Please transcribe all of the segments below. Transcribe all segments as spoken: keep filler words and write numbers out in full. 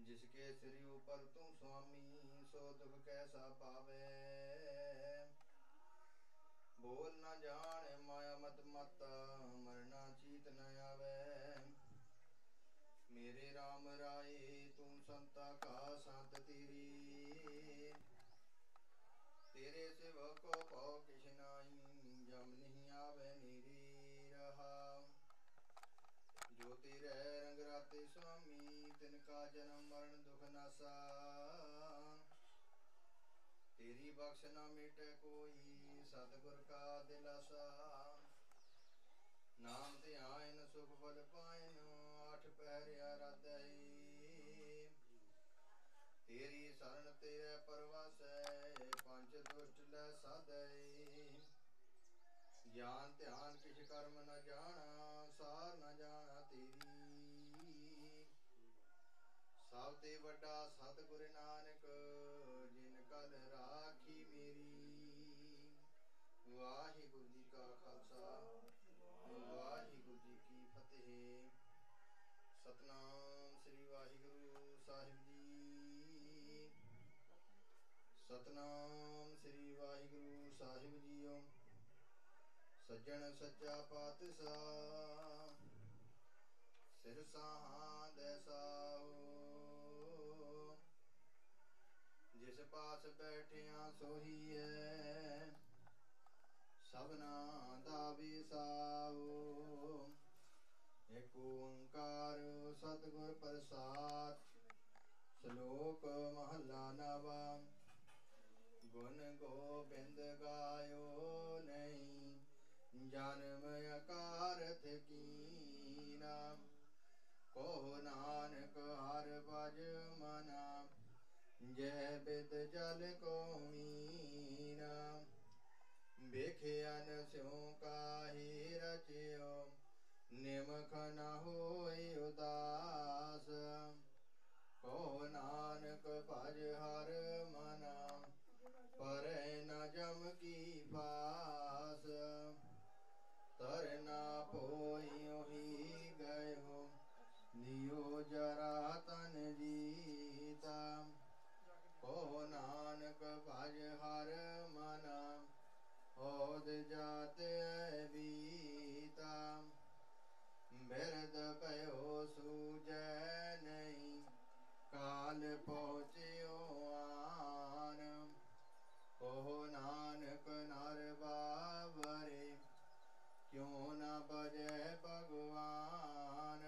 जिसके सिर ऊपर तुम स्वामी, सो दुख कैसा पावे। बोल न जान माया मत माता, मरना चीत न आवे। मेरे राम राय तुम संता का संत तेरी, तेरे सिवा को पाओ किश नाई, जम नहीं आवे नीरी रहा। जो तेरे रंग राते स्वामी, तिनका जन्म मरण दुख नासा। तेरी बख्श न मिटे कोई, सतगुर का दिलासा। नाम ध्यान सुख फल पाइन, आठ पहर आराधई। तेरी शरण तेरे परवासै, पंच दुष्ट लै साधई। ज्ञान ध्यान किछ कर्म न जाना, सार न जाना तेरी। सब ते वड्डा सतगुर नानक, जिन कल राखी मेरी। वाहिगुरु जी का खालसा, वाहिगुरु जी की फतेह। सतनाम श्री वाहिगुरु साहिब जी। सतनाम श्री वाहिगुरु साहिब जीओ। सज्जन सच्चा पातशाह, सिर साहां दै साओ। जिस पास बैठिया सोही है, सबना दा विसाओ। एक ओंकार सतगुर प्रसाद, श्लोक महला नवा। गुण गोबिंद गायो नहीं, जन्म अकारथ कीना। कहो नानक हर भज मना, जय बिद जल को मीना। बेखियन स्यों काहि रचियो, निमख न होई उदास। कहो नानक भज हर मना, परै न जम की फास। तरना पोई ही गयो, लियो जरा तन जीता। कहो नानक भज हर मना, ओद जात बीता। बिरद भयो सूझै नहीं, काल पहुँचियो आन। कहो नानक नर बाबरे, क्यों न बजै भगवान।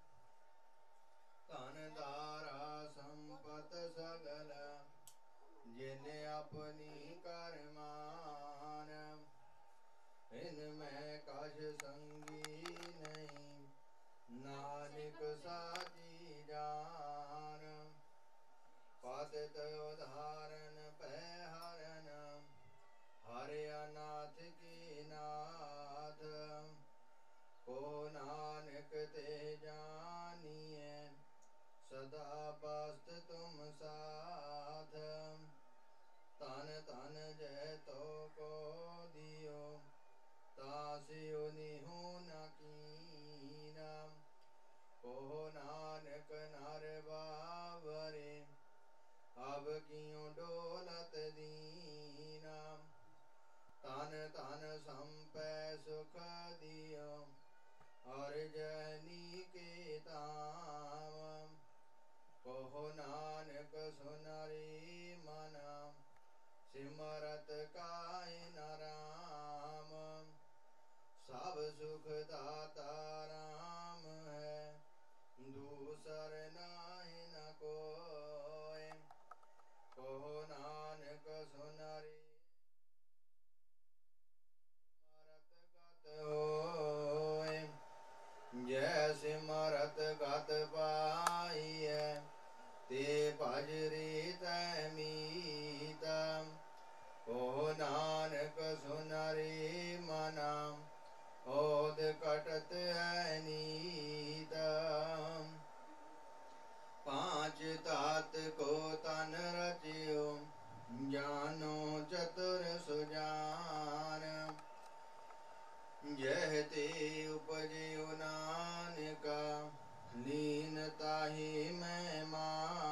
धन दारा संपत सगल, जिन अपनी कर मान। इनमें कछ संगी नहीं, नानक साची जान। पतित उदाहरण पै हरन, हरे अनाथ की नाथ। को नानक ते जानिए, सदा बस्त तुम साथ। तन तन जय तो को दियो, तासियो निहु न कीना। कहो नानक नर बाबरे, अब कियों डोलत दीना। तन तन संपै सुख दियो, और जनी के ताम। कहो नानक सुनरी मना, सिमरत काई न राम। सब सुख दाता राम है, दूसर नाहि न कोय। कहो नानक सुनरी सिमरत गत होय। जय सिमरत गत पाइयै, ते भज रीत मीता। कहो नानक सुनरी मना, ओद कटत है नीता। पांच तात को तन रचियो, जानो चतुर सुजान। जह ते उपजियो नानका, लीन ताहि मैं मान।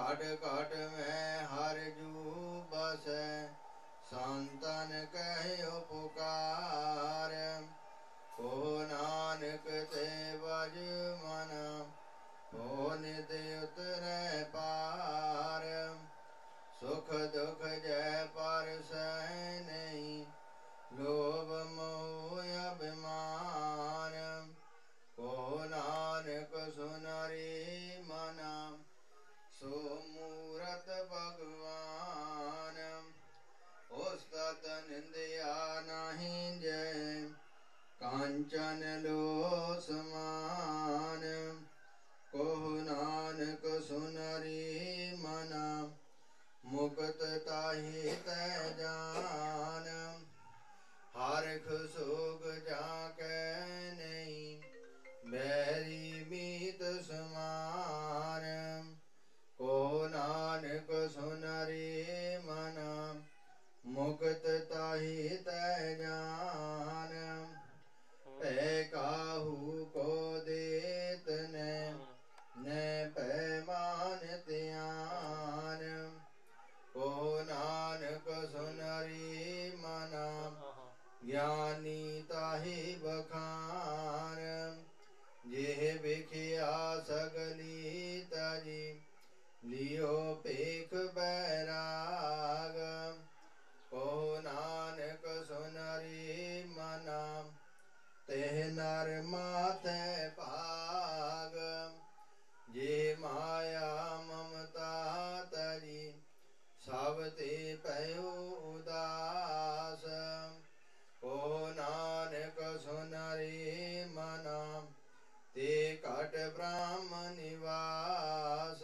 घाट घाट में हर जू बसै, संतन कहो पुकार। को नानक ते बज मन, हो नित उतरै पार। सुख दुख जय पर सह नहीं, लोभ मोह अभिमान। को नानक सुनरि मना, सो मूरत भगवान। उस्तत निंदिया नहीं जय, कांचन लो समान। को नानक सुनरि मना, मुक्त ताहि तै जान। हरख सोग जाकै नहीं, बैरी मीत समान। को नानक सुनरि मना, मुक्त ताहि तै जान। पै काहू को देत नै, नै पै मान ध्यान। को नानक सुनरि मना, ज्ञानी ताहि बखान। जेह बिखिया सगली तजी, लियो पेख बैराग। को नानक सुनरि मना, तेह नर माथै भाग। जे माया ममता तजी, सब ते पयो उदास। को नानक सुनरि मना, ते कट ब्रह्म निवास।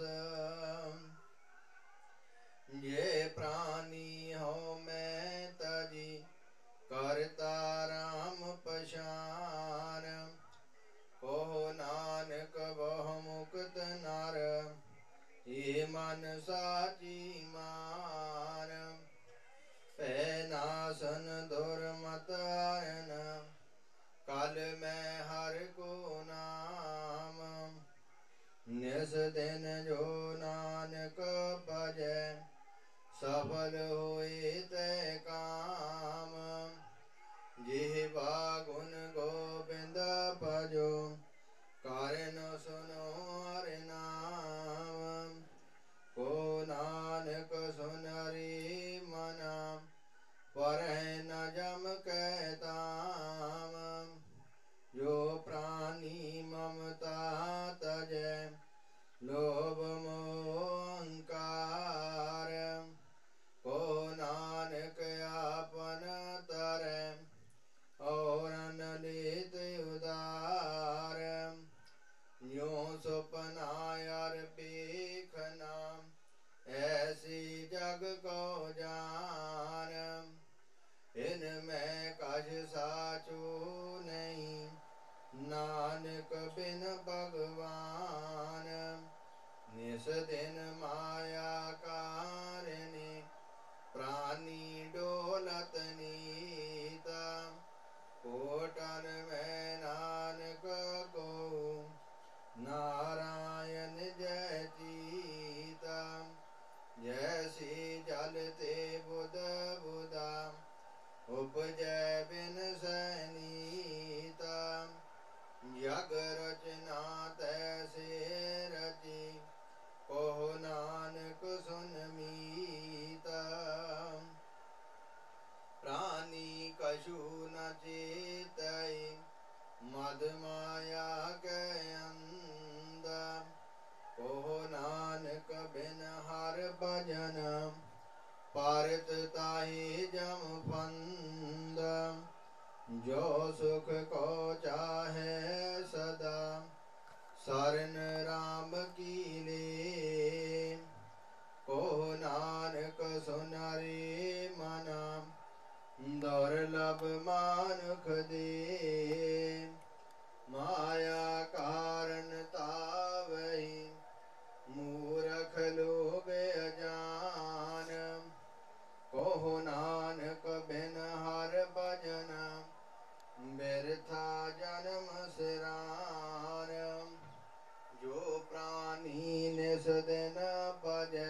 ये प्राणी हो मैं तजी, करता राम पशान। को नानक बहु मुक्त नर, ये मन साची मान। पै नासन दुर्मत आयन, कल मैं हर को नाम। निस दिन जो नानक भजै, सफल होए तै काम। जिह्वा गुण गोबिंद भजो, कारिन सुनो हरि नाम। को नानक सुनरि मना, परहि न जम कै ताम। जो प्राणी ममता तजै, लोभ मोह अहंकार। को नानक आपन तरै, औरन लेत उदार। यों सुपना अर पेखना, ऐसी जग को जान। इनमें कछ साचो नहीं, नानक बिन भगवान। निस दिन माया कारिणी, प्राणी डोलत नीता। कोटन में नानक को, नारायण जय चीता। जैसी जलते बुध बुधा, उपजै बिन सैनीता। जग रचना तैसे रची, को नानक सुन मीता। प्राणी कछु न चेतै, मद माया के अंधा। को नानक बिन हर भजन, पारत ताहि जम फंद। जो सुख को चाहे सदा, शरण राम की ले। को नानक सुनरि मना, दुर्लभ मानुख दे। माया कारण तावहि, मूरख लोग अजान। को नानक बिन हर भजन, बिरथा जन्म सिरान। जो प्राणी निस दिन भजै,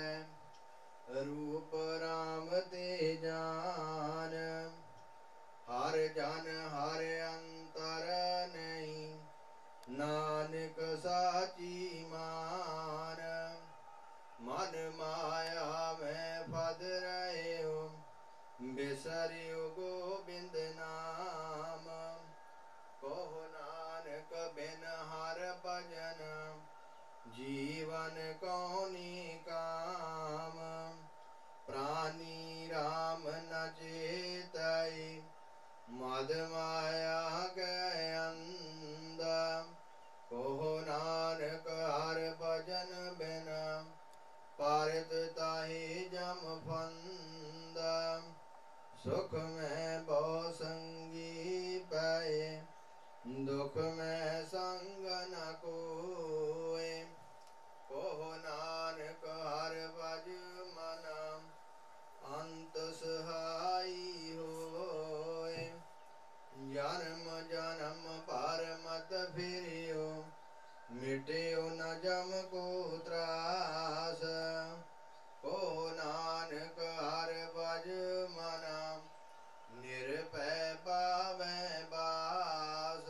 ਨਾਨਕ ਸਾਚੀ ਮਾਨ। ਮਨ ਮਾਇਆ ਮੈਂ ਫਦ ਰਹਿਓ, ਬਿਸਰਿਓ ਗੋਬਿੰਦ ਨਾਮ। ਕਹੋ ਨਾਨਕ ਬਿਨ ਹਰ ਭਜਨ, ਜੀਵਨ ਕਉਨੀ ਕਾਮ। ਪ੍ਰਾਨੀ ਰਾਮ ਨ ਚੇਤੈ, ਮਦ ਮਾਇਆ ਕੈ ਅੰਧ। ਕਹੋ ਨਾਨਕ ਹਰ ਭਜਨ ਬਿਨ, ਪਾਰਿਤ ਤਾਹੀ ਜਮ ਫੰਦ। ਸੁਖ ਮੈਂ ਬਹੁ ਸੰਗੀ ਪਏ, ਦੁਖ ਮੈਂ ਸੰਗ ਨ ਕੋਇ। ਕਹੋ ਨਾਨਕ ਹਰ ਭਜ ਮਨ, ਅੰਤ ਸਹਾਈ ਹੋਇ। ਜਨਮ ਜਨਮ ਭਰ ਮਤ ਫਿਰਿਓ, ਮਿਟਿਓ ਨ ਜਮ ਕੋ ਤਰਾਸ। ਕਹੋ ਨਾਨਕ ਹਰ ਭਜ ਮਨ, ਨਿਰਭੈ ਪਾਵੈ ਬਾਸ।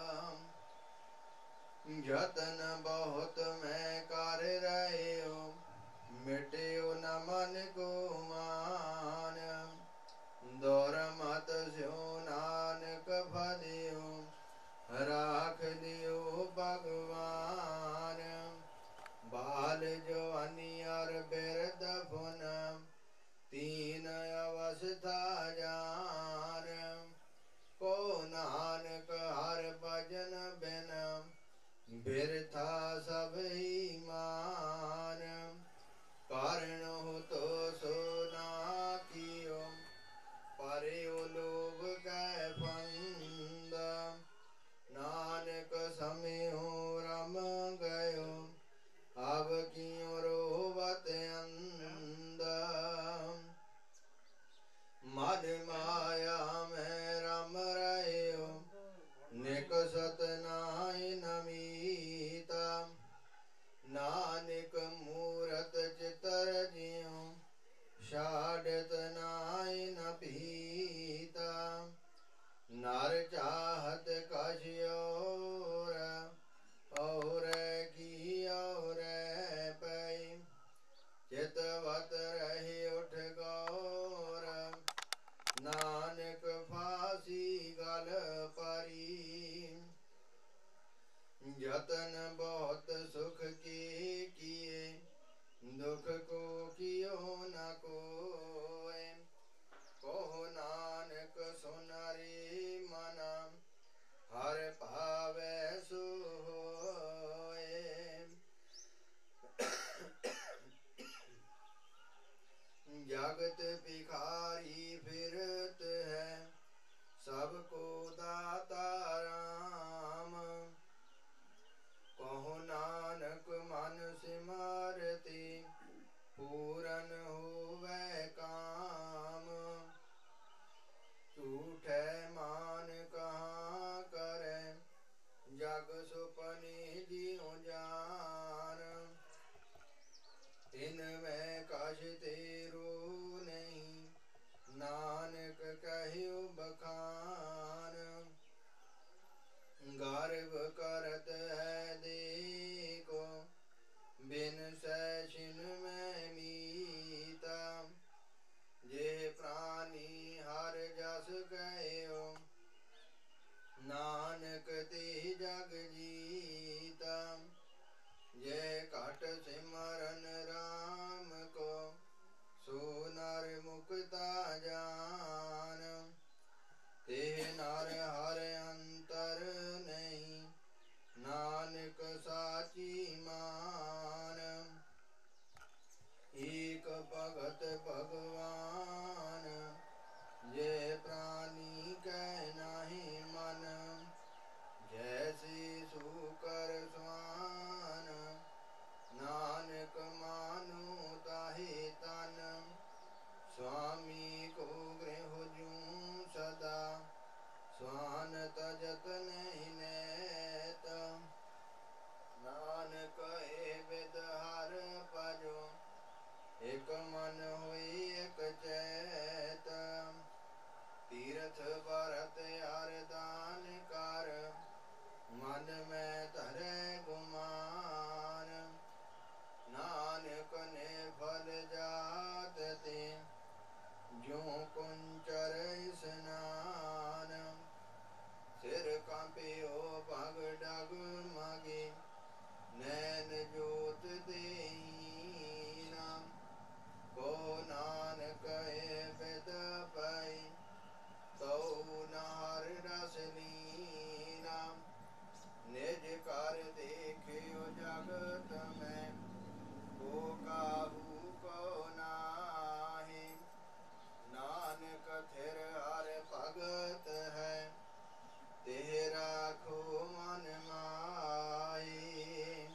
ਯਤਨ ਬਹੁਤ ਮੈਂ ਕਰ ਰਹਿਓ, ਮਿਟਿਓ ਨ ਮਨ ਕੋ ਮਾਨ। ਦੌਰ ਮਤ ਸਿਉ ਨਾਨਕ ਫਦਿਓ, ਰਾਖ ਦਿਓ ਭਗਵਾਨ। ਬਾਲ ਜਵਾਨੀ ਅਰ ਬਿਰਧ ਫੁਨ, ਤੀਨ ਅਵਸਥਾ ਜਾਨ। ਕੋ ਨਾਨਕ ਹਰ ਭਜਨ ਬਿਨ, ਬਿਰਥਾ ਸਭਈ ਮਾਨ। ਕਾਰਣਹੁ ਤੋ ਸੋ ਨਾ ਕੀਓ, ਪਰਿਓ ਲੋਭ ਕੈ ਫੰਦ। ਨਾਨਕ ਸमियो ਰਮ ਗਇਓ, ਅਬ ਕਿਉ ਰੋਵਤ ਅੰਧ। ਮਦ ਮਾਇਆ ਮੈਂ ਰਮ ਰਹਿਓ, ਨਿਕਸਤ ਨਾਹਿ ਨਮੀਤ। ਨਾਨਕ ਮੂਰਤ ਚਿਤਰ ਜਿਉ, ਛਾੜਤ ਨਾਹਿ ਨ ਭੀਤ। ਨਰ ਚਾਹਤ ਕਛ ਔਰ, ਔਰ ਕੀ ਔਰ ਪਈ। ਚਿਤਵਤ ਰਹਿ ਉਠ ਗੌਰ, ਨਾਨਕ ਫਾਸੀ ਗਲ ਪਰੀ। ਯਤਨ ਬਹੁਤ ਸੁਖ ਕੇ ਕੀਏ, ਦੁਖ ਕੋ ਕਿਓ ਨ ਕੋਇ। ਕਹੋ ਨਾਨਕ ਸੁਨ ਰੇ ਮਨ, ਹਰਿ ਭਾਵੈ ਸੋ ਹੋਇ। ਜਗਤ ਭਿਖਾਰੀ ਫਿਰਤ ਹੈ, ਸਭ ਕੋ ਦਾਤਾ ਰਾਮ। ਕਹੋ ਨਾਨਕ ਮਨ ਸਿਮਰਤੀ, ਪੂਰਨ ਹੋਵੈ ਕਾਮ। ਝੂਠੈ ਮਾਨ ਕਹਾ ਕਰੈ, ਜਗ ਸੁਪਨੇ ਜਿਉ ਜਾਨ। ਤਿਨ ਮੈਂ ਕਛ ਤੇਰੋ ਨਹੀਂ, ਨਾਨਕ ਕਹਿਓ ਬਖਾਨ। ਗਰਭ ਕਰਤ ਹੈ ਦੇਖੋ, ਬਿਨ ਸੈਛਿਨ ਮੈਂ ਮੀਤਾ। ਜੇ ਪ੍ਰਾਨੀ ਹਰ ਜਸ ਗਇਓ, ਨਾਨਕ ਤੇ ਜਗ ਜੀਤਾ। ਜੇ ਘਟ ਸਿਮਰਨ ਰਾਮ ਕੋ, ਸੋ ਨਰ ਮੁਕਤਾ ਜਾਨ। ਤੇ ਨਰ ਹਰ ਅੰਤਰ ਨਹੀਂ, ਨਾਨਕ ਸਾਚੀ ਮਾਨ। ਏਕ ਭਗਤ ਭਗਵਾਨ, ਜੇ ਪ੍ਰਾਨੀ ਕੈ ਨਾਹੀ ਮਨ। ਜੈਸੇ ਸੋ ਕਰ ਸਮਾਨ, ਨਾਨਕ ਮਾਨੋ ਤਾਹੇ ਤਨ। ਸੁਆਮੀ ਕੋ ਗ੍ਰਹਿ ਜੂ ਸਦਾ, ਸਵਾਨ ਤਜਤ ਨਹੀਂ ਨੈਤ। ਨਾਨਕ ਏ ਵਿਦ ਹਰ ਭਜੋ, ਇਕ ਮਨ ਹੋਈ ਇਕ ਚੈਤ। ਤੀਰਥ ਬਰਤ ਅਰ ਦਾਨ ਕਰ, ਮਨ ਮੈਂ ਜਿਉ ਕੁੰਚਰ ਇਸਨਾਨ। ਸਿਰ ਕਾਂਪਿਓ ਪਗ ਡਗ ਮਗੇ, ਨੈਣ ਜੋਤ ਦੇਈਨਾ। ਕੋ ਨਾਨਕ ਏ ਬਿਦ ਪਈ, ਤਉ ਨਾਰ ਰਸ ਲੀਨਾ। ਨਿਜ ਕਰ ਦੇਖਿਓ ਜਗਤ ਮੈਂ, ਕੋ ਕਾਹੂ ਕੋ ਨਾਹੀ। ਨਾਨਕ ਥਿਰ ਹਰਿ ਭਗਤ ਹੈ, ਤੇ ਰਾਖੋ ਮਨ ਮਾਹੀ।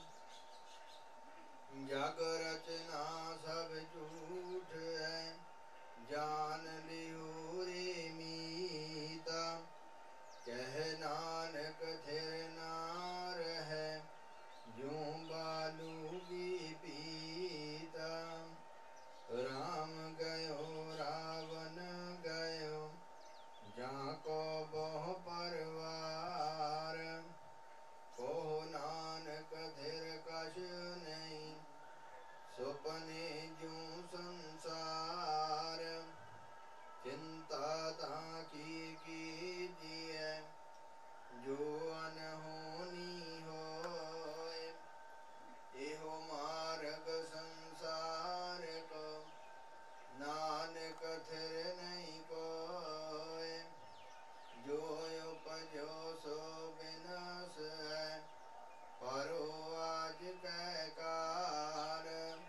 ਜਗ ਰਚਨਾ ਸਭ ਝੂਠ ਹੈ, ਜਾਨ ਲਿਓ ਰੇ ਮੀਤਾ। ਕਹਿ ਨਾਨਕ ਥਿਰ ਨਾ ਰਹੈ, ਜਿਉ ਬਾਲੂ ਕੀ ਪੀਤਾ। ਰਾਮ ਗਇਓ ਰਾਵਨ ਗਇਓ, ਜਾਂ ਕੋ ਬਹੁ ਪਰਵਾਰ। ਕਹੋ ਨਾਨਕ ਥਿਰ ਕਛ ਨਹੀਂ, ਸੁਪਨੇ ਜਿਉ ਸੰਸਾਰ। ਚਿੰਤਾ ਤਾਂ ਕੀ ਕੀਜੀਐ, ਜੋ ਅਨਹੋਨੀ ਹੋਇ। ਇਹੋ ਮਾਰਗ ਸੰਸਾਰ ਕੋ, ਨਾਨਕ ਥਿਰ ਨਹੀਂ ਕੋਇ। ਜੋ ਉਪਜਿਓ ਸੋ ਬਿਨਸ ਹੈ, ਪਰੋ ਆਜ ਕੈ ਕਾਰ।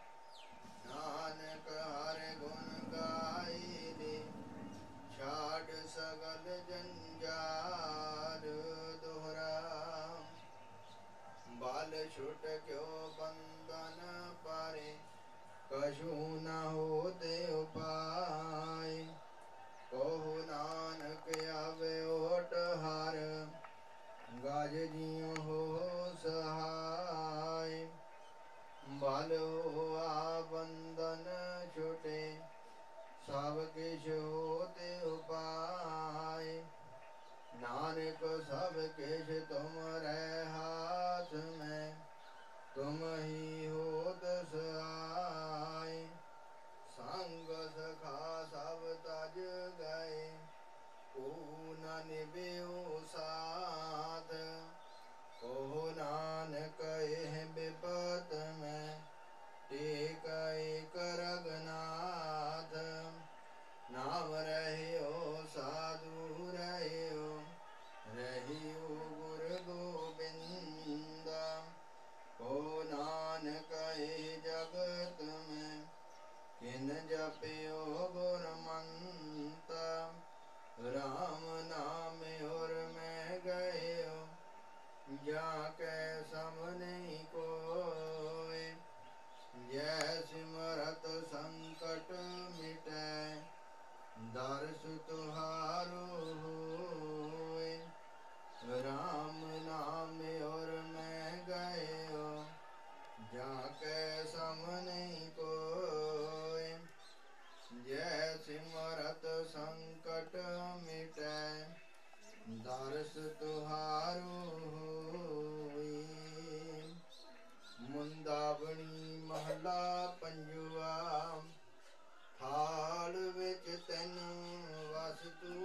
ਨਾਨਕ ਹਰਿ ਗੁਣ ਗਾਇਨੇ, ਛਾੜ ਸਗਲ ਜੰਜਾਲ। ਦੋਹਰਾ ਬਲ ਛੁਟ ਕਿਉ ਬੰਧਨ ਪਾਰੇ, ਕਛੂ ਨ ਹੋਤੇ ਉਪਾਇ। ਕਹੋ ਨਾਨਕ ਆਵੇ ਓਟ ਹਰ, ਗਜ ਜਿਉ ਹੋ ਸਹਾਇ। ਬਲ ਹੋਆ ਬੰਧਨ ਛੁਟੇ, ਸਭ ਕਿਛ ਹੋਤੇ ਉਪਾਇ। ਨਾਨਕ ਸਭ ਕਿਛ ਤੁਮਰੇ ਹਾਥ ਮੈਂ, ਤੁਮ ਹੀ ਹੋਤ ਸਹਾਇ। ਸੰਗ ਸਖਾ ਸਭ ਤਜ ਗਏ, ਕੋ ਨ ਨਿਭਿਓ ਸਾਥ। ਕਹੋ ਨਾਨਕ ਇਹ ਬਿਪਤ ਮੈਂ, ਟੇਕ ਏਕ ਰਗਨਾਥ। ਨਾਮ ਰਹਿਓ ਸਾਧੂ ਰਹਿਓ, ਰਹਿਓ ਗੁਰ ਗੋਬਿੰਦਾ। ਕਹੋ ਨਾਨਕ ਏ ਜਗਤ ਮੈਂ, ਕਿਨ ਜਪਿਓ ਗੁਰ ਮੰਤਾ। ਰਾਮ ਨਾਮ ਔਰ ਮੈਂ ਗਇਓ, ਜਾਂ ਕੈ ਸਮ ਨਹੀਂ ਕੋਇ। ਜੈ ਸਿਮਰਤ ਸੰਕਟ ਮਿਟੈ, ਦਰਸ ਤੁਹਾਰੋ ਹੋਇ। ਰਾਮ ਨਾਮ ਔਰ ਮੈਂ ਗਇਓ, ਜਾਂ ਕੈ ਸਮ ਨਹੀਂ ਕੋਇ। ਜੈ ਸਿਮਰਤ ਸੰਕਟ ਮਿਟੈ, ਦਰਸ ਤੁਹਾਰੋ ਹੋਇ। ਮੁੰਦਾਵਣੀ ਮਹਲਾ ਪੰਜਵਾ। ਥਾਲ ਵਿੱਚ ਤੈਨੂੰ ਵਸਤੂ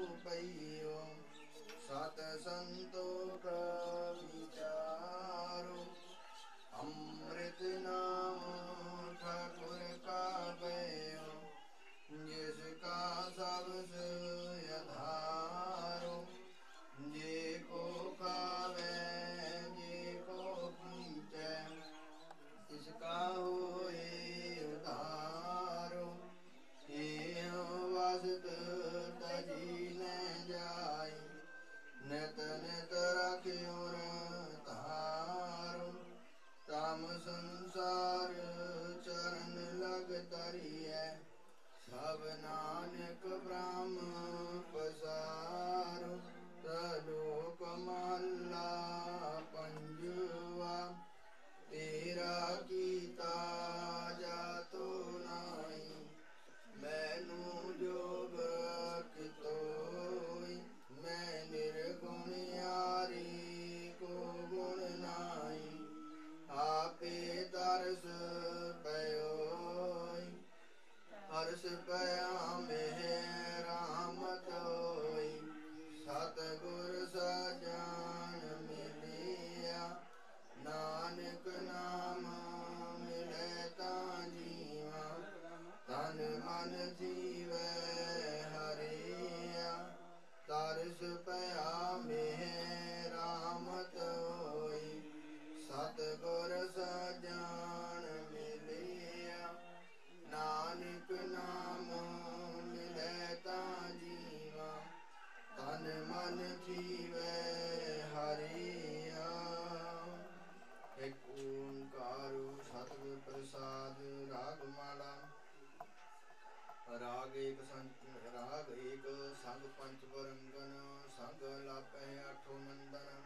ਰਾਗ ਏਕ ਸੰਤ ਰਾਗ ਏਕ ਸੰਗ ਪੰਚ ਵਰੰਗਨ ਸੰਗ ਲਾਪੈ ਆਠੋ ਨੰਦਨ।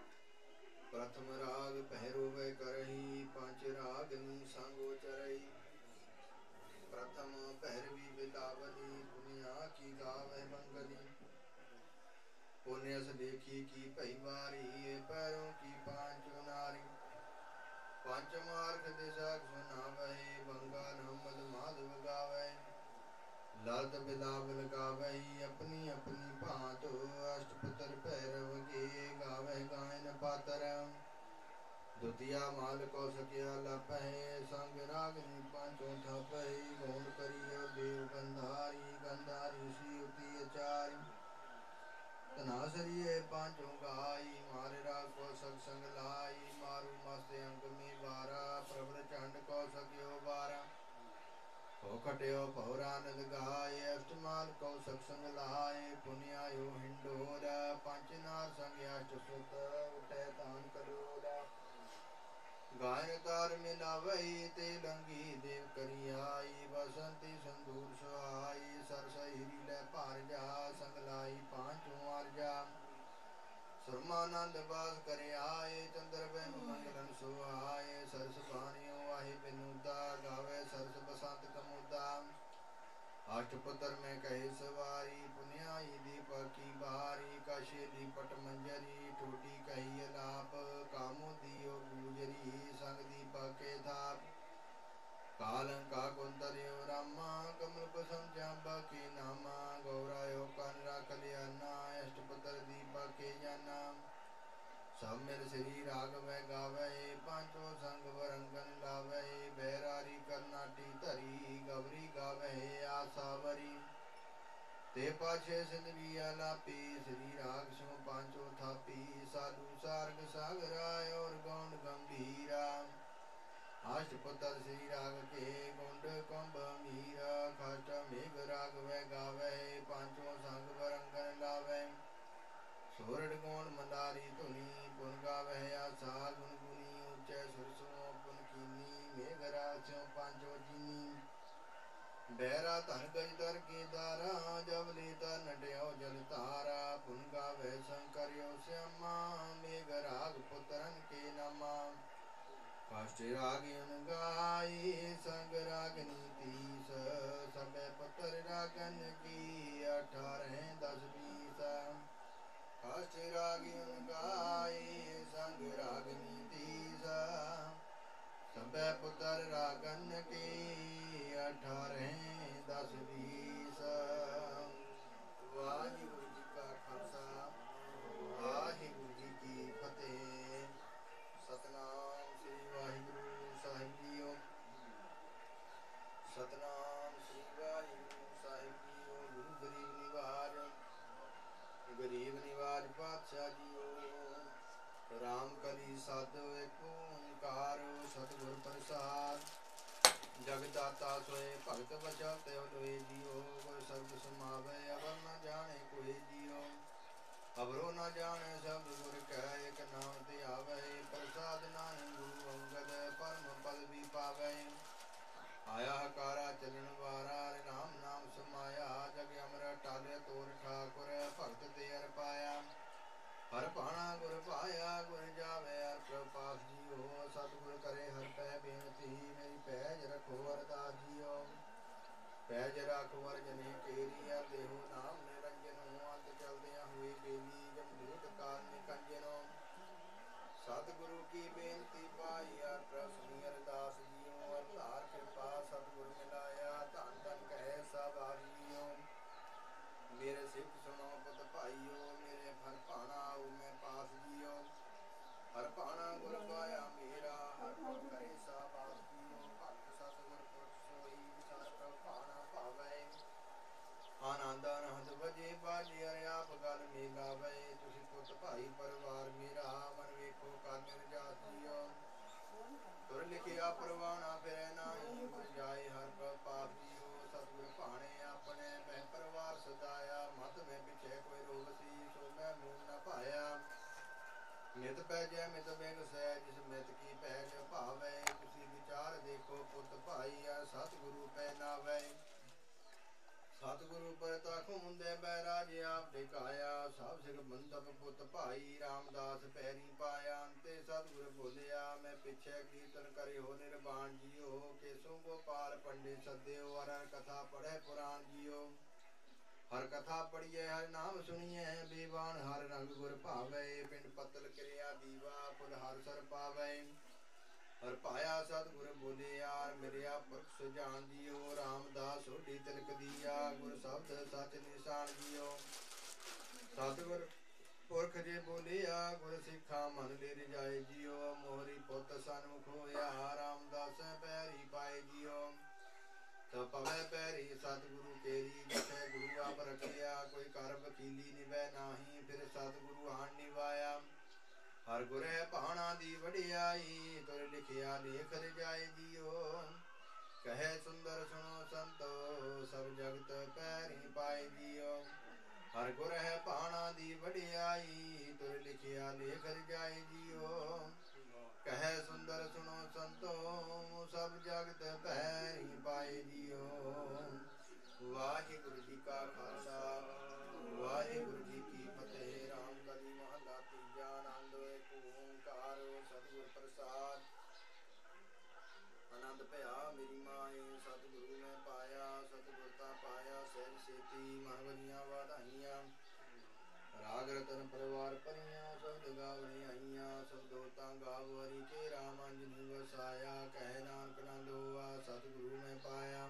ਪ੍ਰਥਮ ਰਾਗ ਪਹਿਰੋ ਵੈ ਕਰਹੀ ਪੰਚ ਰਾਗਨੀ ਸੰਗੋ ਚਰਈ। ਪ੍ਰਥਮ ਪਹਿਰਵੀ ਬਿਲਾਵਲੀ ਦੁਨੀਆ ਕੀ ਗਾਵੈ ਮੰਗਲੀ। ਪੁਨਿਯਸ ਦੇਖੀ ਕੀ ਭਈ ਵਾਰੀ ਪੈਰੋਂ ਕੀ ਪਾਂਚੋ ਨਾਰੀ। ਪੰਚ ਮਾਰਗ ਦਿਸ਼ਾ ਸੁਨਾਵਹਿ ਬੰਗਾ ਨਹਮਦ ਮਾਧਵ ਗਾਵੈ। ਲਲਤ ਬਿਲਾਵਲ ਗਾਵਹਿ ਆਪਣੀ ਆਪਣੀ ਭਾਂਤ ਅਸ਼ਟਪੁਤਰ ਭੈਰਵ ਕੇ ਗਾਵਹਿ ਗਾਇਨ ਪਾਤਰ। ਦੁਤੀਆ ਮਾਲ ਕੋ ਸਕਿਆ ਲਾਪਹਿ ਸੰਗ ਰਾਗਨੀ ਪਾਂਚੋ ਥਾਪਹਿ। ਗੌਂਡ ਕਰਿਓ ਦੇਵ ਗੰਧਾਰੀ ਗੰਧਾਰੀ ਸੀ ਉਤੀ ਅਚਾਰੀ। ਧਨਾਸਰੀਏ ਪਾਂਚੋ ਗਾਈ ਮਾਰੇ ਰਾਗ ਕੋ ਸਤ ਸੰਗ ਲਾਈ। ਮਾਰੂ ਮਸਤ ਅੰਗ ਮੇ ਬਾਰਾ ਪ੍ਰਬਲ ਚੰਡ ਕੋ ਸਕਿਓ ਬਾਰਾ। ਹੋ ਖਟਿਓ ਪੌਰਾਨੰਦ ਗਾਏ ਅਸ਼ਟਮਾਲ ਕੋ ਸਤ ਸੰਗ ਲਾਏ। ਪੁਨਿਆਇਓ ਹਿੰਡੋਲ ਪੰਚ ਨਾਰ ਸੰਗ ਅਸ਼ਟ ਸੁਤ ਉਠੈ ਤਾਨ ਕਲੋਲ। ਗਾਇਨ ਤਾਰ ਮਿਲਾਵਈ ਤੇ ਲੰਗੀ ਦੇਵ ਕਰੀ ਆਈ। ਬਸੰਤੀ ਸੰਦੂਰ ਸੁਹਾਈ ਸਰਸ ਹੀਰੀ ਲੈ ਭਾਰ ਜਾ। ਸੰਗ ਲਾਈ ਪਾਂਚੋ ਆਰਜਾ ਸਰਮਾਨੰਦ ਬਾਸ ਕਰਿ ਆਏ। ਚੰਦਰ ਬਹਿਮ ਮੰਗਲਨ ਸੁਹਾਏ ਸਰਸ ਬਾਣਿਓ ਵਾਹੇ ਬਿਨੁਦਾ। ਗਾਵੇ ਸਰਸ ਬਸੰਤ ਕਮੁਦਾ। ਅਸ਼ਟਪੁਤਰ ਮੈਂ ਕਹੇ ਸਵਾਰੀ ਪੁਨਿਆਈ ਦੀਪਕ ਕੀ ਬਾਰੀ। ਕਾਸ਼ੇਲੀ ਪਟ ਮੰਜਰੀ ਟੋਟੀ ਕਹੀ ਅਲਾਪ। ਕਾਮੋ ਦਿਓ ਗੂਜਰੀ ਸੰਗ ਦੀਪਕ ਕੇ ਥਾਪ। ਕਾਲੰ ਕਾ ਕੁੰਤਰਿਓ ਰਾਮਾ ਕਮਲ ਕੁਸਮ ਜਾਂਬਾ ਕੇ ਨਾਮਾ। ਗੌਰਾਇਓ ਕੰਨ ਰਖ ਲਿਆਨਾ ਅਸ਼ਟਪੁਤਰ ਦੀਪਕ ਕੇ ਜਾਨਾ। ਸਭ ਮਿਲ ਸ੍ਰੀ ਰਾਗਵੈ ਗਾਵੈ ਪਾਂਚੋ ਸੰਗ ਵਰੰਗਨ ਲਾਵੈ। ਬੈਰਾਰੀ ਕਰਨਾਟੀ ਧਰੀ ਗਵਰੀ ਗਾਵੈ ਆਸਾਵਰੀ। ਤੇ ਪਾਛੇ ਸਿੰਧਵੀ ਆਲਾਪੀ ਸ੍ਰੀ ਰਾਗ ਸਿਉ ਪਾਂਚੋ ਥਾਪੀ। ਸਾਧੂ ਸਾਰਗ ਸਾਗਰਾ ਔਰ ਗੌਂਡ ਗੰਭੀਰਾ। ਅਸ਼ਟਪੁਤਰ ਸ੍ਰੀ ਰਾਗ ਕੇ ਗੁੰਡ ਕੁੰਭ ਮੀਰਾ। ਖਟ ਮੇਘ ਰਾਗਵੈ ਗਾਵੈ ਪਾਂਚੋ ਸੰਗ ਵਰੰਗਨ ਲਾਵੈ। ਸੋਰਠ ਗੌਂਡ ਮੰਦਾਰੀ ਧੁਨੀ ਪੁਨ ਗਾਵਹਿ ਆਸਾ। ਗੁਣ ਗੁਨੀ ਉੱਚੈ ਸੁਰ ਸੁਨੋ ਪੁਨ ਕੀਨੀ। ਮੇਘ ਰਾਗ ਸਿਉ ਪਾਂਚੋ ਚੀਨੀ। ਬਹਿਰਾ ਧਨ ਗਜ ਧਰ ਕੇ ਦਾਰਾ। ਜਵਲੀ ਧਰ ਨਟਿਓ ਜਲ ਧਾਰਾ। ਪੁਨ ਗਾਵੈ ਸ਼ੰਕਰਿਓ ਸਿਆਮਾ। ਮੇਘ ਰਾਗ ਪੁੱਤਰਨ ਕੇ ਨਾਮਾ। ਕਾਸ਼ਟ ਰਾਗਿਨ ਗਾਈ ਸੰਗ ਰਾਗਨੀ ਤੀਸ। ਸਭੈ ਪੁੱਤਰ ਰਾਗਨ ਕੀ ਅਠਾਰਹ ਦਸ ਬੀਸ। ਕਾਸ਼ਟ ਰਾਗਿਨ ਗਾਈ ਸੰਗ ਰਾਗਨੀ ਤੀਸ। ਸਭੈ ਪੁੱਤਰ ਰਾਗਨ ਕੀ ਅਠਾਰਹ ਦਸ ਬੀਸ। ਵਾਹਿਗੁਰੂ ਜੀ ਕਾ ਖਾਲਸਾ ਵਾਹਿਗੁਰੂ ਜੀ ਕੀ ਫਤਿਹ। ਸਤਿਨਾਮ ਸ੍ਰੀ ਵਾਹਿਗੁਰੂ ਸਾਹਿਬ ਜੀਓ। ਸਤਿਨਾਮ ਸ੍ਰੀ ਵਾਹਿਗੁਰੂ ਸਾਹਿਬ ਜੀਓ। ਗੁਰੂ ਗਰੀਬ ਨਿਵਾਜ ਗਰੀਬ ਨਿਵਾਜ ਪਾਤਸ਼ਾਹ ਜੀਓ। ਰਾਮ ਕਲੀ ਸਦ ਏਕ ਓੰਕਾਰ ਸਤਿਗੁਰ ਪ੍ਰਸਾਦ। ਜਗ ਦਾਤਾ ਸੋਏ ਭਗਤ ਵਚਨ ਤਿਉ ਲੋਏ ਜੀਓ। ਗੁਰ ਸ਼ਬਦ ਸਮਾਵੈ ਅਵਰ ਨ ਜਾਣੈ ਕੋਇ ਜੀਓ। ਅਵਰੋ ਨ ਜਾਣੈ ਸ਼ਬਦ ਗੁਰ ਕੈ ਏਕ ਨਾਮ ਧਿਆਵੈ। ਪ੍ਰਸਾਦ ਨਾਨਕ ਗੁਰੂ ਅੰਗਦ ਪਰਮ ਪਦ ਵੀ ਪਾਵੈ। ਆਇਆ ਹਕਾਰਾ ਚੱਲਣ ਵਾਰਾ ਨਾਮ ਨਾਮ ਸਮਾਇਆ। ਜਗ ਅਮਰ ਟਾਲੇ ਤੋਰ ਠਾਕੁਰ ਭਗਤ ਤੇ ਅਰ ਪਾਇਆ। ਹਰ ਭਾਣਾ ਗੁਰ ਪਾਇਆ ਗੁਰ ਜਾਵੇ ਅਰ ਪ੍ਰਭਾਸ ਜੀਓ। ਸਤਿਗੁਰ ਕਰੇ ਹਰ ਪੈ ਬੇਨਤੀ ਮੇਰੀ ਪੈਜ ਰਖੋ ਅਰਦਾਸ ਜੀਓ। ਪੈਜ ਰਖੋ ਅਰ ਜਨੇ ਕੇਰੀ ਅਰ ਦੇਹੋ ਨਾਮ ਨਿਰੰਜਨੋ। ਅੰਤ ਚਲਦਿਆਂ ਹੋਏ ਬੇਲੀ ਜਮਦੂਤ ਕਾਲ ਨਿਕੰਜਨੋ। ਸਤਿਗੁਰੂ ਕੀ ਬੇਨਤੀ ਪਾਈ ਅਰ ਪ੍ਰਭ ਸੁਣੀ ਅਰਦਾਸ ਜੀਓ। ਅਰ ਧਾਰ ਕਿਰਪਾ ਸਤਿਗੁਰ ਮਿਲਾਇਆ ਧੰਨ ਧੰਨ ਕਹੈ ਸਭ ਜੀਓ। ਮੇਰੇ ਸਿੱਖ ਸੁਣੋ ਪੁੱਤ ਭਾਈਓ ਮੇਰੇ ਹਰ ਭਾਣਾ ਆਊ ਮੈਂ ਪਾਸ ਜੀਓ। ਹਰ ਭਾਣਾ ਗੁਰ ਪਾਇਆ ਮੇਰਾ ਹਰ ਪ੍ਰਭ ਕਰੇ ਸਾਬਾਸ ਜੀਓ। ਭਗਤ ਸਤਿਗੁਰ ਪੁਰਖ ਸੋਈ ਵਿਚਾਰ ਪ੍ਰਭ ਭਾਣਾ ਭਾਵੈ। ਆਨੰਦ ਅਨਹਦ ਵਜੇ ਬਾਜੇ ਅਰ ਆਪ ਗਲ ਮਿਲਾਵੈ। ਤੁਸੀਂ ਪੁੱਤ ਭਾਈ ਪਰਿਵਾਰ ਮੇਰਾ ਮਨ ਵੇਖੋ ਕਰ ਨਿਰਜਾਸ ਜੀਓ। ਤੁਰ ਲਿਖਿਆ ਪਰਵਾਣਾ ਫਿਰੈ ਨਾਹੀ ਗੁਰ ਜਾਏ ਹਰ ਪ੍ਰਭ ਪਾਪ ਜੀਓ। ਸਤਿਗੁਰ ਭਾਣੇ ਆਪਣੇ ਮਹਿ ਪਰਿਵਾਰ ਸਦਾਇਆ। ਮਤ ਮੈਂ ਪਿਛੈ ਕੋਈ ਰੋਗ ਸੀ ਸੋ ਮੈਂ ਮੂਲ ਨ ਭਾਇਆ। ਨਿਤ ਪੈਜੈ ਮਿਤ ਬਿਗਸੈ ਜਿਸ ਮਿਤ ਕੀ ਪੈਜ ਭਾਵੈ। ਤੁਸੀਂ ਵਿਚਾਰ ਦੇਖੋ ਪੁੱਤ ਭਾਈ ਅਰ ਸਤਿਗੁਰੂ ਪੈ ਨਾਵੈ। ਸਭ ਪੁੱਤ ਭਾਈ ਰਾਮਦਾਸ ਪੈਰੀ ਪਾਇਆ ਅੰਤੇ ਸਤਿਗੁਰ ਬੋਲਿਆ ਮੈਂ ਪਿੱਛੇ ਕੀਰਤਨ ਕਰੇ ਹੋ ਨਿਰਵਾਣ ਜੀਓ ਕੇਸੋ ਗੋਪਾਲ ਪੰਡਿਤ ਸੱਦਿਓ ਹਰ ਕਥਾ ਪੜ੍ਹੇ ਪੁਰਾਣ ਜੀਓ ਹਰ ਕਥਾ ਪੜੀਏ ਹਰ ਨਾਮ ਸੁਣੀਏ ਬੇਵਾਨ ਹਰ ਰੰਗ ਗੁਰ ਭਾਵੇ ਪਿੰਡ ਪਤਲ ਕਿਰਿਆ ਦੀਵਾ ਫੁੱਲ ਹਰ ਸਰ ਪਾਵੇ ਹਰ ਪਾਇਆ ਸਤਿਗੁਰ ਬੋਲਿਆ ਮਿਲਿਆ ਪੁਰਖ ਸੁਜਾਨ ਜੀਓ ਰਾਮਦਾਸ ਓਢੀ ਤਿਲਕ ਦੀਆ ਗੁਰ ਸ਼ਬਦ ਸੱਚ ਨਿਸ਼ਾਨ ਜੀਓ ਸਤਿਗੁਰ ਪੁਰਖ ਜੇ ਬੋਲਿਆ ਗੁਰ ਸਿੱਖਾ ਮਨ ਲੈ ਰਜਾਏ ਜੀਓ ਮੋਹਰੀ ਪੁੱਤ ਸਨਮੁਖ ਹੋਇਆ ਰਾਮਦਾਸ ਪੈਰੀ ਪਾਏ ਜੀਓ ਤਾ ਪਵੈ ਪੈਰੀ ਸਤਿਗੁਰੂ ਤੇਰੀ ਜਿਥੇ ਗੁਰੂ ਆਪ ਰਖਿਆ ਕੋਈ ਕਰ ਵਕੀਲੀ ਨਿਭੈ ਨਾਹੀ ਫਿਰ ਸਤਿਗੁਰੂ ਆਣ ਨਿਵਾਇਆ ਹਰ ਗੁਰੇ ਭਾਣਾ ਦੀ ਵਡਿਆਈ ਤੁਰ ਲਿਖਿਆ ਲੇਖ ਰਜਾਏ ਜੀਓ ਕਹੇ ਸੁੰਦਰ ਸੁਣੋ ਸੰਤੋ ਸਭ ਜਗਤ ਪੈਰੀ ਪਾਏ ਜੀਓ ਹਰ ਗੁਰ ਹੈ ਭਾਣਾ ਦੀ ਵਡਿਆਈ ਤੁਰ ਲਿਖਿਆ ਲੇਖ ਰਜਾਏ ਜੀਓ ਕਹੇ ਸੁੰਦਰ ਸੁਣੋ ਸੰਤੋ ਸਭ ਜਗਤ ਪੈਰੀ ਪਾਏ ਜੀਓ ਵਾਹਿਗੁਰੂ ਜੀ ਕਾ ਖਾਲਸਾ ਵਾਹਿਗੁਰੂ ਜੀ ਕੀ ਫਤਿਹ ਰਾਮ ਕਲੀ ਮਹਲਾ ਤੀਜਾ ਆਨੰਦ ਏਕ ਓੰਕਾਰ ਸਤਿਗੁਰ ਪ੍ਰਸਾਦ ਆਨੰਦ ਭਇਆ ਮੇਰੀ ਮਾਏ ਸਤਿਗੁਰੂ ਮੈਂ ਪਾਇਆ ਸਤਿਗੁਰ ਤਾ ਪਾਇਆ ਸਹਿਜ ਸੇਤੀ ਮਨ ਵਜੀਆਂ ਵਧਾਈਆਂ ਰਾਗ ਰਤਨ ਪਰਿਵਾਰ ਭਰੀਆਂ ਸ਼ਬਦ ਗਾਵਣੇ ਆਈਆਂ ਸ਼ਬਦੋ ਤਾਂ ਗਾਵ ਹਰੀ ਕੇ ਰਾਮ ਅੰਜਨੀ ਵਸਾਇਆ ਕਹਿ ਨਾਨਕ ਆਨੰਦ ਹੋਆ ਸਤਿਗੁਰੂ ਮੈਂ ਪਾਇਆ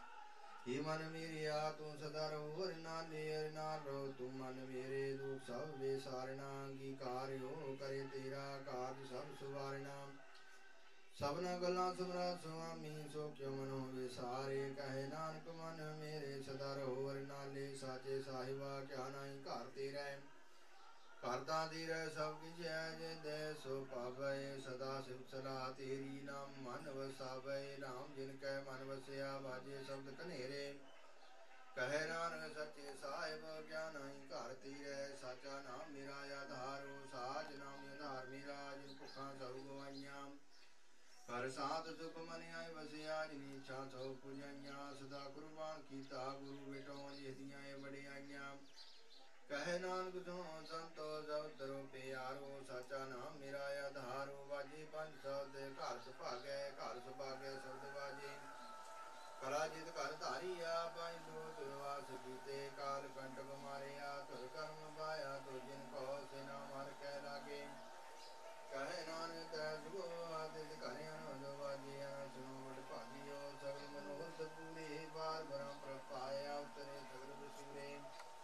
ਹੀ ਮਨ ਮੇਰਿਆ ਤੂੰ ਸਦਾ ਰਹੋ ਹਰਿ ਨਾਲੇ ਹਰਿ ਨਾਲ ਰਹੋ ਤੂੰ ਮਨ ਮੇਰੇ ਦੁਖ ਸਭ ਵਿਸਾਰਣਾ ਅੰਗੀਕਾਰਿਓ ਕਰੇ ਤੇਰਾ ਕਾਰਜ ਸਭ ਸੁਵਾਰਣਾ ਸਭਨਾ ਗੱਲਾਂ ਸੁਮਰਾ ਸੁਆਮੀ ਸੋ ਕਿਉ ਮਨੋ ਵਿਸਾਰੇ ਕਹੇ ਨਾਨਕ ਮਨ ਮੇਰੇ ਸਦਾ ਰਹੋ ਹਰਿ ਨਾਲੇ ਸਾਚੇ ਸਾਹਿਬਾ ਕਿਆ ਨਾਹੀ ਘਰ ਤੇਰਾ ਕਰਤਾ ਦੀ ਰਹਿ ਸਭ ਕਿਛ ਹੈ ਜਿੰਦੇ ਸੋ ਪਾਵੇ ਸਦਾ ਸਿਫਤ ਸਲਾਹ ਤੇਰੀ ਨਾਮ ਮਨ ਵਸਾਵੇ ਨਾਮ ਜਿਨ ਕੈ ਮਨ ਵਸਿਆ ਬਾਜੇ ਸ਼ਬਦ ਕਨੇਰੇ ਕਹੇ ਨਾਨਕ ਸੱਚੇ ਸਾਹਿਬ ਕਿਆ ਨਾਹੀ ਘਰ ਤੇਰੇ ਸਾਚਾ ਨਾਮ ਮੇਰਾ ਆਧਾਰੋ ਸਾਚ ਨਾਮ ਆਧਾਰ ਮੇਰਾ ਜਿਨ ਭੁੱਖਾਂ ਸਭ ਗਵਾਈਆਂ ਹਰ ਸਾਧ ਸੁਖ ਮਨ ਆਏ ਵਸਿਆ ਜਿਨੀ ਇੱਛਾ ਸੋ ਪੁਜਾਈਆਂ ਸਦਾ ਕੁਰਬਾਨ ਕੀਤਾ ਗੁਰੂ ਬੇਟੋ ਜਿਹਦੀਆਂ ਵਡਿਆਈਆਂ ਕਹੇ ਨਾਨਕ ਸੁਣੋ ਸੰਤੋ ਸਭ ਤਰੋ ਪਿਆਰੋ ਸਾਚਾ ਨਾਮ ਮੇਰਾ ਆਧਾਰੋ ਵਾਜੇ ਪੰਜ ਸੌ ਦੇ ਘਰ ਸੁਭਾਗੇ ਘਰ ਸੁਭਾਗੇ ਸ਼ਬਦ ਵਾਜੇ ਕਲਾ ਜਿਤ ਘਰ ਧਾਰੀਆ ਪੰਜ ਦੋ ਦੁਰਵਾਸ ਕੀਤੇ ਕਾਲ ਕੰਟਕ ਮਾਰਿਆ ਤੁਰ ਕਰਮ ਪਾਇਆ ਤੋ ਜਿਨ ਕੋ ਸਿਨਾ ਮਰ ਕੇ ਲਾਗੇ ਕਹੇ ਨਾਨਕ ਤੈ ਸੁਗੋ ਆਦਿਤ ਘਰਿਆ ਨੋ ਵਾਜੇ ਸੁਣੋ ਵਡ ਭਾਗਿਓ ਸਭ ਮਨੋਰਥ ਪੂਰੇ ਬਾਰ ਬਰਮ ਪ੍ਰਪਾਇਆ ਉਤਰੇ ਸਗਲ ਬਸੂਰੇ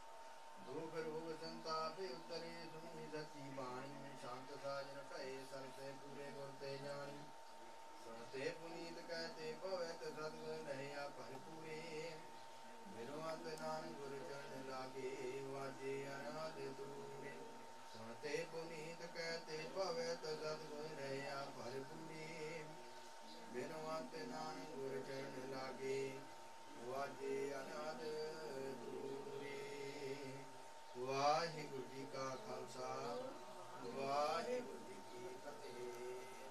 ਦੁਖ ਰੋਗ ਸੰਤਾਪ ਉਤਰੇ ਸੁਣੀ ਸੱਚੀ ਬਾਣੀ ਸ਼ਾਂਤ ਸਾਜਨ ਭਏ ਸਰਸੇ ਪੂਰੇ ਗੁਰ ਤੇ ਜਾਣੀ ਸੁਣਤੇ ਪੁਨੀਤ ਕਹਤੇ ਭਵਤ ਸਤਿਗੁਰ ਰਹਿਆ ਭਰਪੂਰੇ ਬਿਨੁ ਅੰਤ ਨਾਨਕ ਗੁਰ ਚਰਨ ਲਾਗੇ ਵਾਜੇ ਅਨਾਦ ਦੂਰੇ ਸੁਣਤੇ ਪੁਨੀਤ ਕਹਤੇ ਭਵਤ ਸਤਿਗੁਰ ਰਹਿਆ ਭਰਪੂਰੇ ਬਿਨੁ ਅੰਤ ਨਾਨਕ ਗੁਰ ਚਰਨ ਲਾਗੇ ਵਾਜੇ ਅਨਾਦ ਦੂਰੇ ਵਾਹਿਗੁਰੂ ਜੀ ਕਾ ਖਾਲਸਾ ਵਾਹਿਗੁਰੂ ਜੀ ਕੀ ਫਤਿਹ।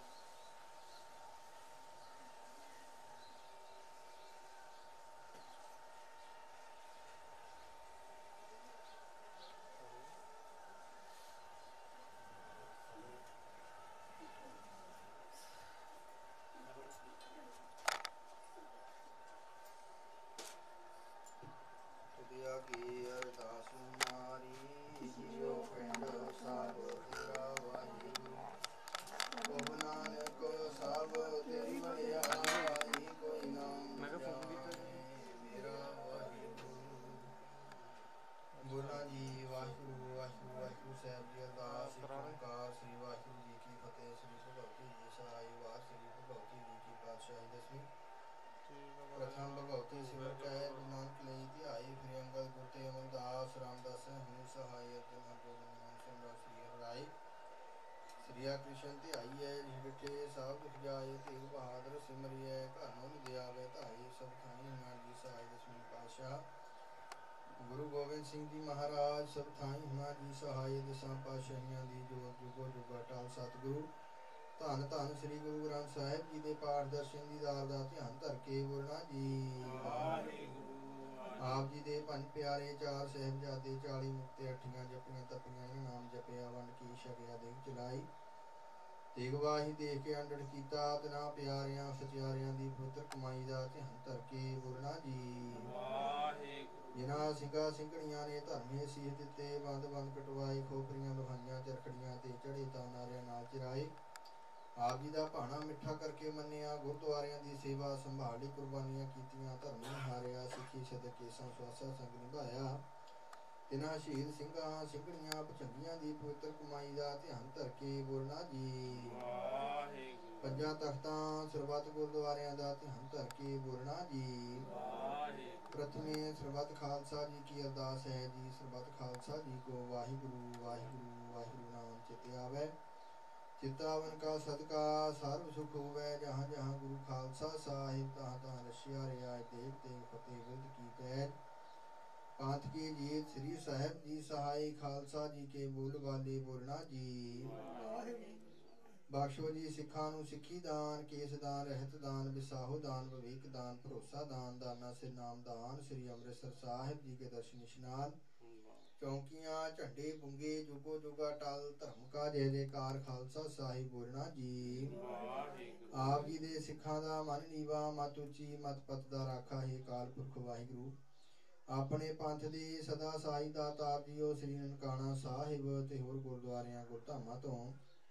ਤੁਧਿਆ ਕੀ ਅਰਦਾਸ ਮਾਰੀ ਜੀਓ ਪਿੰਡ ਸਭ ਤੇਰਾ ਵਾਹਿਗੁਰੂ ਕਹੋ ਨਾਨਕ ਸਭ ਤੇਰੀ ਵਡਿਆਈ ਕੋਈ ਨਾਮ ਮੇਰਾ ਵਾਹਿਗੁਰੂ ਬੋਲਾਂ ਜੀ ਵਾਹਿਗੁਰੂ ਵਾਹਿਗੁਰੂ ਵਾਹਿਗੁਰੂ ਸਾਹਿਬ ਜੀ ਅਰਦਾਸ ਓੰਕਾਰ ਸ੍ਰੀ ਵਾਹਿਗੁਰੂ ਜੀ ਕੀ ਫਤਿਹ। ਸ੍ਰੀ ਭਗਵਤੀ ਜੀ ਸਹਾਈ ਵਾਰ ਸ੍ਰੀ ਭਗਵਤੀ ਜੀ ਕੀ ਪਾਤਸ਼ਾਹੀ ਦਸਵੀਂ ਪ੍ਰਥਮ ਭਗਵਤੀ ਸਿਮਰ ਕੈ ਗੁਰੂ ਨਾਨਕ ਲਈ ਧਿਆਈ ਫਿਰ ਅੰਗਦ ਗੁਰ ਤੇ ਅਮਰਦਾਸ ਰਾਮਦਾਸ ਹਮੇ ਸਹਾਈ ਅਰਜਨ ਹਰ ਗੋਬਿੰਦ ਨਾਮ ਸਿਮਰਾ ਸ੍ਰੀ ਹਰਿ ਰਾਏ ਸ੍ਰੀਆ ਕ੍ਰਿਸ਼ਨ ਧਿਆਈਐ ਜਿ ਬਿਠੇ ਸਭ ਦੁਖ ਜਾਏ ਤੇਗ ਬਹਾਦਰ ਸਿਮਰਿਐ ਘਰ ਨੂੰ ਦਿਆਵੇ ਧਾਈ ਸਭ ਥਾਈ ਹਮਾਰ ਜੀ ਸਹਾਈ ਦਸਵੀਂ ਪਾਤਸ਼ਾਹ ਗੁਰੂ ਗੋਬਿੰਦ ਸਿੰਘ ਜੀ ਮਹਾਰਾਜ ਸਭ ਥਾਈ ਹਮਾਰ ਜੀ ਸਹਾਈ ਦਸਾਂ ਪਾਤਸ਼ਾਹੀਆਂ ਦੀ ਜੋਤ ਜੁਗੋ ਜੁਗਾ ਟਾਲ ਸਤਿਗੁਰੂ ਧੰਨ ਧੰਨ ਸ੍ਰੀ ਗੁਰੂ ਗ੍ਰੰਥ ਸਾਹਿਬ ਜੀ ਦੇ ਪਾਠ ਦਰਸ਼ਨ ਦੀ ਦਾਰ ਦਾ ਧਿਆਨ ਧਰ ਕੇ ਬੋਲਣਾ ਜੀ ਆਪ ਜੀ ਦੇ ਪੰਜ ਪਿਆਰੇ, ਚਾਰ ਸਾਹਿਬਜ਼ਾਦੇ, ਚਾਲੀ ਮੁਕਤੇ, ਅੱਠੀਆਂ ਜਪੀਆਂ ਤਪੀਆਂ, ਇਹਨਾਂ ਨਾਮ ਜਪਿਆ, ਵੰਡ ਕੀ ਛਕਿਆ, ਦੇਗ ਚਲਾਈ, ਤੇਗ ਵਾਹੀ ਦੇਖ ਕੇ ਅੰਡੜ ਕੀਤਾ, ਤਿਨਾ ਪਿਆਰਿਆਂ ਸਚਿਆਰਿਆਂ ਦੀ ਪਵਿੱਤਰ ਕਮਾਈ ਦਾ ਧਿਆਨ ਧਰ ਕੇ ਬੋਲਣਾ ਜੀ। ਜਿਨ੍ਹਾਂ ਸਿੰਘਾਂ ਸਿੰਘਣੀਆਂ ਨੇ ਧਰਮੇ ਸੀਸ ਦਿੱਤੇ, ਬੰਦ ਬੰਦ ਕਟਵਾਏ, ਖੋਪਰੀਆਂ ਲੋਹਾਈਆਂ ਚਰਖੜੀਆਂ ਤੇ ਚੜੇ ਤਾਂ ਨਾਰਿਆਂ ਨਾਲ ਚਿਰਾਏ, ਆਪ ਜੀ ਦਾ ਭਾਣਾ ਮਿੱਠਾ ਕਰਕੇ ਮੰਨਿਆ, ਗੁਰਦੁਆਰਿਆਂ ਦੀ ਸੇਵਾ ਸੰਭਾਲ ਲਈ ਕੁਰਬਾਨੀਆਂ ਕੀਤੀਆਂ, ਧਰਮ ਹਾਰਿਆ, ਸਿੱਖੀ ਸਦਕੇ ਸੰਸਵਾਸਾ ਸੰਗ ਨਿਭਾਇਆ, ਤਿਨਾਂ ਸ਼ਹੀਦ ਸਿੰਘਾਂ ਸਿੰਘਣੀਆਂ ਭੁਜੰਗੀਆਂ ਦੀ ਪਵਿੱਤਰ ਕਮਾਈ ਦਾ ਧਿਆਨ ਧਰ ਕੇ ਬੋਲਣਾ ਜੀ। ਪੰਜਾਂ ਤਖਤਾਂ ਸਰਬੱਤ ਗੁਰਦੁਆਰਿਆਂ ਦਾ ਧਿਆਨ ਧਰ ਕੇ ਬੋਲਣਾ ਜੀ। ਪ੍ਰਥਮੇ ਸਰਬੱਤ ਖਾਲਸਾ ਜੀ ਕੀ ਅਰਦਾਸ ਹੈ ਜੀ। ਸਰਬੱਤ ਖਾਲਸਾ ਜੀ ਕੋ ਵਾਹਿਗੁਰੂ ਵਾਹਿਗੁਰੂ ਵਾਹਿਗੁਰੂ ਨਾਮ ਚਿਤ ਆਵੈ, ਚਿਤਾਵਨ ਕਾ ਸਦਕਾ ਸਰਬ ਸੁਖ ਹੋਵੈ, ਜਹਾਂ ਜਹਾਂ ਗੁਰੂ ਖਾਲਸਾ ਸਾਹਿਬ, ਤਹਾਂ ਤਹਾਂ ਰਸ਼ਿਆ ਰਿਆ, ਦੇਖ ਦੇਖ ਫਤਿਹ ਵਿਰਦ ਕੀ ਪੈਜ, ਪੰਥ ਕੀ ਜੀਤ ਸ੍ਰੀ ਸਾਹਿਬ ਜੀ ਸਹਾਈ, ਖਾਲਸਾ ਜੀ ਕੇ ਬੋਲ ਵਾਲੇ ਬੋਲਣਾ ਜੀ। ਬਖਸ਼ੋ ਜੀ ਸਿੱਖਾਂ ਨੂੰ ਸਿੱਖੀ ਦਾਨ, ਕੇਸ ਦਾਨ, ਰਹਿਤ ਦਾਨ, ਵਿਸਾਹੋ ਦਾਨ, ਵਿਵੇਕ ਦਾਨ, ਭਰੋਸਾ ਦਾਨ, ਦਾਨਾ ਸਿਰ ਨਾਮ ਦਾਨ, ਸ੍ਰੀ ਅੰਮ੍ਰਿਤਸਰ ਸਾਹਿਬ ਜੀ ਕੇ ਦਰਸ਼ਨ ਇਸ਼ਨਾਨ, ਚੌਂਕੀਆਂ ਝੰਡੇ ਬੁੰਗੇ, ਜੁਗੋ ਜੁਗਾ ਟਲ, ਧਰਮ ਕਾ ਜੈ ਜੈਕਾਰ, ਖਾਲਸਾ ਸਾਹਿਬ ਬੋਲਣਾ ਜੀ। ਆਪ ਜੀ ਦੇ ਸਿੱਖਾਂ ਦਾ ਮਨ ਨੀਵਾ, ਮਤ ਉੱਚੀ, ਮਤ ਪਤ ਦਾ ਰਾਖਾ ਹੈ ਕਾਲ ਪੁਰਖ ਵਾਹਿਗੁਰੂ, ਆਪਣੇ ਪੰਥ ਦੀ ਸਦਾ ਸਾਈ ਦਾ ਤਾਰ ਜੀਓ, ਸ੍ਰੀ ਨਨਕਾਣਾ ਸਾਹਿਬ ਤੇ ਹੋਰ ਗੁਰਦੁਆਰਿਆਂ ਗੁਰਧਾਮਾਂ ਤੋਂ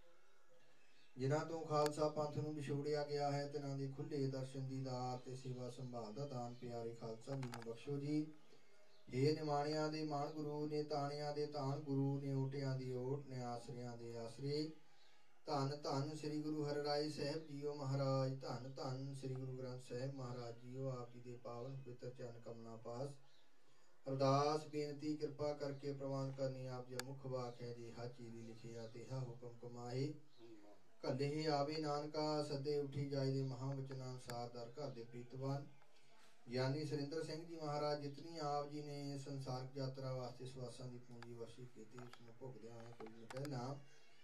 ਜਿਨ੍ਹਾਂ ਤੋਂ ਖਾਲਸਾ ਪੰਥ ਨੂੰ ਵਿਛੋੜਿਆ ਗਿਆ ਹੈ, ਤਿਨਾਂ ਦੇ ਖੁੱਲੇ ਦਰਸ਼ਨ ਦੀਦਾਰ ਤੇ ਸੇਵਾ ਸੰਭਾਲ ਦਾ ਦਾਨ ਪਿਆਰੇ ਖਾਲਸਾ ਜੀ ਨੂੰ ਬਖਸ਼ੋ ਜੀ। ਇਹ ਨਿਮਾਣਿਆਂ ਦੇ ਮਾਣ ਗੁਰੂ ਨੇ, ਤਾਣਿਆਂ ਦੇ ਤਾਣ ਗੁਰੂ ਨੇ, ਓਟਿਆਂ ਦੀ ਓਟ ਨੇ, ਆਸਰਿਆਂ ਦੇ ਆਸਰੇ, ਧੰਨ ਧੰਨ ਸ੍ਰੀ ਗੁਰੂ ਹਰਿਰਾਏ ਸਾਹਿਬ ਜੀਓ ਮਹਾਰਾਜ, ਧੰਨ ਧੰਨ ਸ੍ਰੀ ਗੁਰੂ ਗ੍ਰੰਥ ਸਾਹਿਬ ਮਹਾਰਾਜ ਜੀਓ। ਆਪ ਜੀ ਦੇ ਪਾਵਨ ਪਵਿੱਤਰ ਚਰਨ ਕਮਲਾਂ ਪਾਸ ਅਰਦਾਸ ਬੇਨਤੀ ਕਿਰਪਾ ਕਰਕੇ ਪ੍ਰਵਾਨ ਕਰਨੀ, ਆਪ ਜੀ ਮੁਖ ਵਾਕ ਹੈ ਜੀ, ਹਾ ਚੀਰੀ ਲਿਖਿਆ ਤੇ ਹਾ ਹੁਕਮ ਕਮਾਏ, ਘੱਲੇ ਆਵੇ ਨਾਨਕਾ, ਸੱਦੇ ਉੱਠੀ ਜਾਏ ਦੇ ਮਹਾਂ ਵਚਨਾਂ ਅਨੁਸਾਰ, ਦਰ ਘਰ ਦੇ ਪ੍ਰੀਤਵਾਨ ਗਿਆਨੀ ਸੁਰਿੰਦਰ ਸਿੰਘ ਜੀ ਮਹਾਰਾਜ, ਜਿਤਨੀ ਆਪ ਜੀ ਨੇ ਸੰਸਾਰਕ ਯਾਤਰਾ ਵਾਸਤੇ ਸਵਾਸਾਂ ਦੀ ਪੂੰਜੀ ਵਰਸ਼ੀ ਕੀਤੀ, ਉਸ ਨੂੰ ਭੁਗਦਿਆਂ ਹੋਏ ਕੁਝ ਨਹੀਂ ਪਹਿਲਾਂ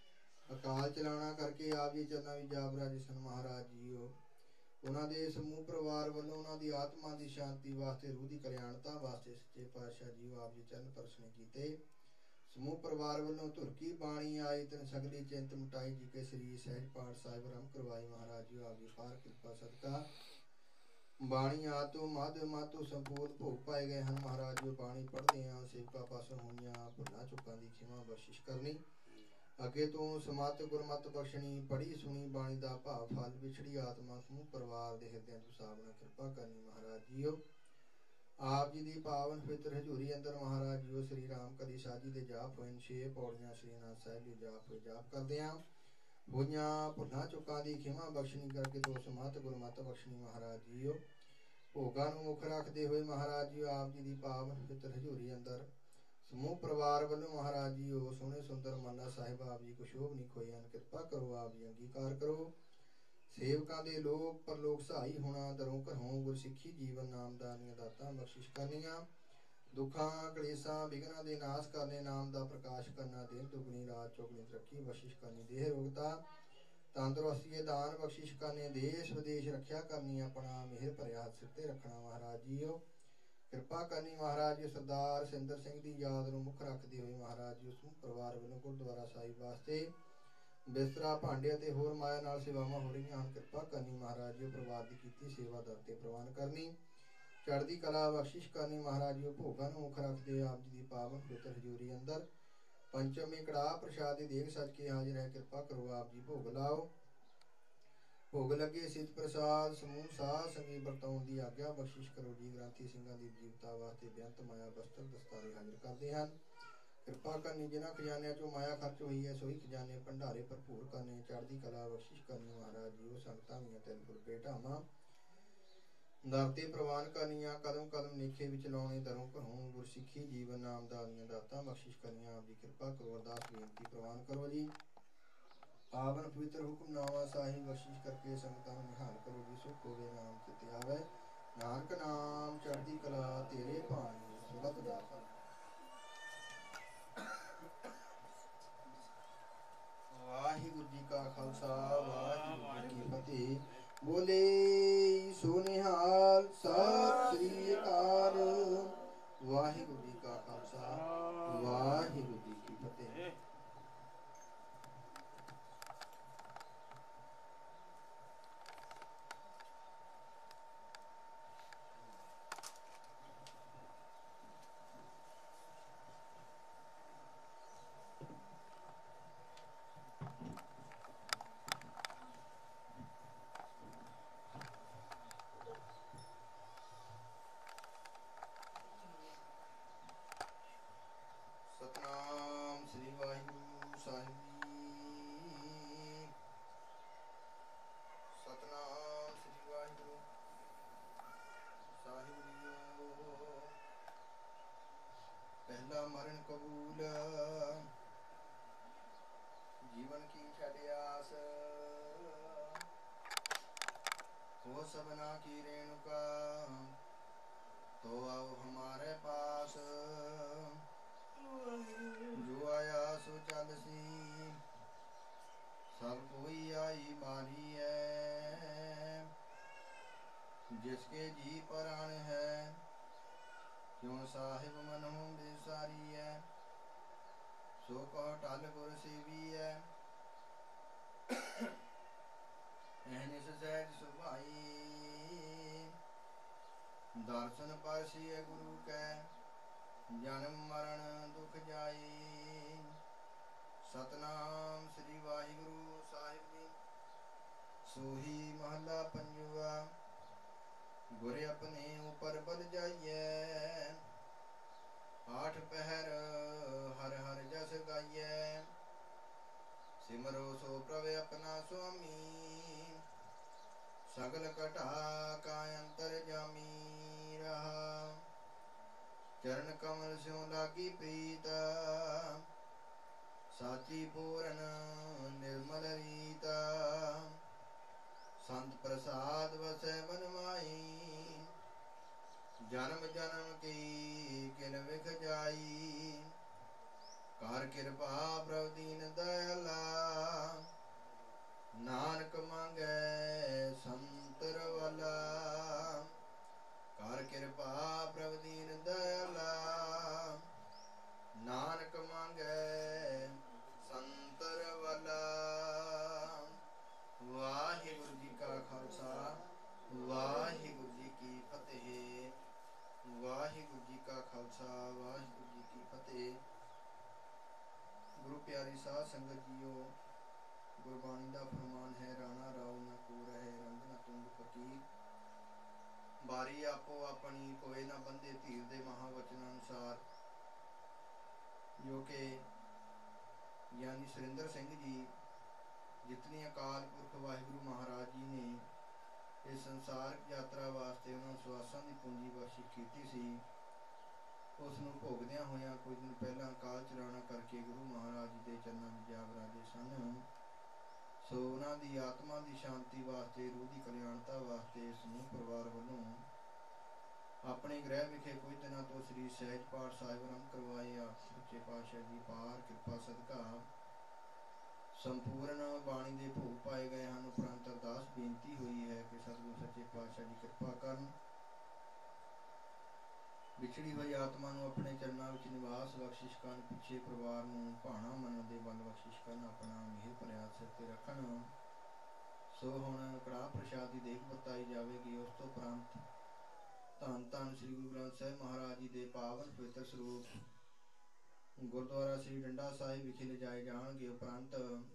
ਅਕਾਲ ਚਲਾਣਾ ਕਰਕੇ ਆਪ ਜੀ ਚਰਨਾਂ ਵਿੱਚ ਜਾ ਬਿਰਾਜੇ ਸਨ ਮਹਾਰਾਜ ਜੀਓ। ਉਹਨਾਂ ਦੇ ਸਮੂਹ ਪਰਿਵਾਰ ਵੱਲੋਂ ਉਹਨਾਂ ਦੀ ਆਤਮਾ ਦੀ ਸ਼ਾਂਤੀ ਵਾਸਤੇ, ਰੂਹ ਦੀ ਕਲਿਆਣਤਾ ਵਾਸਤੇ ਸੱਚੇ ਪਾਤਸ਼ਾਹ ਜੀਓ ਆਪ ਜੀ ਚਰਨ ਪਰਸਣੇ ਕੀਤੇ। ਸਮੂਹ ਪਰਿਵਾਰ ਵੱਲੋਂ ਧੁਰ ਕੀ ਬਾਣੀ ਆਈ, ਤਿਨ ਸਗਲੀ ਚਿੰਤ ਮਿਟਾਈ, ਜੀ ਕੇ ਸ੍ਰੀ ਸਹਿਜ ਪਾਠ ਸਾਹਿਬ ਆਰੰਭ ਕਰਵਾਏ ਮਹਾਰਾਜ ਜੀਓ। ਆਪ ਜੀ ਪਾਰ ਕਿਰਪਾ ਸਦਕਾ ਬਾਣੀ ਆਤੋ ਮਧ ਮਾਤੋ ਸੰਪੂਰਨ ਭੋਗ ਪਾਏ ਗਏ ਹਨ ਮਹਾਰਾਜ ਜੀਓ। ਬਾਣੀ ਪੜ੍ਹਦੇ ਹਾਂ ਸੇਵਕਾਂ ਪਾਸੋਂ ਹੋਈਆਂ ਭੁੱਲਾਂ ਚੁੱਕਾਂ ਦੀ ਖਿਮਾ ਬਖਸ਼ਿਸ਼ ਕਰਨੀ, ਅੱਗੇ ਤੋਂ ਸਮਤ ਗੁਰਮਤ ਬਖਸ਼ਣੀ, ਪੜ੍ਹੀ ਸੁਣੀ ਬਾਣੀ ਦਾ ਭਾਵ ਫਲ, ਵਿਛੜੀ ਆਤਮਾ ਸਮੂਹ ਪਰਿਵਾਰ ਦੇ ਹਿਰਦਿਆਂ ਤੋਂ ਸਾਬਣਾ ਕਿਰਪਾ ਕਰਨੀ ਮਹਾਰਾਜ ਜੀਓ। ਆਪ ਜੀ ਦੀ ਪਾਵਨ ਪਵਿੱਤਰ ਹਜ਼ੂਰੀ ਅੰਦਰ ਮਹਾਰਾਜ ਜੀਓ ਸ੍ਰੀ ਰਾਮ ਕਦੀ ਸਾਜੀ ਦੇ ਜਾਪ ਹੋਏ, ਛੇ ਪੌੜੀਆਂ ਸ੍ਰੀ ਅਨੰਦ ਸਾਹਿਬ ਜੀ ਜਾਪ ਹੋਏ, ਜਾਪ ਕਰਦਿਆਂ ਹੋਈਆਂ ਭੁੱਲਾਂ ਚੁੱਕਾਂ ਦੀ ਖਿਮਾ ਬਖਸ਼ਣੀ, ਕਰਕੇ ਤੋਂ ਸਮਤ ਗੁਰਮਤ ਬਖਸ਼ਣੀ ਮਹਾਰਾਜ ਜੀਓ। ਭੋਗਾਂ ਨੂੰ ਮੁੱਖ ਰੱਖਦੇ ਹੋਏ ਮਹਾਰਾਜ ਜੀ ਆਪ ਜੀ ਦੀ ਪਾਵਨ ਪਵਿੱਤਰ ਹਜ਼ੂਰੀ ਅੰਦਰ ਸਮੂਹ ਪਰਿਵਾਰ ਵੱਲੋਂ ਮਹਾਰਾਜ ਜੀਓ ਸੋਹਣੇ ਸੁੰਦਰ ਮਾਲਾ ਸਾਹਿਬ ਆਪ ਜੀ ਕੋ ਸ਼ੋਭ ਨਹੀਂ ਖੋਈ ਹਨ, ਕਿਰਪਾ ਕਰੋ ਆਪ ਜੀ ਅੰਗੀਕਾਰ ਕਰੋ। ਸੇਵਕਾਂ ਦੇ ਲੋਕ ਪਰਲੋਕ ਸਹਾਈ ਹੋਣਾ, ਦਰੋਂ ਘਰੋਂ ਗੁਰਸਿੱਖੀ ਜੀਵਨ ਨਾਮਦਾਨੀਆਂ ਦਾਤਾਂ ਬਖਸ਼ਿਸ਼ ਕਰਨੀਆਂ, ਦੁੱਖਾਂ ਕਲੇਸ਼ਾਂ ਵਿਘਨਾਂ ਦੇ ਨਾਸ਼ ਕਰਨੇ, ਨਾਮ ਦਾ ਪ੍ਰਕਾਸ਼ ਕਰਨਾ, ਦਿਨ ਦੁਗਣੀ ਰਾਤ ਚੌਗਣੀ ਤਰੱਕੀ ਬਖਸ਼ਿਸ਼ ਕਰਨੀ, ਦੇਹ ਰੋਗਤਾ ਤੰਦਰੁਸਤੀ ਦਾਨ ਬਖਸ਼ਿਸ਼ ਕਰਨੇ, ਦੇਸ਼ ਵਿਦੇਸ਼ ਰੱਖਿਆ ਕਰਨੀ, ਆਪਣਾ ਮਿਹਰ ਭਰਿਆ ਹੱਥ ਸਿਰ ਤੇ ਰੱਖਣਾ ਮਹਾਰਾਜ ਜੀਓ। ਕਿਰਪਾ ਕਰਨੀ ਮਹਾਰਾਜ ਜੀ ਸਰਦਾਰ ਸਿੰਦਰ ਸਿੰਘ ਦੀ ਯਾਦ ਨੂੰ ਮੁੱਖ ਰੱਖਦੇ ਹੋਏ ਮਹਾਰਾਜ ਜੀ ਉਸ ਨੂੰ ਪਰਿਵਾਰ ਵੱਲੋਂ ਗੁਰਦੁਆਰਾ ਸਾਹਿਬ ਵਾਸਤੇ ਬਿਸਤਰਾ ਭਾਂਡੇ ਅਤੇ ਹੋਰ ਮਾਇਆ ਨਾਲ ਸੇਵਾਵਾਂ ਹੋ ਰਹੀਆਂ ਹਨ, ਕਿਰਪਾ ਕਰਨੀ ਮਹਾਰਾਜ ਜੀ ਪਰਿਵਾਰ ਦੀ ਕੀਤੀ ਸੇਵਾ ਦਰ ਤੇ ਪ੍ਰਵਾਨ ਕਰਨੀ, ਚੜ੍ਹਦੀ ਕਲਾ ਬਖਸ਼ਿਸ਼ ਕਰਨੀ ਮਹਾਰਾਜ ਜੀ। ਭੋਗਾਂ ਨੂੰ ਮੁੱਖ ਰੱਖਦੇ ਆਪ ਜੀ ਦੀ ਪਾਵਨ ਪਵਿੱਤਰ ਹਜ਼ੂਰੀ ਅੰਦਰ ਪੰਚਮੀ ਕੜਾਹ ਪ੍ਰਸ਼ਾਦ ਦੀ ਦੇਗ ਸੱਜ ਕੇ ਹਾਜ਼ਰ ਹੈ, ਕਿਰਪਾ ਕਰੋ ਆਪ ਜੀ ਭੋਗ ਲਾਓ। ਭੋਗ ਲੱਗੇ ਸਿੱਧ ਪ੍ਰਸਾਦ ਸਮੂਹ ਸਾਧ ਸੰਗੀ ਵਰਤਾਉਣ ਦੀ ਆਗਿਆ ਬਖਸ਼ਿਸ਼ ਕਰੋ ਜੀ। ਗ੍ਰੰਥੀ ਸਿੰਘਾਂ ਦੀ ਜੀਵਤਾ ਵਾਸਤੇ ਬੇਅੰਤ ਮਾਇਆ ਬਸਤਰ ਦਸਤਾਰੇ ਹਾਜ਼ਰ ਕਰਦੇ ਹਨ, ਕਿਰਪਾ ਕਰਨੀ। ਜਿਨ੍ਹਾਂ ਖਜ਼ਾਨਿਆਂ ਚੋਂ ਮਾਇਆ ਖਰਚ ਹੋਈ ਹੈ ਸੋਈ ਖਜ਼ਾਨੇ ਭੰਡਾਰੇ ਭਰਪੂਰ ਕਰਨੇ, ਚੜ੍ਹਦੀ ਕਲਾ ਬਖਸ਼ਿਸ਼ ਕਰਨੀ ਮਹਾਰਾਜ ਜੀ। ਉਹ ਸੰਗਤਾਂ ਦੀਆਂ ਤਿੰਨ ਫੁੱਲ ਭੇਟਾਵਾਂ ਦਰ ਤੇ ਪ੍ਰਵਾਨ ਕਰਨੀਆਂ, ਕਦਮ ਕਦਮ ਨੇਖੇ ਵਿੱਚ ਲਾਉਣੇ, ਦਰੋਂ ਘਰੋਂ ਗੁਰਸਿੱਖੀ ਜੀਵਨ ਨਾਮਦਾਨੀਆਂ ਦਾਤਾਂ ਬਖਸ਼ਿਸ਼ ਕਰਨੀਆਂ। ਆਪ ਜੀ ਕਿਰਪਾ ਕਰੋ, ਅਰਦਾਸ ਬੇਨਤੀ ਪ੍ਰਵਾਨ ਕਰੋ ਜੀ। ਪਾਵਨ ਪਵਿੱਤਰ ਹੁਕਮਨਾਮਾ ਸਾਹਿਬ ਬਖਸ਼ਿਸ਼ ਕਰਕੇ ਸੰਗਤਾਂ ਨੂੰ ਨਿਹਾਲ ਕਰੋ ਜੀ। ਸੁਖ ਹੋਵੇ ਨਾਮ ਚਿਤ ਆਵੇ, ਨਾਨਕ ਨਾਮ ਚੜ੍ਹਦੀ ਕਲਾ ਤੇਰੇ ਭਾਣੇ ਸੁਰਤ ਦਾਤਾ। ਵਾਹਿਗੁਰੂ ਜੀ ਕਾ ਖਾਲਸਾ ਵਾਹਿਗੁਰੂ ਜੀ ਕੀ ਫਤਿਹ। ਬੋਲੇ ਸੋ ਨਿਹਾਲ, ਸਤਿ ਸ੍ਰੀ ਅਕਾਲ। सबना की रेणुका, तो आओ हमारे पास। जो आया सो चल सी, सब कोई आई बारी है। जिसके जी प्राण है, क्यों साहिब मनो बेसारी है। सो कहो टल गुर सेवी है, एहनिस सहज सुभाई। दर्शन परसिए गुरु कै, जन्म मरण दुख जाई। सतनाम श्री वाहिगुरु साहिब जी। सोही महला पंजुआ, गुर अपने ऊपर बल जाइए। आठ पहर हर हर जस गाइए। सिमरो सो प्रभ अपना स्वामी, सगल कटा का अंतर जामी रहा। चरण कमल स्यों लागी प्रीत, साची पूरन निर्मल रीता। संत प्रसाद वसै मन माई, जन्म जन्म की किन विख जाई। कर कृपा प्रभु दीन दयाला, नानक मांगै संतर वाला। कर कृपा प्रभु दीन दयाला, नानक मांगै संतर वाला। वाहिगुरु जी का खालसा, वाहिगुरु जी की फतेह। वाहिगुरु जी का खालसा, वाहिगुरु जी की फतेह। गुरु प्यारी साध संगत जीओ, गुरबाणी का फरमान है, राणा राव न को रहे रंग न तुंग फकीर। बारी आपो अपनी कोई न बंदे धीर दे महावचन अनुसार, जो कि यानी सुरिंदर सिंह जी जितनी अकाल पुरख वाहिगुरु महाराज जी ने इस संसार यात्रा वास्ते उन्होंने सवासां की पूंजी बख्शिश की सी, उस नूं भोगदियां होइयां कुछ दिन पहला अकाल चलाना करके गुरु महाराज जी के चरणों में जा बराजे सन। सो उन्हां दी आत्मा की शांति वास्ते, रूह की कल्याणता वास्ते समूह परिवार वालों अपने गृह विखे कुछ दिनों तो श्री सहज पाठ साहिब आरंभ करवाए। आप सच्चे पातशाह जी पार कृपा सदका संपूर्ण बाणी के भोग पाए गए हैं। उपरंत अरदास बेनती हुई है कि सतगुरु सच्चे पातशाह जी कृपा करन, विछड़ी हुई आत्मा नूं अपने चरणों में निवास बख्शिश करन, पिछे परिवार नूं भाणा मनन दे बल बख्शिश करन, अपना मेहर भरिया सिर ते रखन। सो हुण कड़ाह प्रसाद की देख बरताई जाएगी। उस तो उपरंत धन धन श्री गुरु ग्रंथ साहिब महाराज जी के पावन पवित्र स्वरूप गुरुद्वारा श्री डंडा साहिब विखे ले जाए जाएंगे। उपरंत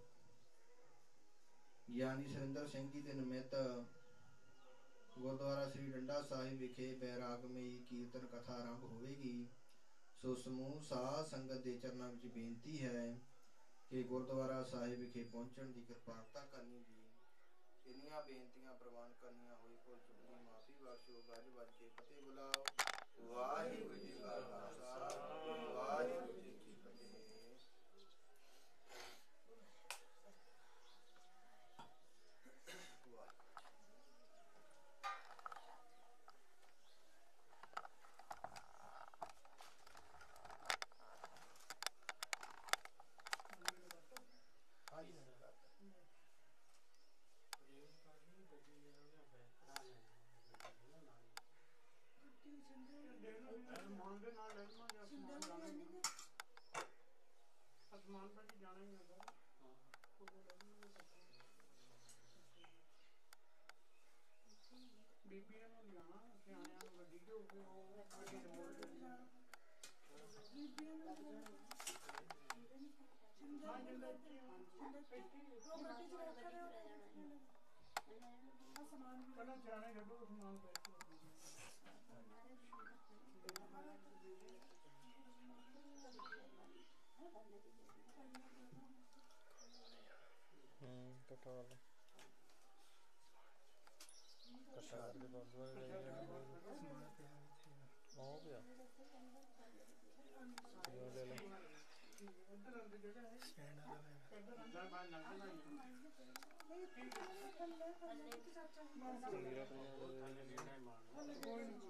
ज्ञानी सुरिंदर सिंह जी के निमित्त गुरुद्वारा श्री डंडा साहिब विखे बैरागमई कीर्तन कथा आरंभ होगी। सो समूह साध संगत के चरणों में बेनती है कि गुरुद्वारा साहिब विखे पहुंचने की कृपालता करनी जी। इन्नियां बेनतियां प्रवान करनियां होई कोई चुकनी माफी बख्शो। गज बज के फतेह बुलाओ। वाहिगुरु जी का खालसा, वाहिगुरु जी की फतेह। ਬੀਬੀਆਂ ਨੂੰ ਲਿਆਣਾ, ਸਿਆਣਿਆਂ ਨੂੰ ਗੱਡੀ ਚ ਹੋ ਕੇ ਉਹ ਗੱਡੀ ਦੇ ਮੋੜ ਤੇ ਲਿਆਣਾ। ਬੀਬੀਆਂ ਨੂੰ ਹਾਂ ਜਿੰਦਾ ਇੱਥੇ ਉਹ ਗੱਡੀ ਚ ਰੱਖ ਰਿਹਾ ਸਮਾਨ ਵੀ ਪਹਿਲਾਂ ਸਿਆਣੇ ਕੱਢੋ ਸਮਾਨ ਪੈ ਹੂੰ ਕਟਾਲ ਕਟਾਲ ਦੇ ਗੁਰਦੁਆਰੇ ਲੈ ਜਾਣਾ ਉਹ ਪਿਆ ਉਹ ਲੈ ਲੈ ਇੱਧਰ ਅੰਦਰ ਜਿਹੜਾ ਹੈ ਸਟੈਂਡ ਵਾਲਾ ਹੈ ਇੱਧਰ ਅੰਦਰ ਬਾਹਰ ਲੰਘਣਾ ਹੀ ਨਹੀਂ ਠੀਕ ਹੈ ਮੇਰਾ ਪੰਜਾਬ ਦੇ ਕੋਈ ਨਹੀਂ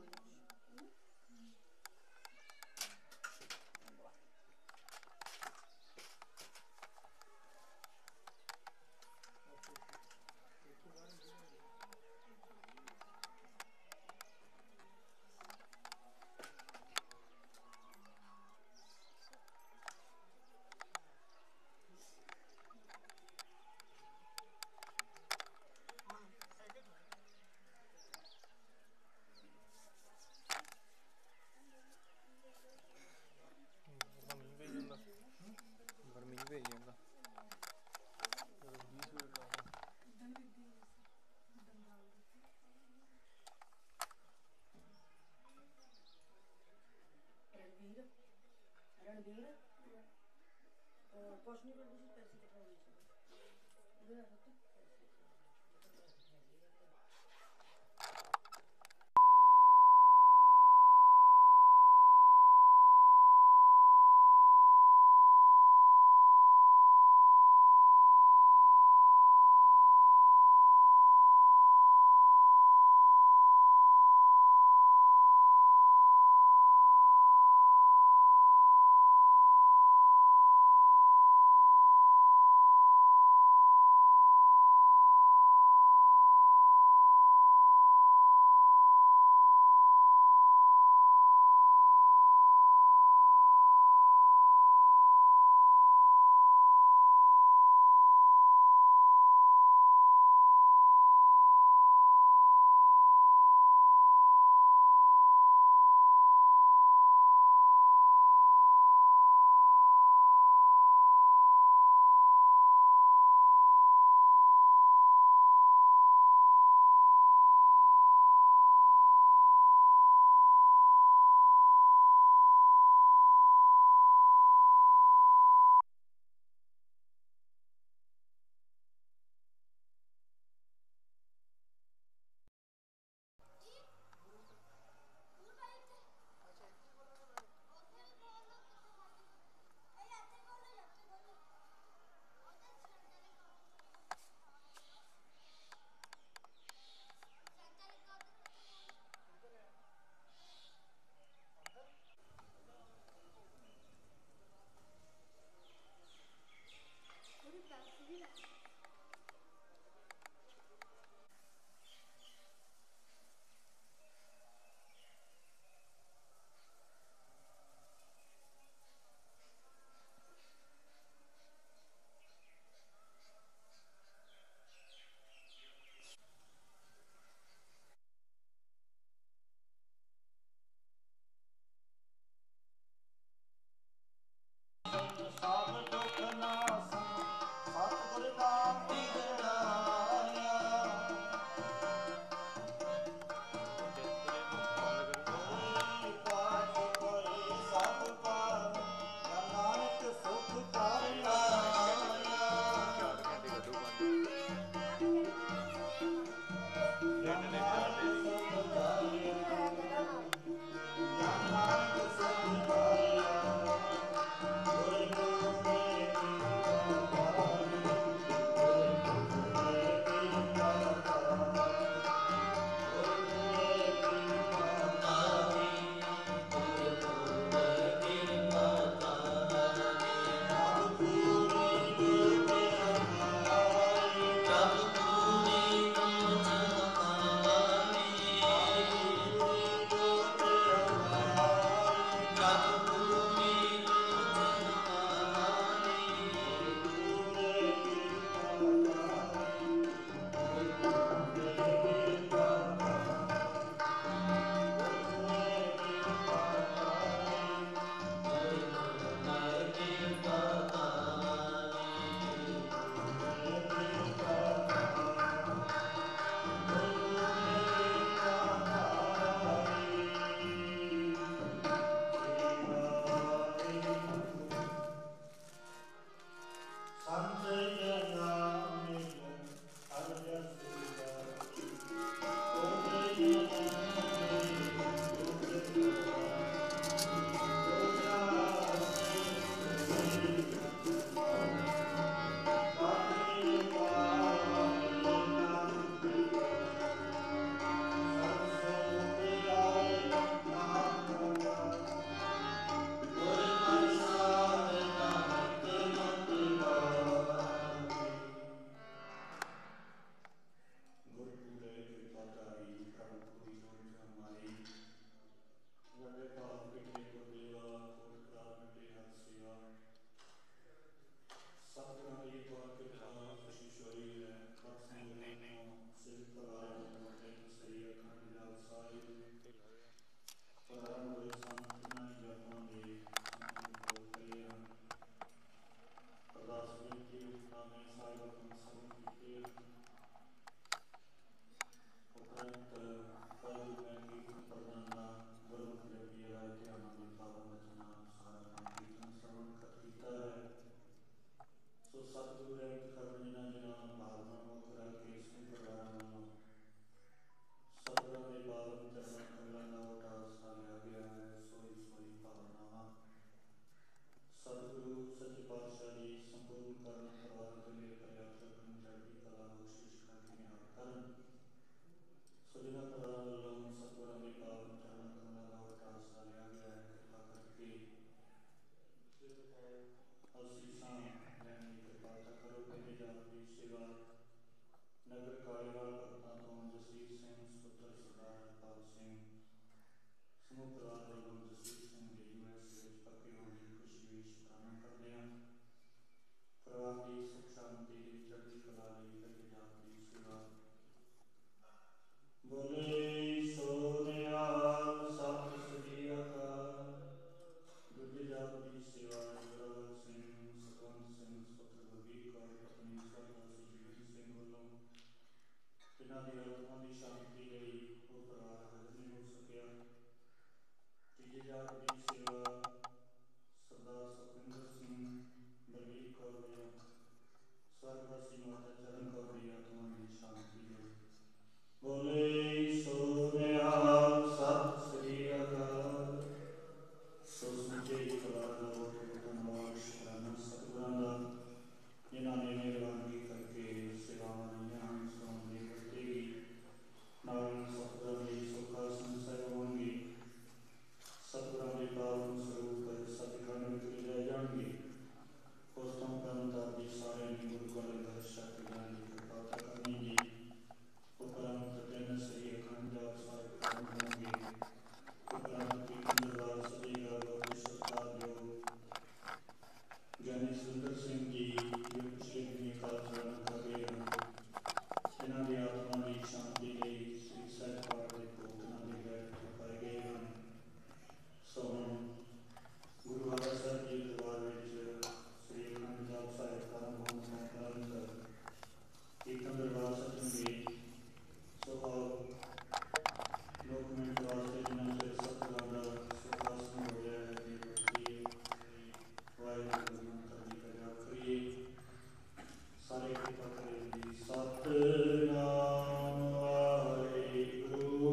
ਜਿਨ੍ਹਾਂ ਦੀ ਆਤਮਾ ਦੀ ਸ਼ਾਂਤੀ ਲਈ ਉਹ ਪਰਿਵਾਰ ਹਾਜ਼ਰ ਨਹੀਂ ਹੋ ਸਕਿਆ। ਤੀਜੇ ਜਾਤ ਦੀ ਸੇਵਾ ਸਰਦਾਰ ਸੁਖਵਿੰਦਰ ਸਿੰਘ, ਬਲਵੀਰ ਕੌਰ ਵੱਲੋਂ ਸਵਰਗਵਾਸੀ ਮਾਤਾ ਚਰਨ ਕੌਰ ਦੀ ਆਤਮਾ ਦੀ ਸ਼ਾਂਤੀ ਲਈ। ਬੋਲੇ ਸੋ ਨਿਹਾਲ, ਸਤਿ ਸ੍ਰੀ ਅਕਾਲ। ਸੋ ਸਮੁੱਚੇ ਪਰਿਵਾਰ ਦਾ ਬਹੁਤ ਬਹੁਤ ਧੰਨਵਾਦ ਸ਼ੁਕਰਾਨਾ ਸਤਿਗੁਰਾਂ ਦਾ, ਜਿਨ੍ਹਾਂ ਨੇ ਮਿਹਰਬਾਨੀ ਕਰਕੇ ਸੇਵਾਵਾਂ ਲਈਆਂ ਹਨ। ਸੁਣਨ ਦੀ ਵਰਤੇਗੀ ਨਾਲ ਸਤਿਗੁਰਾਂ ਦੀ ਸੁੱਖਾ ਸੰਸਾਰ ਹੋਣਗੇ। ਸਤਿਗੁਰਾਂ ਦੇ ਪਾਵਨ ਸਰੂਪ ਸਤਿਖੰਡ ਵਿੱਚ ਲਿਜਾਏ ਜਾਣਗੇ। ਉਸ ਤੋਂ ਕਰਮਦਾਰ ਦੀ ਸਾਰਿਆਂ ਨੇ ਗੁਰੂ ਕਾ ਲੰਗਰ ਛਕ ਜਾਣ ਦੀ ਕਿਰਪਾਲਤਾ ਕਰਨੀ ਜੀ। ਉਪਰੰਤ ਤਿੰਨ ਸ੍ਰੀ ਅਖੰਡ ਜਾਪ ਸਾਹਿਬ ਖਤਮ ਹੋਣਗੇ। ਉਪਰੰਤ ਕੀਰਤਨ ਦਰਬਾਰ ਸਜੇਗਾ। ਬਾਬੇ ਸਤਿਕਾਰਯੋਗ ਗਿਆਨੀ ਸੁਰਿੰਦਰ ਸਿੰਘ ਜੀ ਜੋ ਪਿਛਲੇ ਦਿਨੀਂ ਅਕਾਲ ਚਲਾਣਾ ਕਰ ਰਹੇ ਹਨ, ਇਹਨਾਂ ਦੀ ਆਤਮਾ ਦੀ ਸ਼ਾਂਤੀ ਲਈ ਸ੍ਰੀ ਸਹਿਜ ਪਾਠ ਦੇ ਭੋਗ ਇਹਨਾਂ ਦੀ ਬੈਠ ਪਾਏ ਗਏ ਹਨ। ਸੋ ਹੁਣ ਗੁਰੂ ਹਰਿ ਸਾਹਿਬ ਜੀ ਦਰਬਾਰ ਵਿੱਚ ਸ੍ਰੀ ਅਖੰਡ ਜਾਪ ਸਾਹਿਬ ਆਰੰਭ ਹੋਣ ਤੋਂ ਉਪਰੰਤ ਕੀਰਤਨ ਦਰਬਾਰ ਸਜਣਗੇ। ਸੋ ਆਓ ਲੋਕ ਮਿੰਟ ਵਾਸਤੇ ਜਿਨ੍ਹਾਂ ਚਿਰ ਸਤਿਗੁਰਾਂ ਦਾ ਸੁਖਾਸਨ ਹੋ ਰਿਹਾ ਹੈ ਤੇ ਬੈਠੀਏ, ਵਾਹਿਗੁਰੂ ਦਾ ਮੰਤਰ ਦੀ ਕਰਿਆ ਕਰੀਏ। ਸਾਰੇ ਕਿਰਪਾ ਕਰੇ ਜੀ। ਸਤਿਨਾਮ ਵਾਹਿਗੁਰੂ,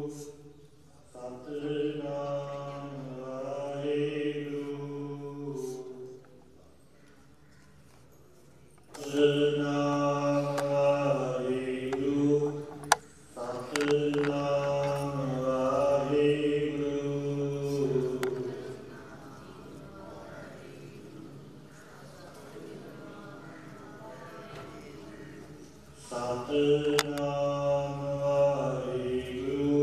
ਸਤਿਨਾਮ ਵਾਹਿਗੁਰੂ, ਸਤਿਨਾਮ ਵਾਹਿਗੁਰੂ, ਸਤਿਨਾਮ ਵਾਹਿਗੁਰੂ, ਸਤਿਨਾਮ ਵਾਹਿਗੁਰੂ,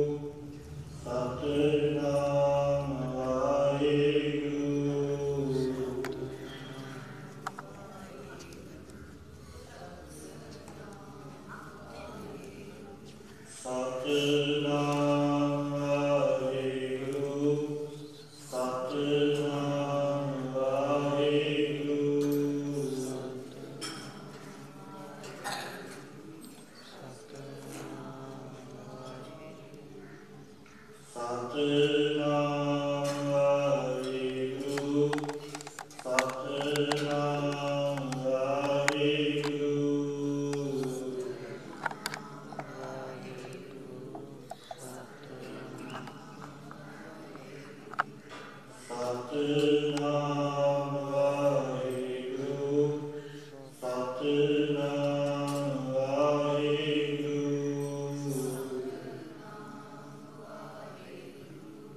ਸਤਿਨਾਮ ਵਾਹਿਗੁਰੂ, ਸਤਿਨਾਮ ਵਾਹਿਗੁਰੂ, ਸਤਿਨਾਮ ਵਾਹਿਗੁਰੂ, ਸਤਿਨਾਮ ਵਾਹਿਗੁਰੂ, ਸਤਿਨਾਮ ਵਾਹਿਗੁਰੂ, ਸਤਿਨਾਮ ਵਾਹਿਗੁਰੂ, ਸਤਿਨਾਮ ਵਾਹਿਗੁਰੂ,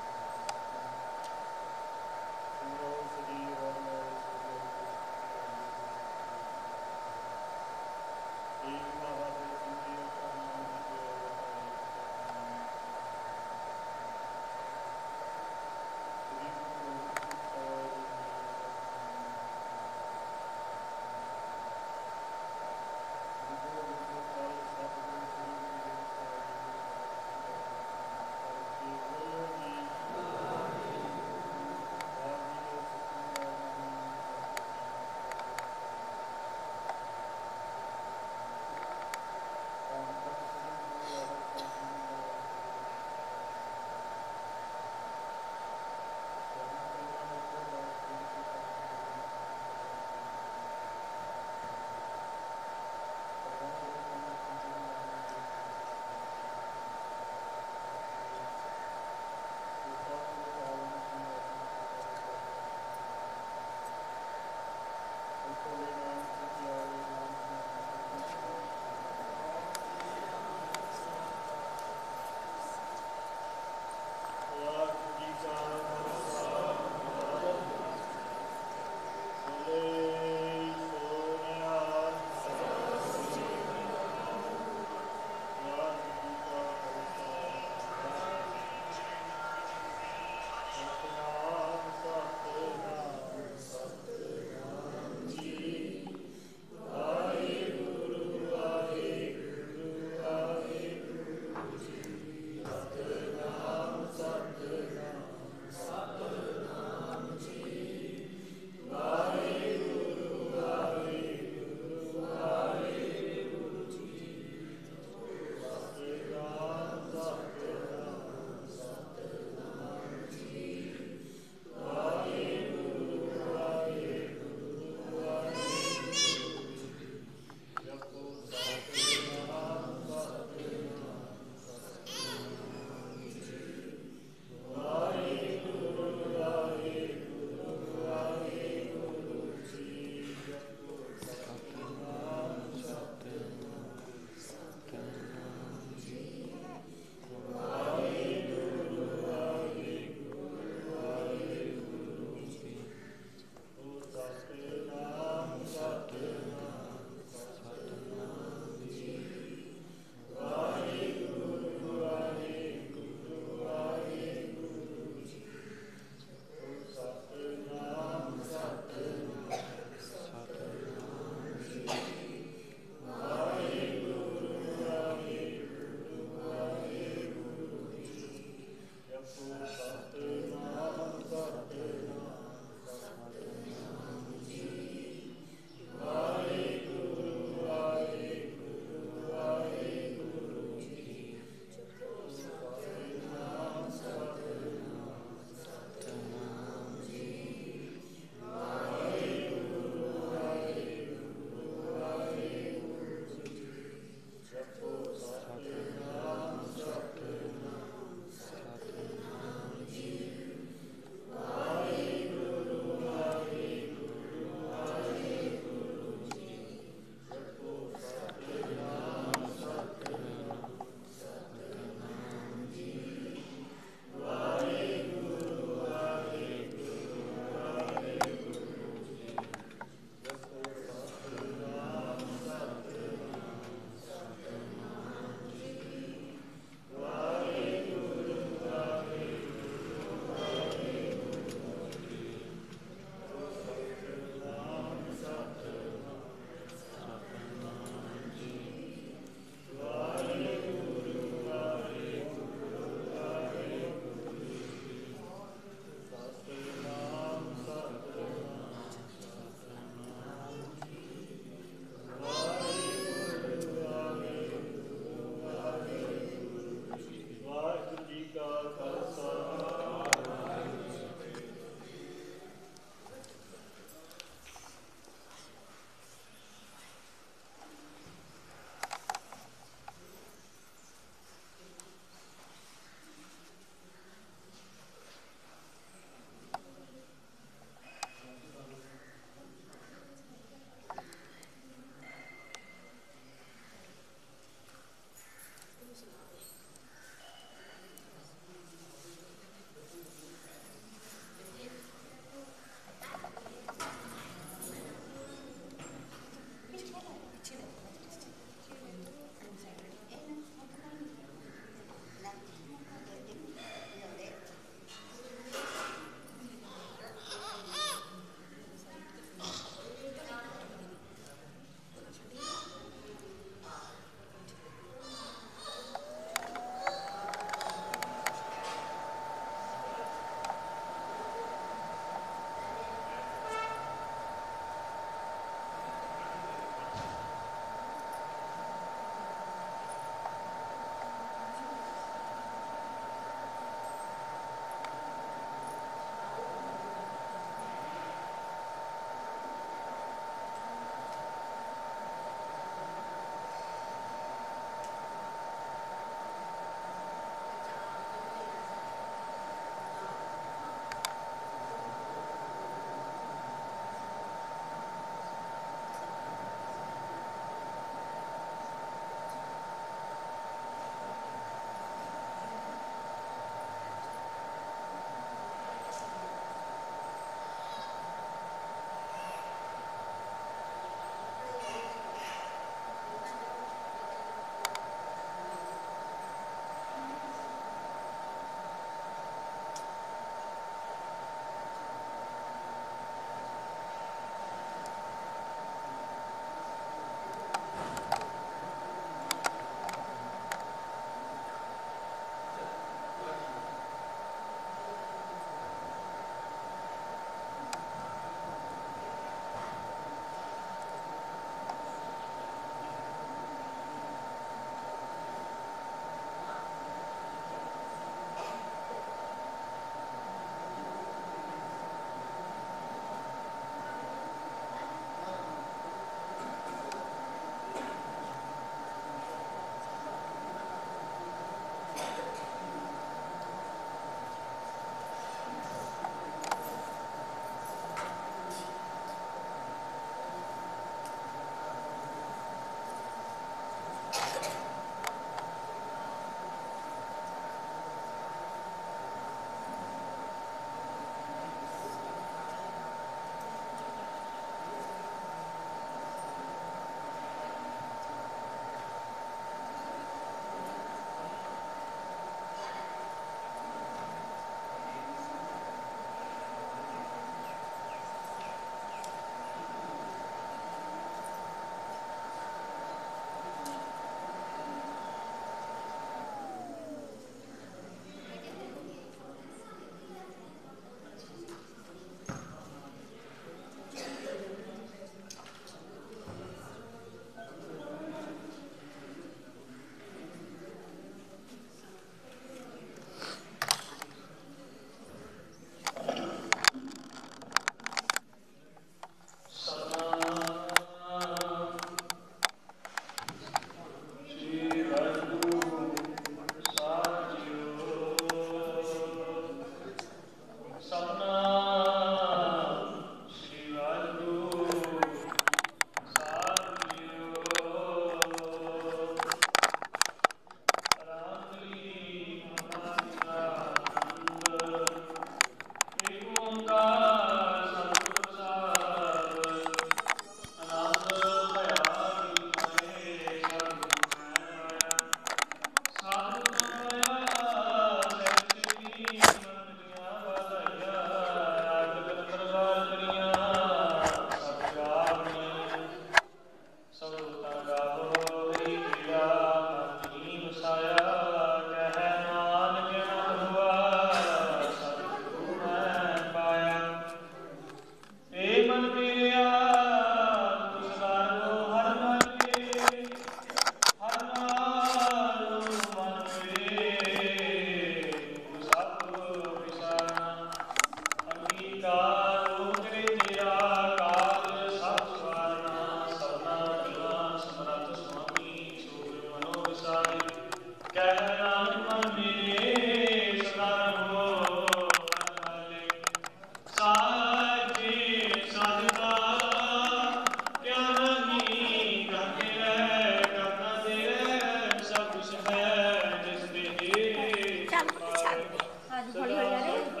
ਅੱਜ ਫੜੀ ਹੋਈ ਆ ਰੇ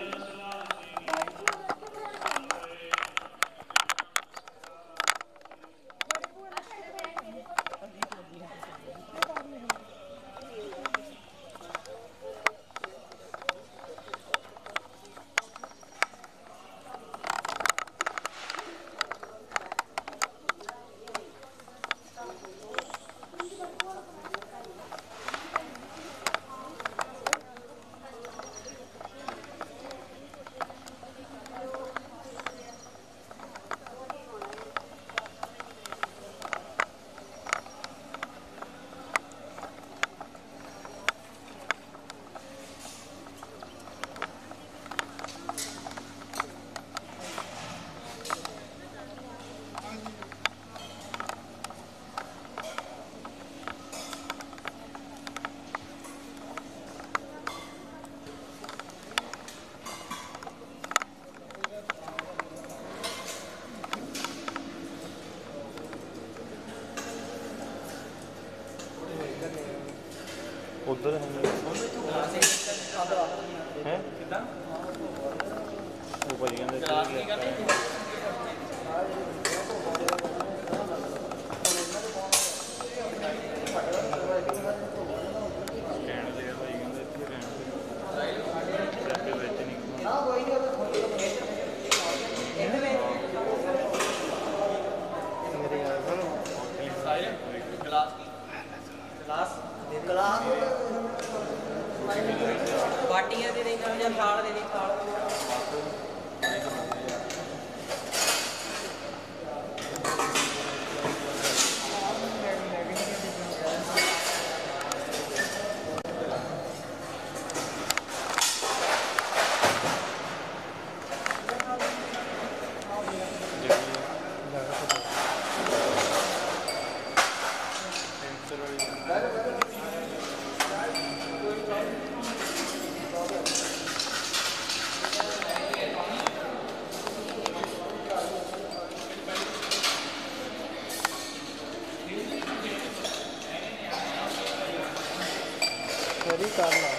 उधर है हैं वो भाई कहते बाटियां दे देंगे या थाल दे देंगे थाल करना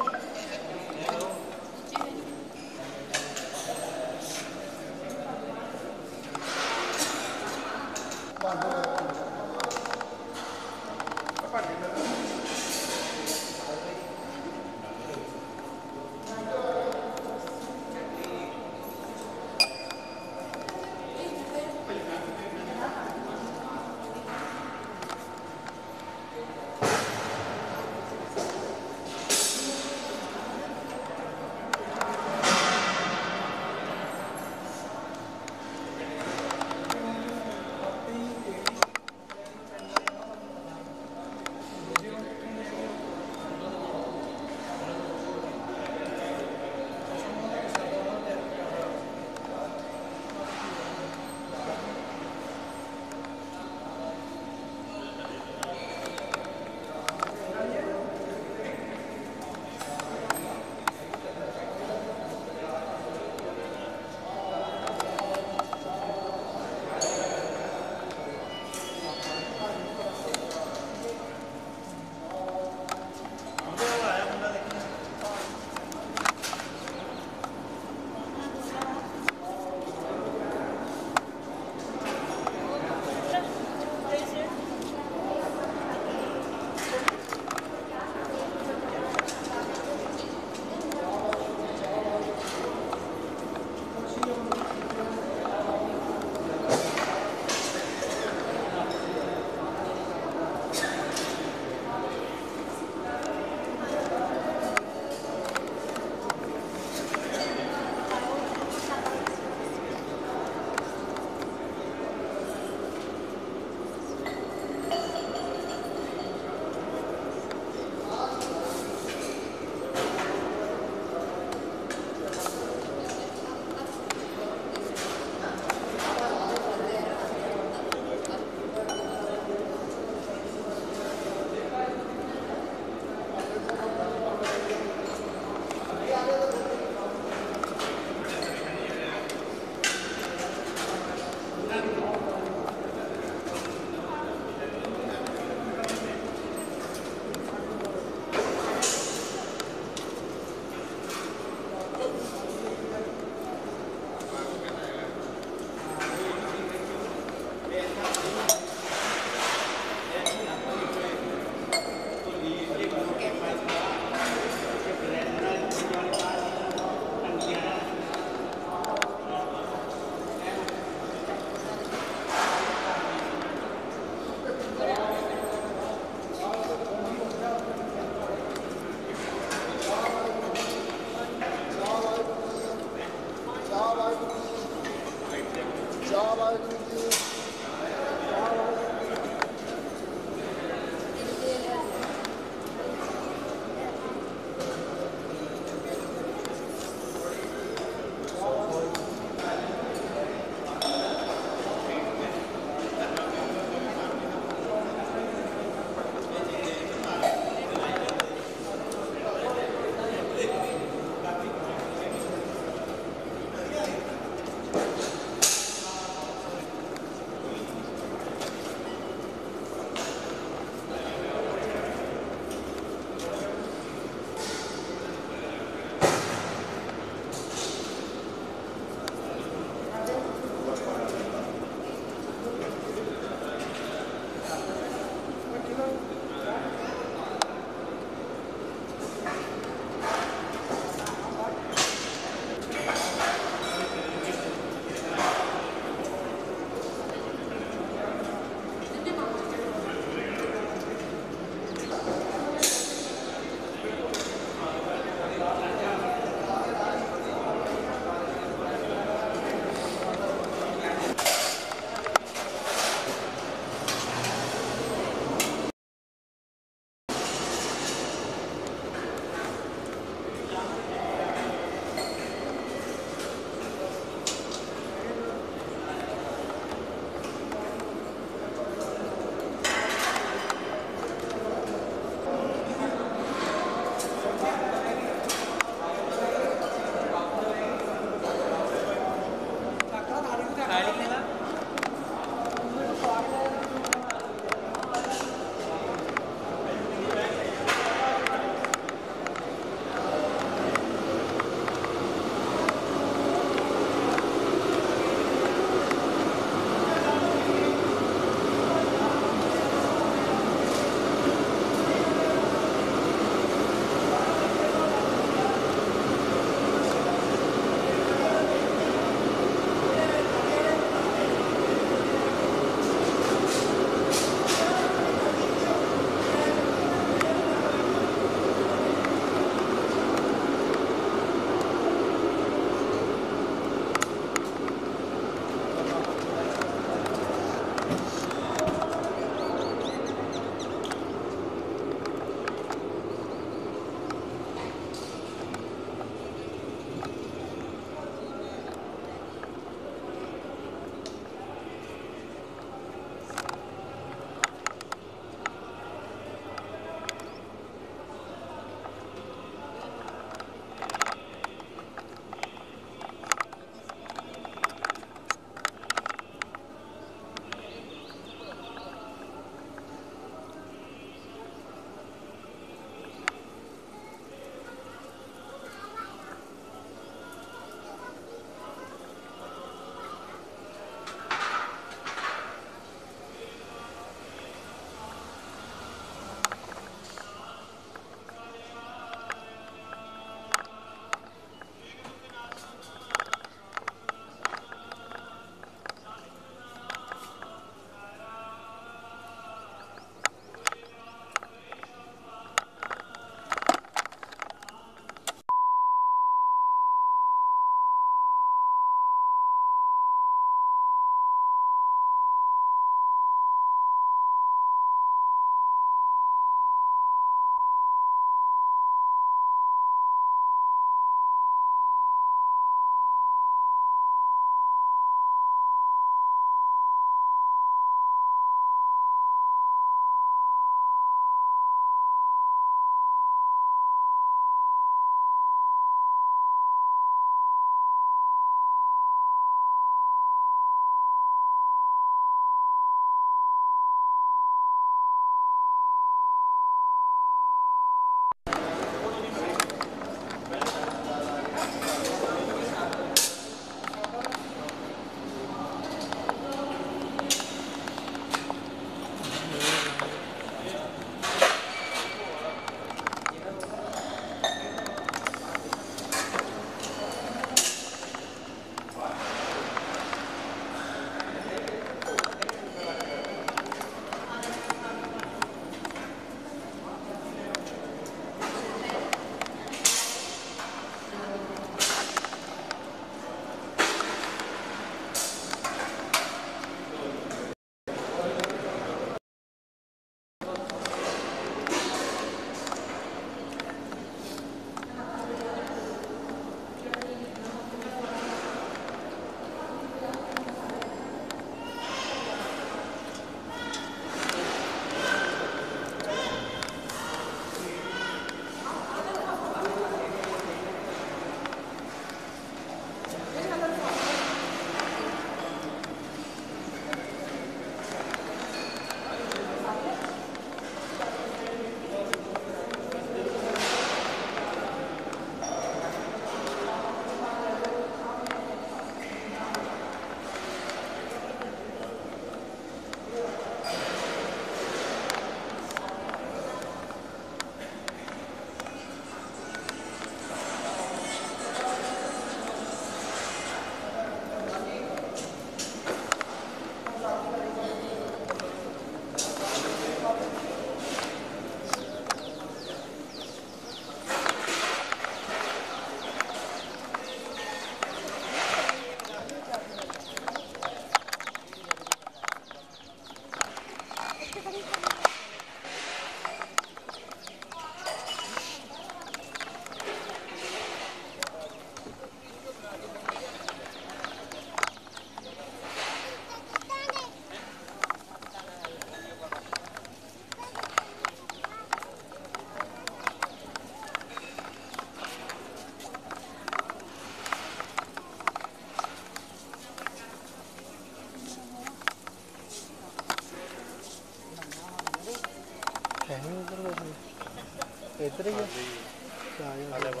इधर ही है आ जा आ जा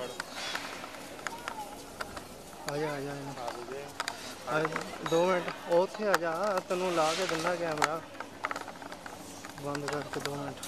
आ जा आ दो मिनट उत्थे आ जा तेनों ला के दिना कैमरा बंद करके दो मिनट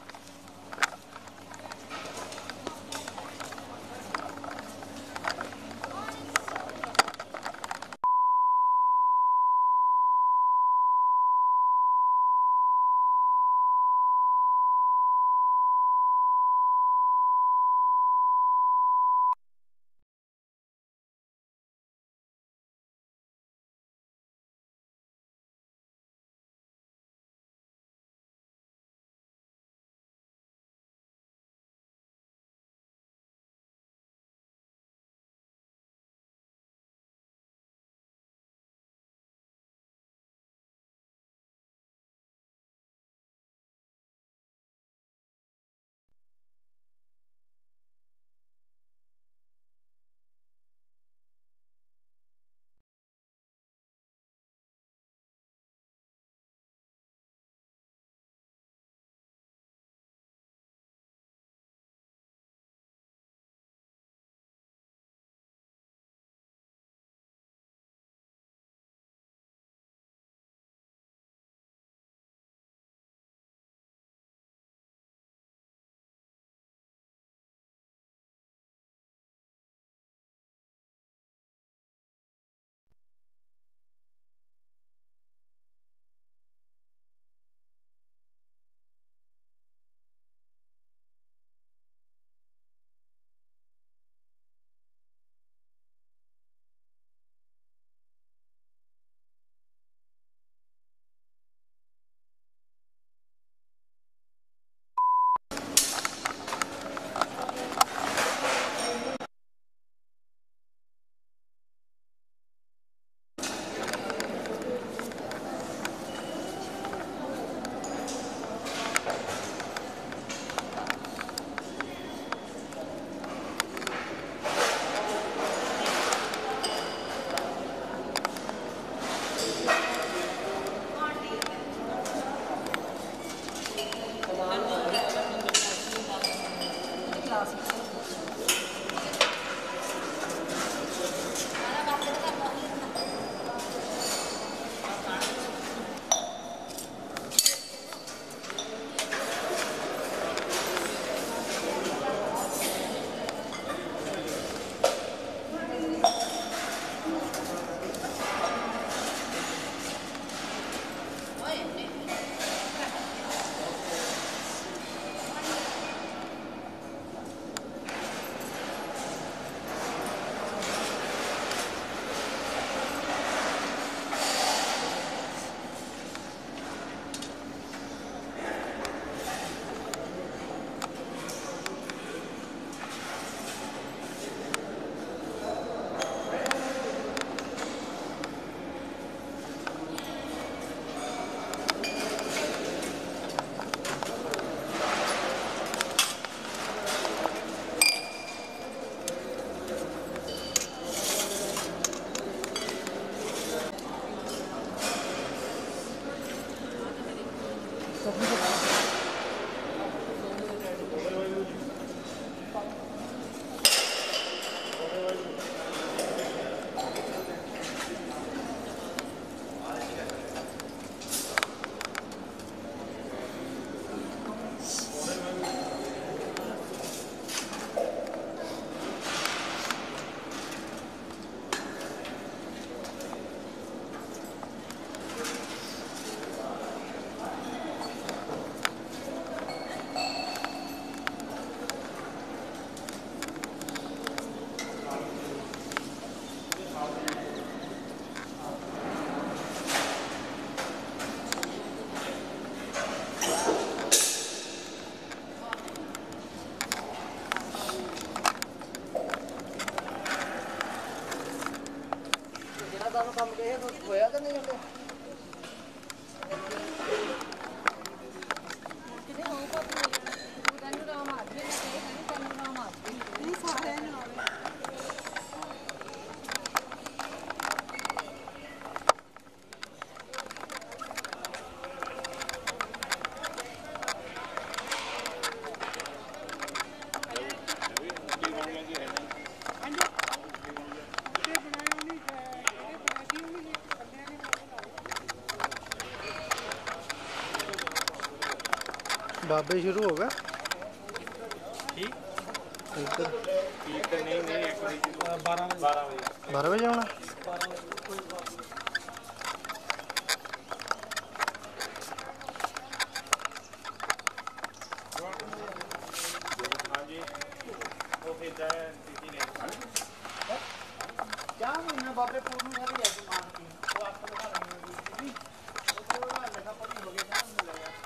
ਕੰਮ ਕਹੇ ਹੋਇਆ ਕਿ ਨਹੀਂ ਹੁੰਦੇ ਕਿਤੇ ਹੋਊਗਾ ਤੈਨੂੰ ਰਾਮ ਆ ਜੇ ਨਹੀਂ ਤੈਨੂੰ ਰਾਮ ਆ ਜੇ ਨਹੀਂ ਸਾਰਿਆਂ ਨੂੰ ਆਵੇ ढाबे शुरू हो गया ठीक इधर ठीक तो नहीं नहीं एक बजे बारह बारह बजे बारह बजे आना हाँ जी वो फिर जाए दीदी ने क्या महीना बाबे पूर्ण सारी ऐसे मारती वो आपको लगा रही है वो थोड़ा लगा पड़ी हो गया था मिल गया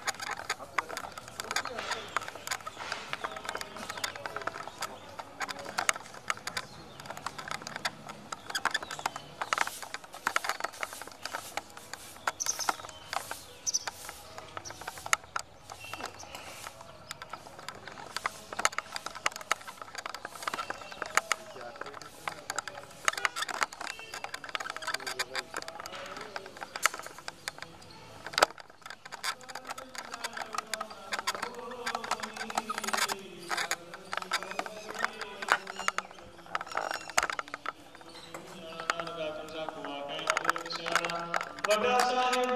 ਵੱਡਾ ਸਾਹਿਬ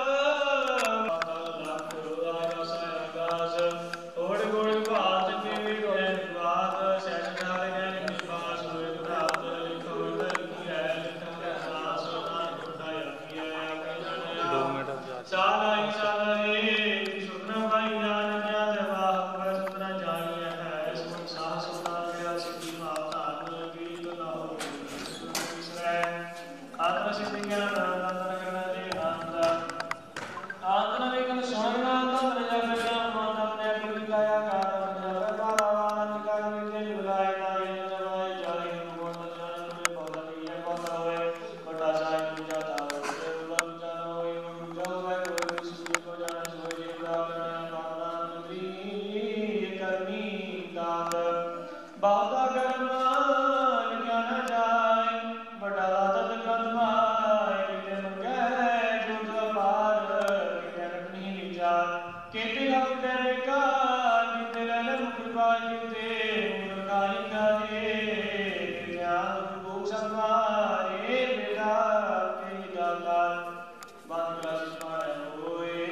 ਮਾਤਾ ਲੱਖ ਆਇਆ ਸਾਹਿਬ ਦਾਸ ਹੋੜ ਗੋੜ ਬਾਤ ਕੇ ਗੋੜ ਬਾਤ ਸੈਨਾਰ ਗਨ ਨਿਵਾਸ ਹੋਏ ਪ੍ਰਾਪਤ ਲਿਖੋ ਕੀ ਹੈ ਲਿਖਣ ਦਾ ਸਾਸ ਨਾਮ ਹੁੰਦਾ ਆਖਿਆ दो मिनट ਸਾਲਾਈ ਸਾਲਾਈ ਸੁਨ ਭਾਈ ਜਾਨ ਜਾਨ ਵਾਹ ਪਰ ਸੁਨ ਜਾਣਿਆ ਹੈ ਸੁਨ ਸਾਹ ਸੁਨਾ ਗਿਆ ਸਿੱਧੀ ਮਾਤਾ ਨੂੰ ਗੀਤ ਨਾ ਹੋ ਸ੍ਰੈ ਆਤਮ ਸਿੱਧੀ ਗਿਆਨ ਆਨੰਦ ਕਰਨਾ ਦੇ ਆਨੰਦ ਆਤਮ ਵੇਖਣ ਸੁਣਨਾ ਤਾਂ ਜਗ ਜਾਨ ਮਨ ਆਪਣੇ ਗੁਰ ਕਾਇਆ ਕਾਰ ਜਗ ਬਾਰਾਵਾਨ ਨਿਕਾਰ ਵਿਖੇ ਬੁਲਾਏ ਨਾਏ ਜਵਾਏ ਜਾਏ ਨੂੰ ਮਨ ਜਾਣ ਨੂੰ ਪੌਦਾ ਨਹੀਂ ਪੌਦਾ ਹੋਏ ਵੱਡਾ ਸਾਹਿਬ ਨੂੰ ਜਾਤਾ ਹੋਏ ਬੁਲੰਦ ਜਾਣ ਹੋਏ ਨੂੰ ਜੋ ਹੈ ਕੋਈ ਸੁਣੀ ਕੋ ਜਾਣ ਸੋਏ ਜੀ ਬਰਾਬਰ ਬਾਣਾ ਨਦੀ ਕਰਨੀ ਦਾਤ ਬਾਦਾ ਕਰਨਾ ਲਿਖਿਆ ਨਾ ਜਾਏ ਵੱਡਾ ਦਾਤ ਕਰਮਾਏ ਕਿਤੇ ਮੰਗੈ ਜੁਗ ਪਾਰ ਕਿਤੇ ਰੱਖਣੀ ਵਿਚਾਰ ਕਿਤੇ ਹੱਥ ਕਰੇ ਕਾ ਕਿਤੇ ਲੈ ਮੁਕਰਬਾ ਕਿਤੇ ਮੁਰਕਾਈ ਕਰੇ ਕਿਤੇ ਆਪ ਭੂਖ ਸੰਭਾਰੇ ਬੇਟਾ ਤੇ ਦਾਤਾਰ ਬੰਦ ਕਲਾਸ ਪਾਇਆ ਹੋਏ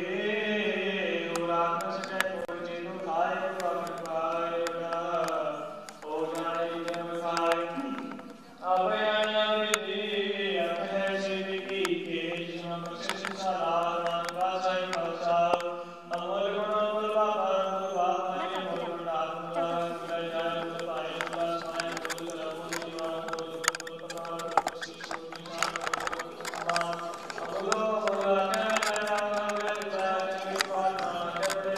ਉਹ ਰਾਤ ਸਜੈ ਕੋਈ ਜਿਹਨੂੰ ਖਾਏ ਭਗਤ ਪਾਏ ਉਹ ਜਾਣੇ ਜਿਵੇਂ ਖਾਏ ਆਪੇ ਆਇਆ ਵਿਧੀ ਆਪੇ ਸਿੱਧੀ ਕੇ ਜਿਸਮ ਪ੍ਰਸਿੱਧ ਸਾਲਾ ਮਨ ਵਾਸੈ ਮਸਾ ਅਮਲ ਗੁਣ ਅਮਲ ਬਾਬਾ ਅਮਲ ਬਾਬਾ ਨੇ ਮੋਲ ਨਾਮ ਨਾਮ ਕਰੇ ਜਾਏ ਮਲ ਪਾਏ ਬਸ ਮਾਇ ਕੋਲ ਰਮਨ ਦੀਵਾਨ ਕੋਲ ਕੋਲ ਪਕਾਰ ਪ੍ਰਸਿੱਧ ਸੁਣੀ ਨਾਮ ਅਮਲੋ ਅਮਲ ਕਰੇ ਨਾਮ ਕਰੇ ਜਾਏ ਕੇ ਪਾਲ ਨਾਮ ਕਰੇ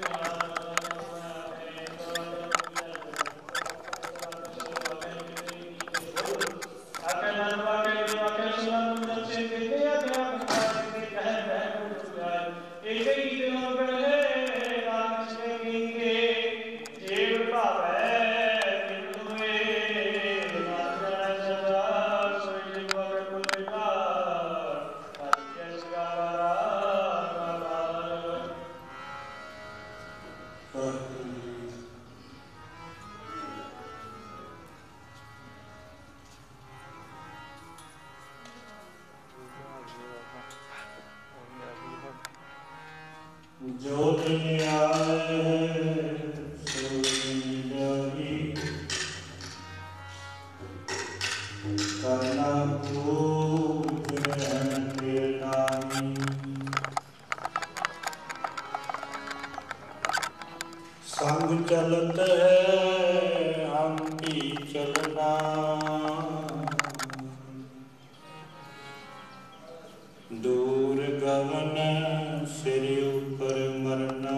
ਆਕੇ ਨਰਵਾ ਕੇ ਆਕੇ ਸੁਨਨ ਦਰਸ਼ਨ ਦੇ ਆਗਿਆ ਬਖਾਰ ਕੇ ਕਹਿ ਬਹਿ ਕੋ ਜਾਏ ਏਕੇ ਹੀ ਦਿਨ ਬਹਿਲੇ ਰਾਮ ਸੇ ਗੀਗੇ ਜੀਵ ਭਾਵੈ ਕਿਨ ਹੋਏ ਨਾਮ ਸਦਾ ਸੋਈ ਜੀਵ ਵਰ ਕੁਲ ਵਿਕਾਰ ਅਤਿ ਸਗਾਰਾ ਰਾਮ ਜੋ ਦਿਨ ਆਏ ਸੋ ਦਿਨ ਜਾਈ ਕਰਨਾ ਕੂਟ ਰਹਿਣ ਤੇ ਨਾਮੀ ਸੰਗ ਚਲਤ ਹੈ ਹਮ ਵੀ ਚਲਨਾ ਦੂਰ ਗਗਨ ਸਿਰ ਉਪਰ ਮਰਨਾ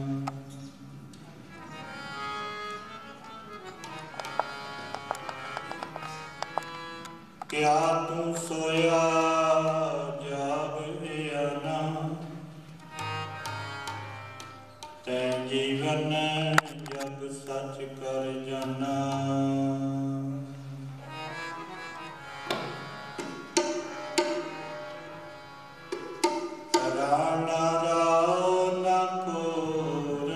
ਕਿਆ ਤੂੰ ਸੋਇਆ ਜਾਗਿਆ ਨਾ ਤੈ ਜੀਵਨ ਜਗ ਸੱਚ ਕਰ ਜਾਨਾ ਰਾਣਾ ਰਾਓ ਨਾ ਕੋਰ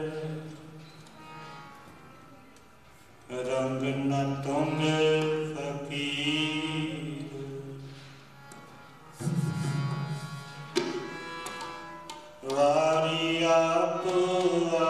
ਰੰਗ ਨ ਤੁੰਗ ਫਕੀਰ ਵਾਰੀ ਆਪ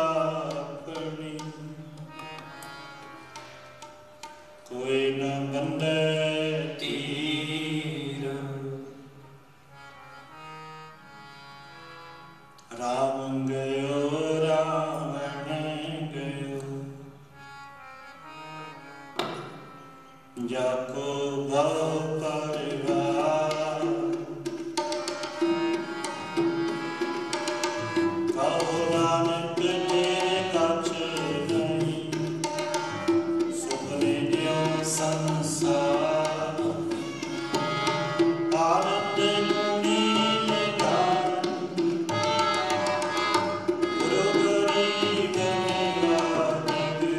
ਸੰਸਾਰ ਆਨੰਦ ਲੀਲ ਗਾਨ ਗੁਰੂ ਗਰੀਬ ਨਿਵਾਜ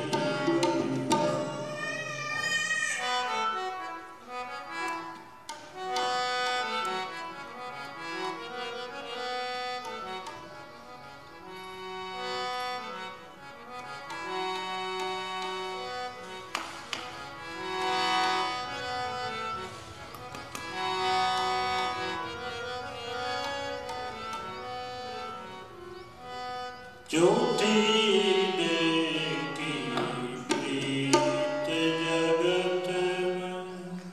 ज्योति देखी प्रीत जगत में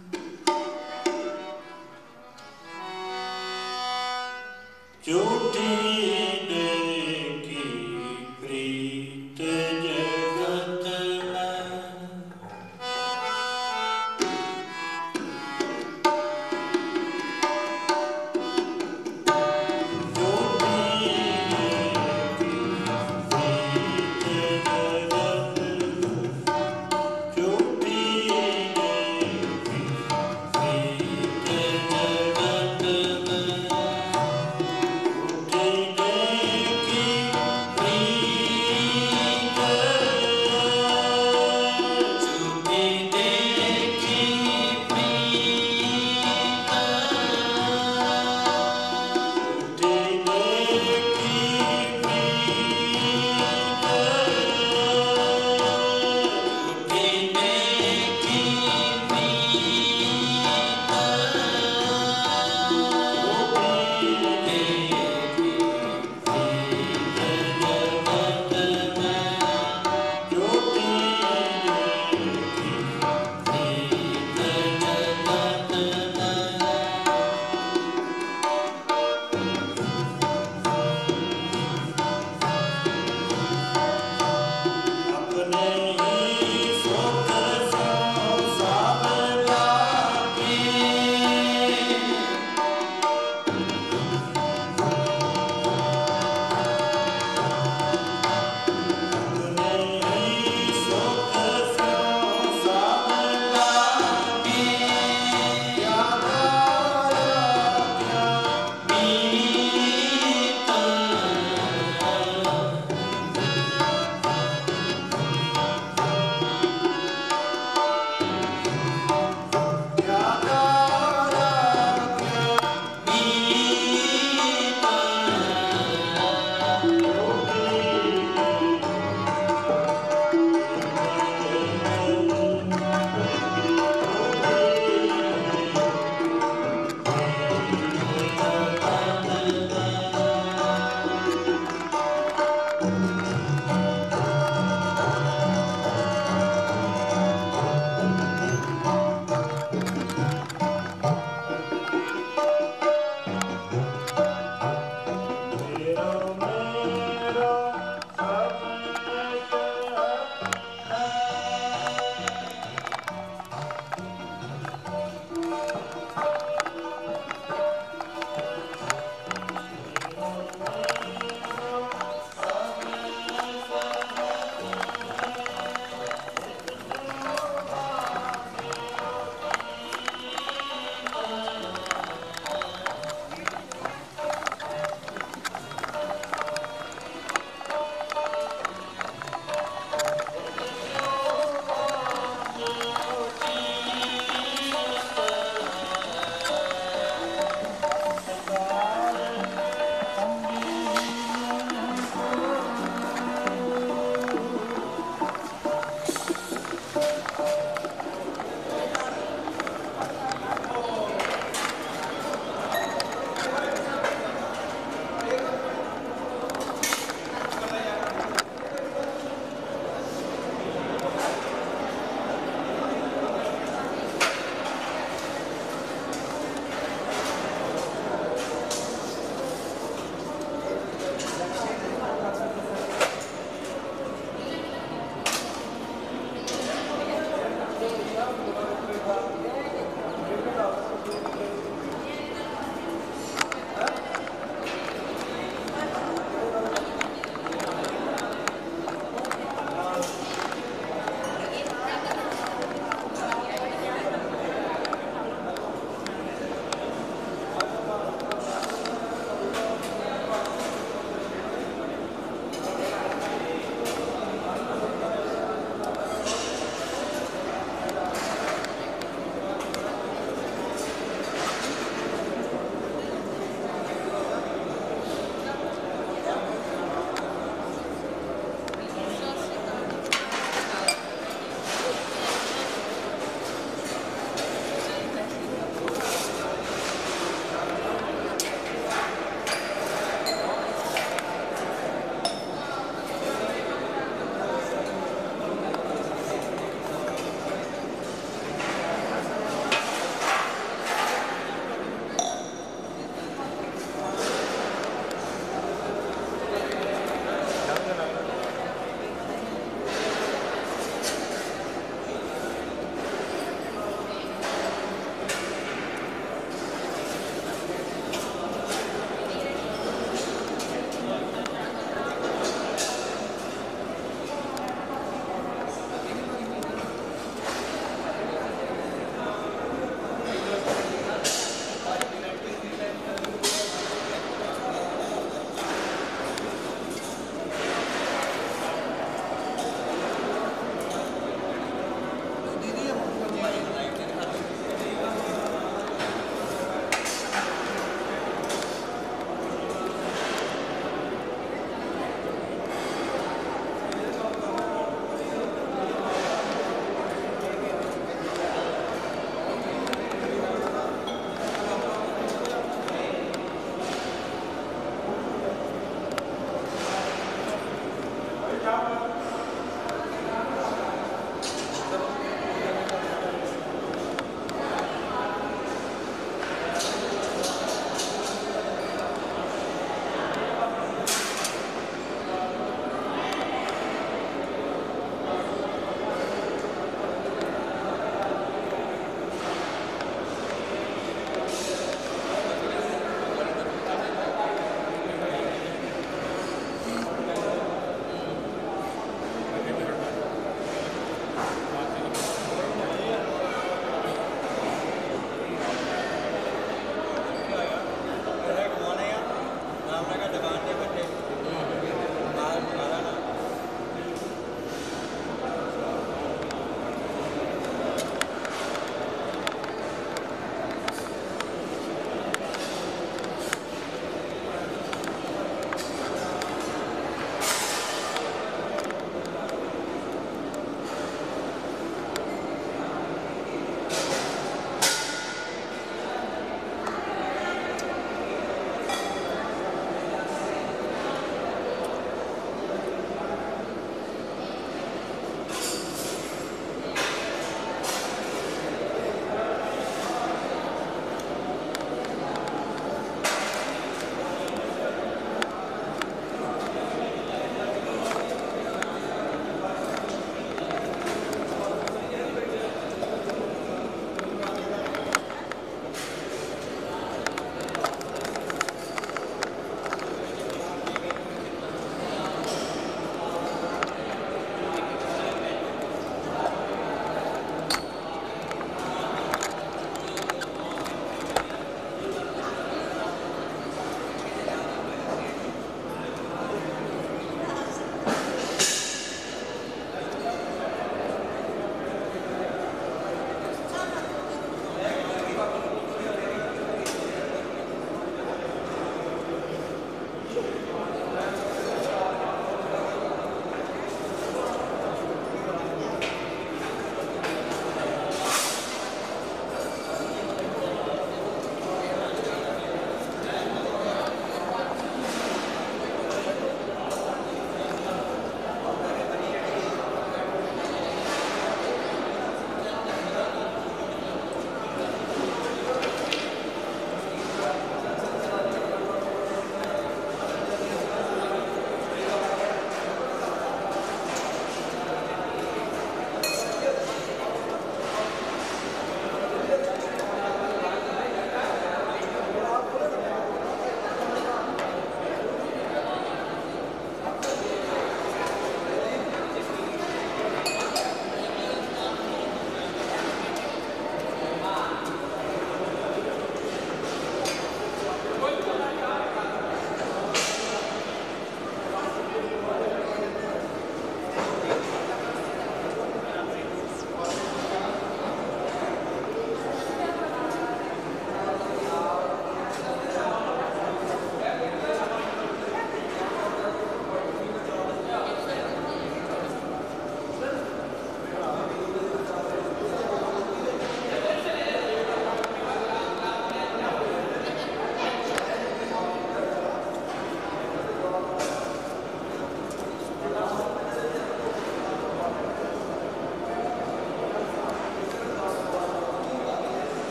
ज्योति देखी प्रीत जगत में ज्योति देखी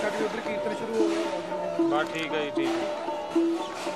ਸਾਡੀ ਉਧਰ ਕੀਰਤਨ ਸ਼ੁਰੂ ਹੋ ਗਿਆ ਬਸ ਠੀਕ ਹੈ ਜੀ ਠੀਕ ਹੈ।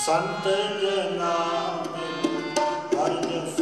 ਸੰਤ ਜਨਾ ਮਿਲ ਹਰ ਜਸ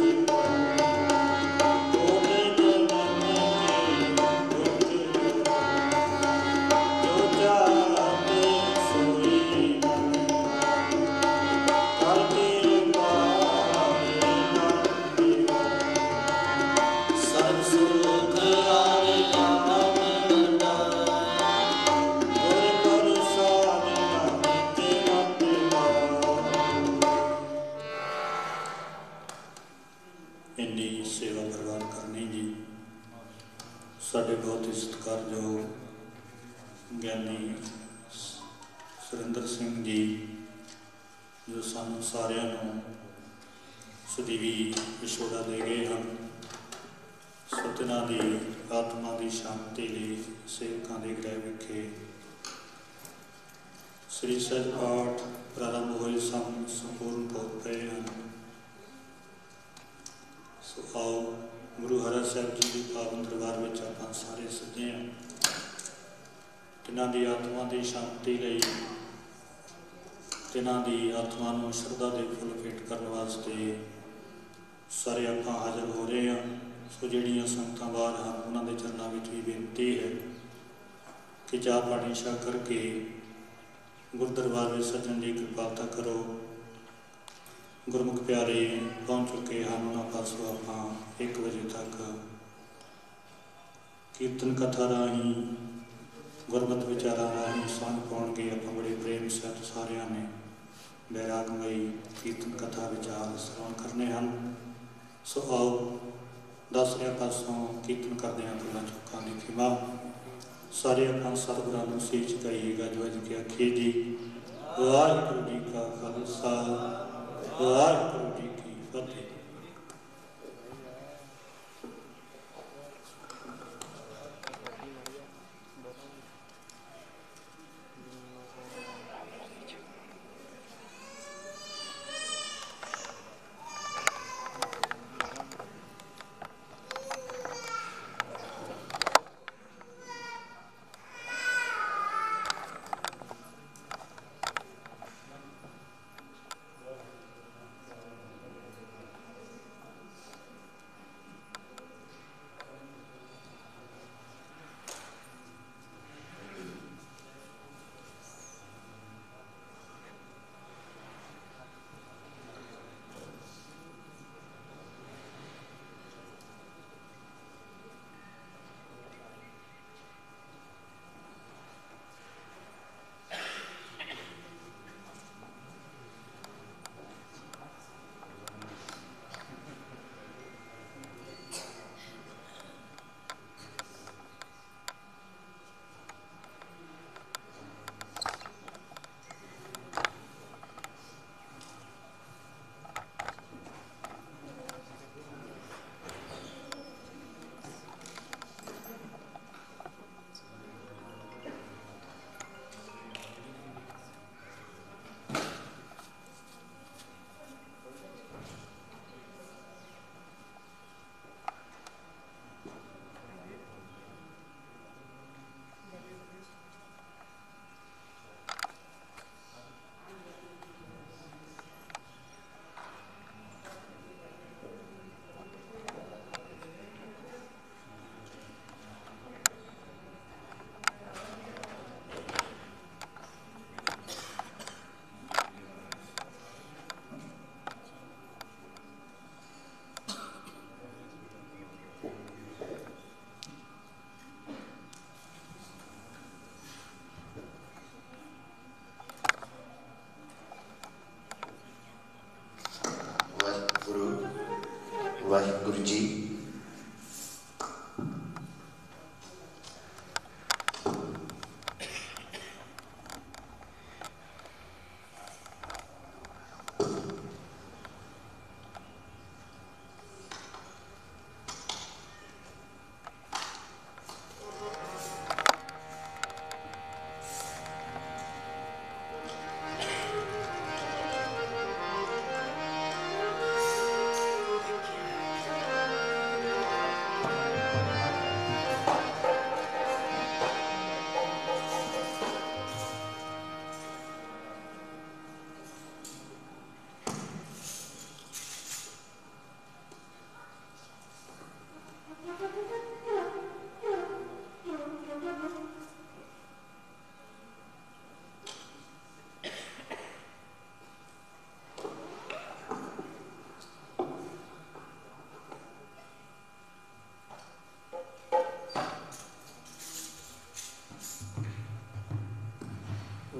ਇੰਨੀ ਸੇਵਾ ਪ੍ਰਵਾਨ ਕਰਨੀ ਜੀ। ਸਾਡੇ ਬਹੁਤ ਹੀ ਸਤਿਕਾਰਯੋਗ ਗਿਆਨੀ ਸੁਰਿੰਦਰ ਸਿੰਘ ਜੀ ਜੋ ਸਾਨੂੰ ਸਾਰਿਆਂ ਨੂੰ ਸਦੀਵੀ ਵਿਛੋੜਾ ਦੇ ਗਏ ਹਨ। ਸਤਿਨਾ ਦੀ ਆਤਮਾ ਦੀ ਸ਼ਾਂਤੀ ਲਈ ਸੇਵਕਾਂ ਦੇ ਗ੍ਰਹਿ ਵਿਖੇ ਸ੍ਰੀ ਸਹਿਜ ਪਾਠ ਪ੍ਰਾਰੰਭ ਹੋਏ ਸਨ, ਸੰਪੂਰਨ ਹੋ ਪਏ ਹਨ। ਸੋ ਆਓ ਗੁਰੂ ਹਰਿ ਸਾਹਿਬ ਜੀ ਦੇ ਪਾਵਨ ਦਰਬਾਰ ਵਿੱਚ ਆਪਾਂ ਸਾਰੇ ਸੱਜੇ ਹਾਂ। ਤਿਨਾਂ ਦੀ ਆਤਮਾ ਦੀ ਸ਼ਾਂਤੀ ਲਈ, ਤਿਨਾਂ ਦੀ ਆਤਮਾ ਨੂੰ ਸ਼ਰਧਾ ਦੇ ਫੁੱਲ ਭੇਟ ਕਰਨ ਵਾਸਤੇ ਸਾਰੇ ਆਪਾਂ ਹਾਜ਼ਰ ਹੋ ਰਹੇ ਹਾਂ। ਸੋ ਜਿਹੜੀਆਂ ਸੰਗਤਾਂ ਬਾਹਰ ਹਨ ਉਹਨਾਂ ਦੇ ਚਰਨਾਂ ਵਿੱਚ ਵੀ ਬੇਨਤੀ ਹੈ ਕਿ ਚਾਹ ਪਾਣੀ ਛਕ ਕਰਕੇ ਗੁਰਦਰਬਾਰ ਵਿੱਚ ਸੱਜਣ ਦੀ ਕਿਰਪਾਲਤਾ ਕਰੋ। ਗੁਰਮੁਖ ਪਿਆਰੇ ਪਹੁੰਚ ਚੁੱਕੇ ਹਨ, ਉਹਨਾਂ ਪਾਸੋਂ ਆਪਾਂ ਇੱਕ ਵਜੇ ਤੱਕ ਕੀਰਤਨ ਕਥਾ ਰਾਹੀਂ ਗੁਰਮਤਿ ਵਿਚਾਰਾਂ ਰਾਹੀਂ ਸੰਗ ਪਾਉਣਗੇ। ਆਪਾਂ ਬੜੇ ਪ੍ਰੇਮ ਸਹਿਤ ਸਾਰਿਆਂ ਨੇ ਬੈਰਾਗਮਈ ਕੀਰਤਨ ਕਥਾ ਵਿਚਾਰ ਸਰਵਣ ਕਰਨੇ ਹਨ। ਸੋ ਆਓ ਦਸਰਿਆਂ ਪਾਸੋਂ ਕੀਰਤਨ ਕਰਦੇ ਹਾਂ ਭੁੱਲਾਂ ਚੁੱਕਾਂ ਦੀ ਖਿਮਾ। ਸਾਰੇ ਆਪਾਂ ਸਤਿਗੁਰਾਂ ਨੂੰ ਸੀਸ ਝੁਕਾਈਏ, ਗੱਜ ਵੱਜ ਕੇ ਆਖੀਏ ਜੀ ਵਾਹਿਗੁਰੂ ਜੀ ਕਾ ਖਾਲਸਾ ਵਾਹਿਗੁਰੂ ਜੀ ਕੀ ਫਤਿਹ।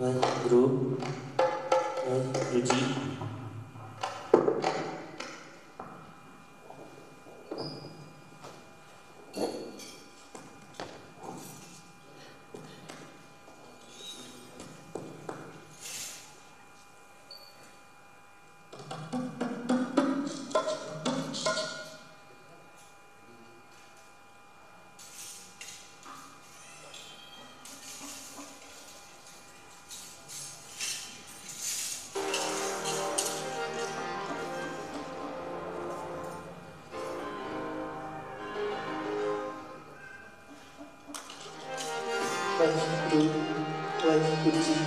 वाहिगुरु वाहिगुरु जी। वाहिगुरु वाहिगुरु जी।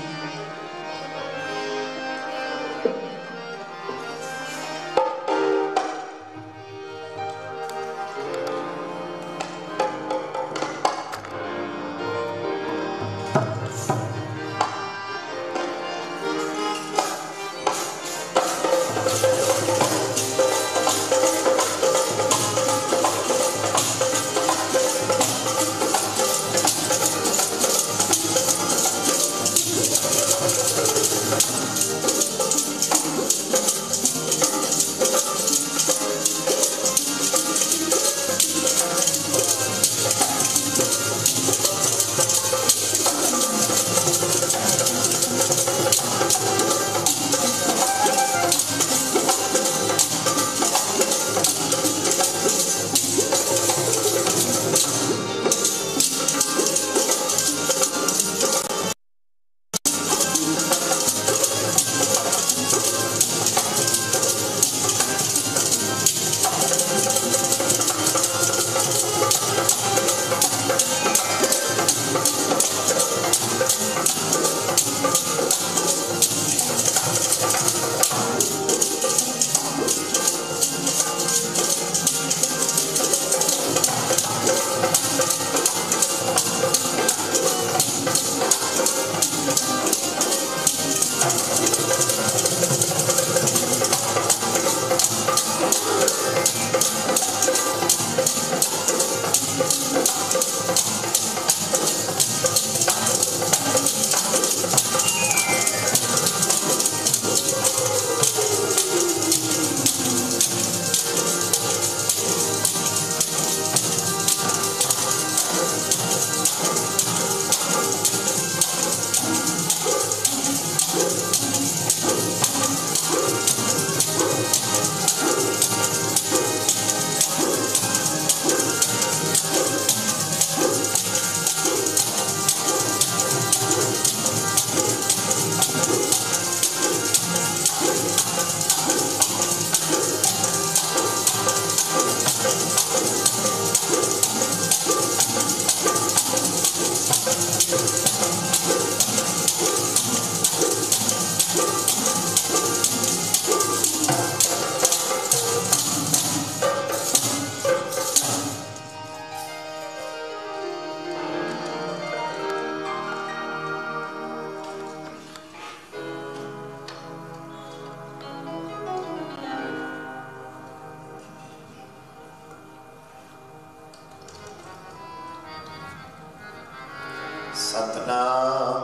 सतनाम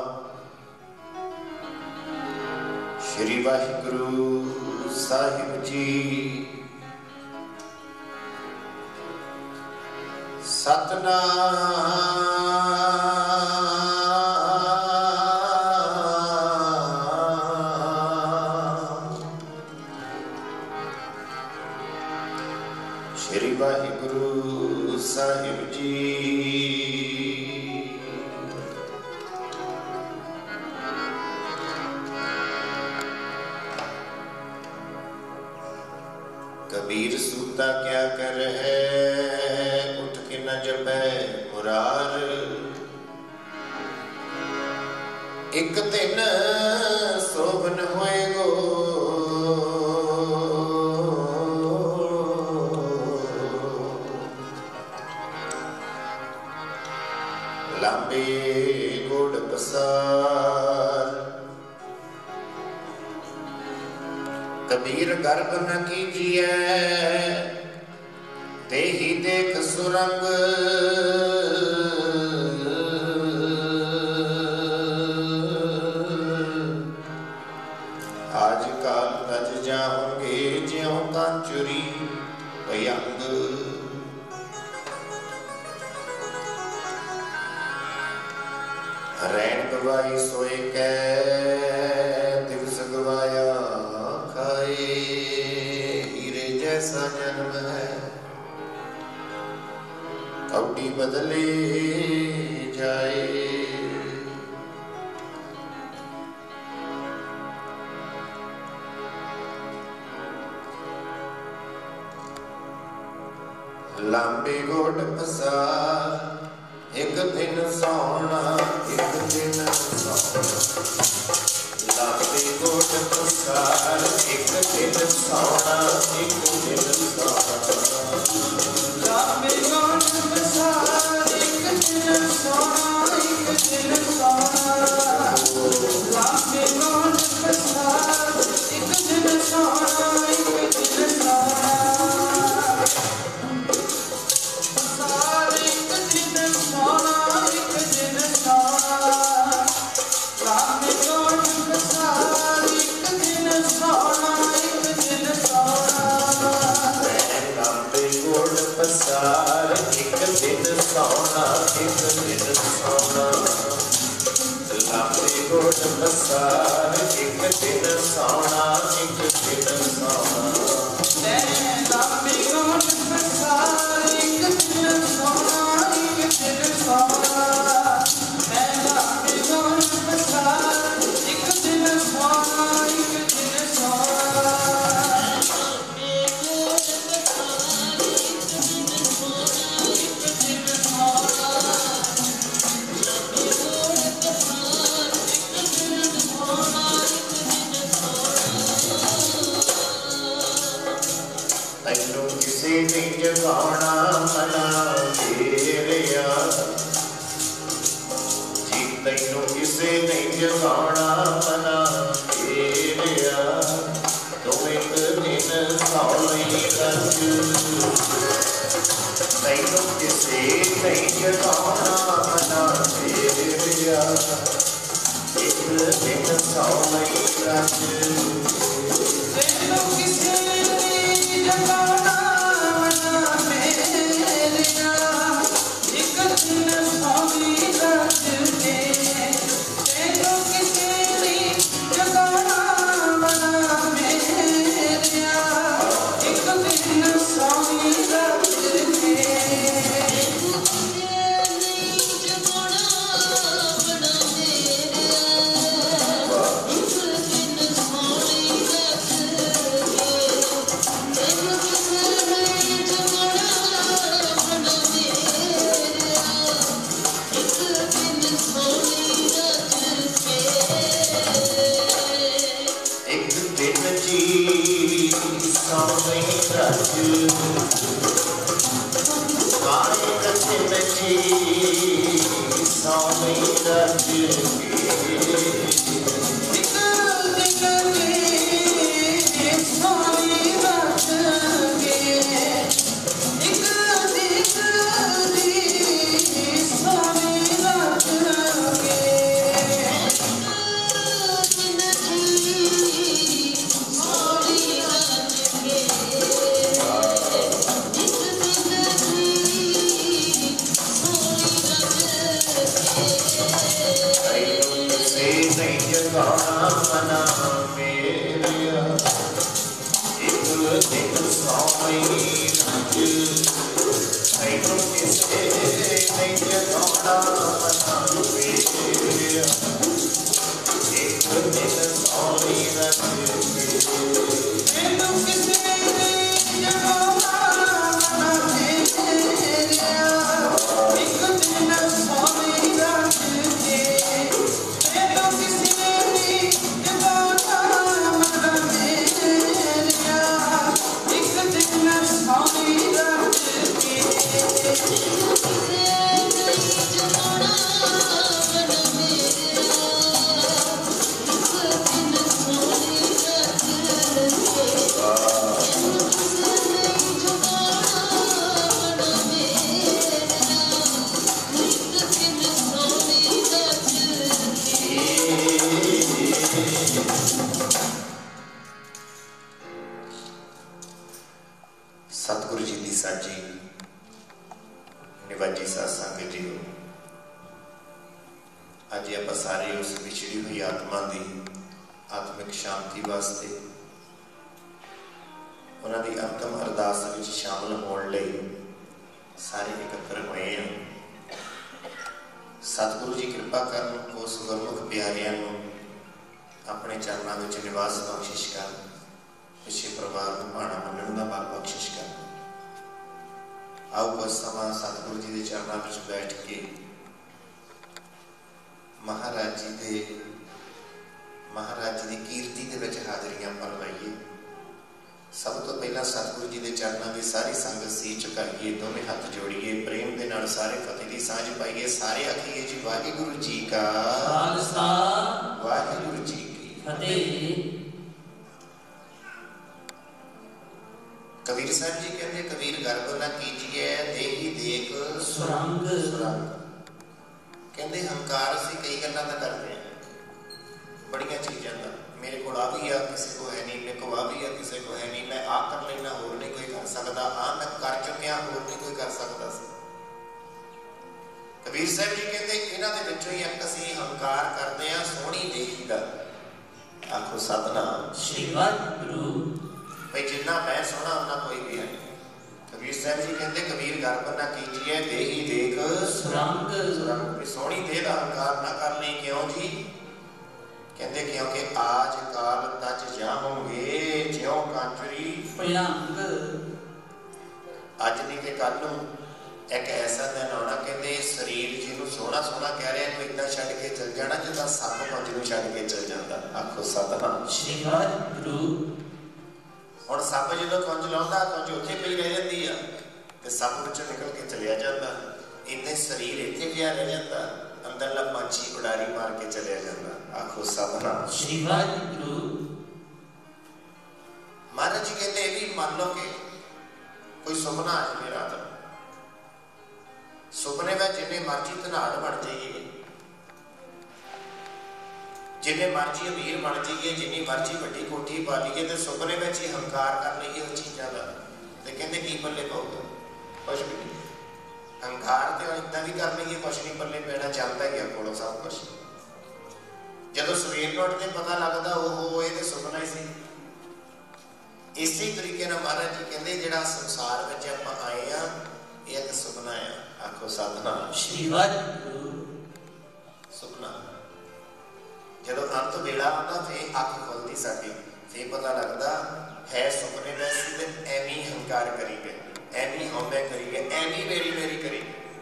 श्री वाहिगुरु साहिब जी। सतनाम श्री वाहिगुरु साहिब जी। कबीर सूता क्या कर है उठ के न जपै मुरार। एक दिन सोभन होएगो लांबे गोड़ पसार। कबीर गर्भ न कीजिए ते ही देख सुरंग। रैन गवाई सोए कै दिवस गवाया खाए। हीरे जैसा जन्म है कौड़ी बदले जाए। लांबे गोड पसार एक दिन सोना एक दिन सोना। लांबे गोड पसार एक दिन सोना एक दिन सोना। लांबे गोड पसार एक दिन सोना एक दिन सोना। लांबे गोड पसार एक दिन सोना एक दिन सोना। पसार एक दिन सोना एक दिन सोना। लांबे गोड पसार एक दिन सोना एक दिन सोना। लांबे गोड पसार एक दिन सोना एक दिन सोना। लांबे गोड पसार एक दिन सोना एक दिन सोना। तैनू किसी नहीं जगाना मना तेरिया जी। तैनू किसी नहीं जगाना मना तेरिया। तू एक दिन सौली रज। तैनू किसी नहीं जगाना मना तेरिया। एक दिन सौली रज। तैनू किसी जगाना मना मेरिया। एक दिन सौली रज के। तैनू किसी जगाना मना मेरिया। एक दिन सौली रज के। सतगुरु जी की साजी निवाजी साध संगत जी ਅੱਜ ਆਪਾਂ ਸਾਰੇ ਉਸ ਵਿਛੜੀ ਹੋਈ ਆਤਮਾ ਦੀ ਆਤਮਿਕ ਸ਼ਾਂਤੀ ਵਾਸਤੇ ਉਹਨਾਂ ਦੀ ਅੰਤਮ ਅਰਦਾਸ ਵਿੱਚ ਸ਼ਾਮਲ ਹੋਣ ਲਈ ਸਾਰੇ ਇਕੱਤਰ ਹੋਏ ਹਾਂ। ਸਤਿਗੁਰੂ ਜੀ ਕਿਰਪਾ ਕਰਨ, ਉਸ ਗੁਰਮੁਖ ਪਿਆਰਿਆਂ ਨੂੰ ਆਪਣੇ ਚਰਨਾਂ ਵਿੱਚ ਨਿਵਾਸ ਬਖਸ਼ਿਸ਼ ਕਰਨ, ਪਿੱਛੇ ਪਰਿਵਾਰ ਨੂੰ ਭਾਣਾ ਮੰਨਣ ਦਾ ਬਲ ਬਖਸ਼ਿਸ਼ ਕਰਨ। ਆਓ ਕੁਝ ਸਮਾਂ ਸਤਿਗੁਰੂ ਜੀ ਦੇ ਚਰਨਾਂ ਵਿੱਚ ਬੈਠ ਕੇ ਮਹਾਰਾਜ ਜੀ ਦੇ ਮਹਾਰਾਜ ਜੀ ਦੀ ਕੀਰਤੀ ਦੇ ਵਿੱਚ ਹਾਜ਼ਰੀਆਂ ਭਰਵਾਈਏ। ਸਭ ਤੋਂ ਪਹਿਲਾਂ ਸਤਿਗੁਰੂ ਜੀ ਦੇ ਚਰਨਾਂ ਦੀ ਸਾਰੀ ਸੰਗਤ ਸੀਸ ਝੁਕਾਈਏ, ਦੋਵੇਂ ਹੱਥ ਜੋੜੀਏ, ਪ੍ਰੇਮ ਦੇ ਨਾਲ ਸਾਰੇ ਫਤਿਹ ਦੀ ਸਾਂਝ ਪਾਈਏ। ਸਾਰੇ ਆਖੀਏ ਜੀ ਵਾਹਿਗੁਰੂ ਜੀ ਕਾ ਖਾਲਸਾ, ਵਾਹਿਗੁਰੂ ਜੀ ਕੀ ਫਤਿਹ। ਕਬੀਰ ਸਾਹਿਬ ਜੀ ਕਹਿੰਦੇ, ਕਬੀਰ ਗਰਬ ਨਾ ਕੀਜੀਏ ਦੇਹੀ ਦੇਖ ਸੁਰੰਗ ਸੁਰੰਗ। ਕਹਿੰਦੇ ਹੰਕਾਰ ਅਸੀਂ ਕਈ ਗੱਲਾਂ ਦਾ ਕਰਦੇ ਹਾਂ, ਬੜੀਆਂ ਚੀਜ਼ਾਂ ਦਾ। ਮੇਰੇ ਕੋਲ ਆ ਵੀ ਆ, ਕਿਸੇ ਕੋ ਹੈ ਨਹੀਂ, ਮੇਰੇ ਕੋਲ ਆ ਵੀ ਆ, ਕਿਸੇ ਕੋ ਹੈ ਨਹੀਂ, ਮੈਂ ਆਹ ਕਰ ਲੈਣਾ, ਹੋਰ ਨਹੀਂ ਕੋਈ ਕਰ ਸਕਦਾ, ਆਹ ਮੈਂ ਕਰ ਚੁੱਕਿਆ, ਹੋਰ ਨਹੀਂ ਕੋਈ ਕਰ ਸਕਦਾ ਸੀ। ਕਬੀਰ ਸਾਹਿਬ ਜੀ ਕਹਿੰਦੇ ਇਹਨਾਂ ਦੇ ਵਿੱਚੋਂ ਹੀ ਇੱਕ ਅਸੀਂ ਹੰਕਾਰ ਕਰਦੇ ਹਾਂ ਸੋਹਣੀ ਦੇਹੀ ਦਾ। ਆਖੋ ਸਤਿਨਾਮ ਸ੍ਰੀ ਵਾਹਿਗੁਰੂ। ਭਈ ਜਿੰਨਾ ਮੈਂ ਸੋਹਣਾ ਉਹਨਾਂ ਕੋਈ ਵੀ ਹੈ। ਕਬੀਰ ਸਾਹਿਬ ਜੀ ਕਹਿੰਦੇ ਕਬੀਰ ਗਰਬ ਨਾ ਕੀਜੀਏ ਦੇਹੀ ਦੇਖ ਸੁਰੰਗ ਸੁਰੰਗ। ਵੀ ਸੋਹਣੀ ਦੇਹ ਦਾ ਹੰਕਾਰ ਨਾ ਕਰ ਲਈ। ਕਿਉਂ ਜੀ? ਕਹਿੰਦੇ ਕਿਉਂਕਿ ਆਜ ਕਾਲ ਤਜ ਜਾਹੋਂਗੇ ਜਿਉ ਕਾਂਚਰੀ ਭਯੰਗ। ਅੱਜ ਨਹੀਂ ਕਿ ਕੱਲ ਨੂੰ ਇੱਕ ਐਸਾ ਦਿਨ ਆਉਣਾ, ਕਹਿੰਦੇ ਸਰੀਰ ਜਿਹਨੂੰ ਸੋਹਣਾ ਸੋਹਣਾ ਕਹਿ ਰਿਹਾ ਇਹਨੂੰ ਏਦਾਂ ਛੱਡ ਕੇ ਚਲ ਜਾਣਾ ਜਿੱਦਾਂ ਸੱਪ ਪੰਜ ਨੂੰ ਛੱਡ ਕੇ ਚਲ ਜਾਂਦਾ। ਆਖੋ ਸਤਿਨਾਮ ਸ੍ਰੀ ਵਾਹਿਗੁਰੂ। ਹੁਣ ਸੱਪ ਜਦੋਂ ਕੁੰਜ ਲਾਉਂਦਾ, ਕੁੰਜ ਉੱਥੇ ਪਈ ਰਹਿ ਜਾਂਦੀ ਆ ਤੇ ਸੱਪ ਵਿੱਚੋਂ ਨਿਕਲ ਕੇ ਚਲਿਆ ਜਾਂਦਾ। ਇੰਨੇ ਸਰੀਰ ਇੱਥੇ ਪਿਆ ਰਹਿ ਜਾਂਦਾ, ਅੰਦਰਲਾ ਪੰਛੀ ਉਡਾਰੀ ਮਾਰ ਕੇ ਚਲਿਆ ਜਾਂਦਾ। ਆਖੋ ਸਤਿਨਾਮ ਸ੍ਰੀ ਵਾਹਿਗੁਰੂ। ਮਹਾਰਾਜ ਜੀ ਕਹਿੰਦੇ ਇਹ ਵੀ ਮੰਨ ਲਓ ਕਿ ਕੋਈ ਸੁਪਨਾ ਆ ਜਾਵੇ ਰਾਤ ਨੂੰ, ਸੁਪਨੇ ਵਿੱਚ ਜਿੰਨੇ ਮਰਜ਼ੀ ਧਨਾੜ ਬਣ ਜਾਈਏ, ਜਿੰਨੇ ਮਰਜ਼ੀ ਅਮੀਰ ਬਣ ਜਾਈਏ, ਜਿੰਨੀ ਮਰਜ਼ੀ ਵੱਡੀ ਕੋਠੀ ਪਾ ਲਈਏ, ਤੇ ਸੁਪਨੇ ਵਿੱਚ ਹੀ ਹੰਕਾਰ ਕਰ ਲਈਏ ਉਹ ਚੀਜ਼ਾਂ ਦਾ, ਤੇ ਕਹਿੰਦੇ ਕੀ ਪੱਲੇ ਪਾਊਗਾ? ਕੁਛ ਵੀ ਨਹੀਂ। ਹੰਕਾਰ ਤੇ ਏਦਾਂ ਵੀ ਕਰ ਲਈਏ, ਕੁਛ ਨਹੀਂ ਪੱਲੇ ਪੈਣਾ, ਜਾਂਦਾ ਹੀ ਆ ਕੋਲੋਂ ਸਭ ਕੁਛ। ਜਦੋਂ ਸਵੇਰ ਨੂੰ ਉੱਠਦੇ ਪਤਾ ਲੱਗਦਾ ਉਹ ਇਹ ਤੇ ਸੁਪਨਾ ਹੀ ਸੀ। ਇਸੇ ਤਰੀਕੇ ਨਾਲ ਮਹਾਰਾਜ ਜੀ ਕਹਿੰਦੇ ਜਿਹੜਾ ਸੰਸਾਰ ਵਿੱਚ ਆਪਾਂ ਆਏ ਆ ਇਹ ਇੱਕ ਸੁਪਨਾ ਆ। ਆਖੋ ਸਤਿਨਾਮ ਸ੍ਰੀ ਵਾਹਿਗੁਰੂ। ਸੁਪਨਾ ਜਦੋਂ ਅੰਤ ਵੇਲਾ ਆਉਂਦਾ ਫੇਰ ਅੱਖ ਖੁੱਲਦੀ ਸਾਡੀ, ਫੇਰ ਪਤਾ ਲੱਗਦਾ ਹੈ ਸੁਪਨੇ ਦਾ ਸੀ ਤੇ ਐਵੇਂ ਹੰਕਾਰ ਕਰੀ ਗਏ, ਐਵੇਂ ਹਉਮੈ ਕਰੀ ਗਏ, ਐਵੇਂ ਮੇਰੀ ਮੇਰੀ ਕਰੀ।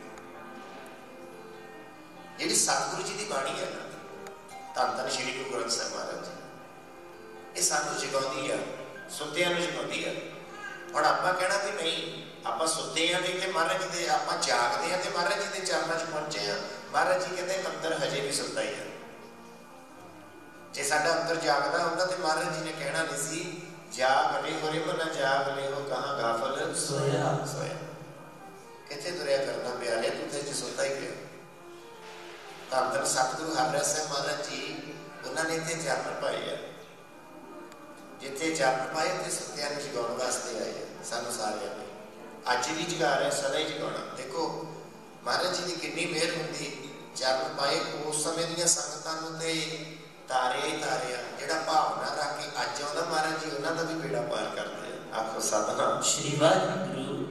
ਜਿਹੜੀ ਸਤਿਗੁਰੂ ਜੀ ਦੀ ਬਾਣੀ ਹੈ ਨਾ, ਧੰਨ ਧੰਨ ਸ਼੍ਰੀ ਗੁਰੂ ਗ੍ਰੰਥ ਸਾਹਿਬ ਮਹਾਰਾਜ ਜੀ, ਇਹ ਸਾਨੂੰ ਜਗਾਉਂਦੀ ਆ, ਸੁੱਤਿਆਂ ਨੂੰ ਜਗਾਉਂਦੀ ਆ। ਹੁਣ ਆਪਾਂ ਕਹਿਣਾ ਵੀ ਨਹੀਂ ਆਪਾਂ ਸੁੱਤੇ ਆ ਤੇ ਇੱਥੇ ਮਹਾਰਾਜ ਜੀ ਦੇ, ਆਪਾਂ ਜਾਗਦੇ ਆ ਤੇ ਮਹਾਰਾਜ ਜੀ ਦੇ ਚਰਨਾਂ 'ਚ ਪਹੁੰਚੇ ਆ। ਮਹਾਰਾਜ ਜੀ ਕਹਿੰਦੇ ਅੰਦਰ ਹਜੇ ਵੀ ਸੁੱਤਾ ਹੀ ਆ। ਜੇ ਸਾਡਾ ਅੰਦਰ ਜਾਗਦਾ ਹੁੰਦਾ ਤੇ ਮਹਾਰਾਜ ਜੀ ਨੇ ਕਹਿਣਾ ਨਹੀਂ ਸੀ ਜਾਗ ਲੈ ਹੋਰੇ ਮਨਾ ਜਾਗ ਲੈ ਹੋ ਕਹਾਂ ਗਾਫਲ ਸੋਇਆ ਸੋਇਆ। ਕਿੱਥੇ ਤੁਰਿਆ ਕਰਨਾ ਪਿਆਰਿਆ, ਤੂੰ ਤੇ ਇੱਥੇ ਸੁੱਤਾ ਹੀ ਪਿਆ। ਧੰਨ ਧੰਨ ਸਤਿਗੁਰੂ ਹਰਿ ਸਾਹਿਬ ਮਹਾਰਾਜ ਜੀ, ਉਹਨਾਂ ਨੇ ਇੱਥੇ ਚਰਨ ਪਾਏ ਆ। ਜਿੱਥੇ ਚਰਨ ਪਾਏ ਤੇ ਸੁੱਤਿਆਂ ਨੂੰ ਜਗਾਉਣ ਵਾਸਤੇ ਆਏ ਆ ਸਾਨੂੰ ਸਾਰਿਆਂ ਨੇ। ਅੱਜ ਵੀ ਜਗਾ ਰਿਹਾ, ਸਦਾ ਹੀ ਜਗਾਉਣਾ। ਦੇਖੋ ਮਹਾਰਾਜ ਜੀ ਦੀ ਕਿੰਨੀ ਮਿਹਰ ਹੁੰਦੀ, ਚਰਨ ਪਾਏ ਉਸ ਸਮੇਂ ਦੀਆਂ ਸੰਗਤਾਂ ਨੂੰ ਤੇ ਤਾਰੇ ਹੀ ਤਾਰੇ ਆ। ਜਿਹੜਾ ਭਾਵਨਾ ਰੱਖ ਕੇ ਅੱਜ ਆਉਂਦਾ ਮਹਾਰਾਜ ਜੀ, ਉਹਨਾਂ ਦਾ ਵੀ ਬੇੜਾ ਪਾਰ ਕਰਦੇ ਆ। ਆਖੋ ਸਤਿਨਾਮ ਸ੍ਰੀ ਵਾਹਿਗੁਰੂ।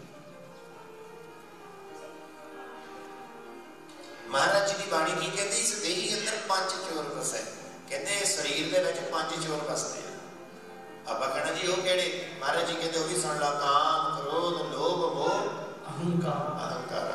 ਮਹਾਰਾਜ ਜੀ ਦੀ ਬਾਣੀ ਕੀ ਕਹਿੰਦੀ? ਇਸ ਦੇਹੀ ਅੰਦਰ ਪੰਜ ਚੋਰ ਵਸੇ। ਕਹਿੰਦੇ ਸਰੀਰ ਦੇ ਵਿੱਚ ਪੰਜ ਚੋਰ ਵਸਦੇ ਆ। ਆਪਾਂ ਕਹਿਣਾ ਜੀ ਉਹ ਕਿਹੜੇ? ਮਹਾਰਾਜ ਜੀ ਕਹਿੰਦੇ ਉਹ ਵੀ ਸੁਣ ਲਾ, ਕਾਮ ਕ੍ਰੋਧ ਲੋਭ ਮੋਹ ਅਹੰਕਾਰ ਅਹੰਕਾਰ।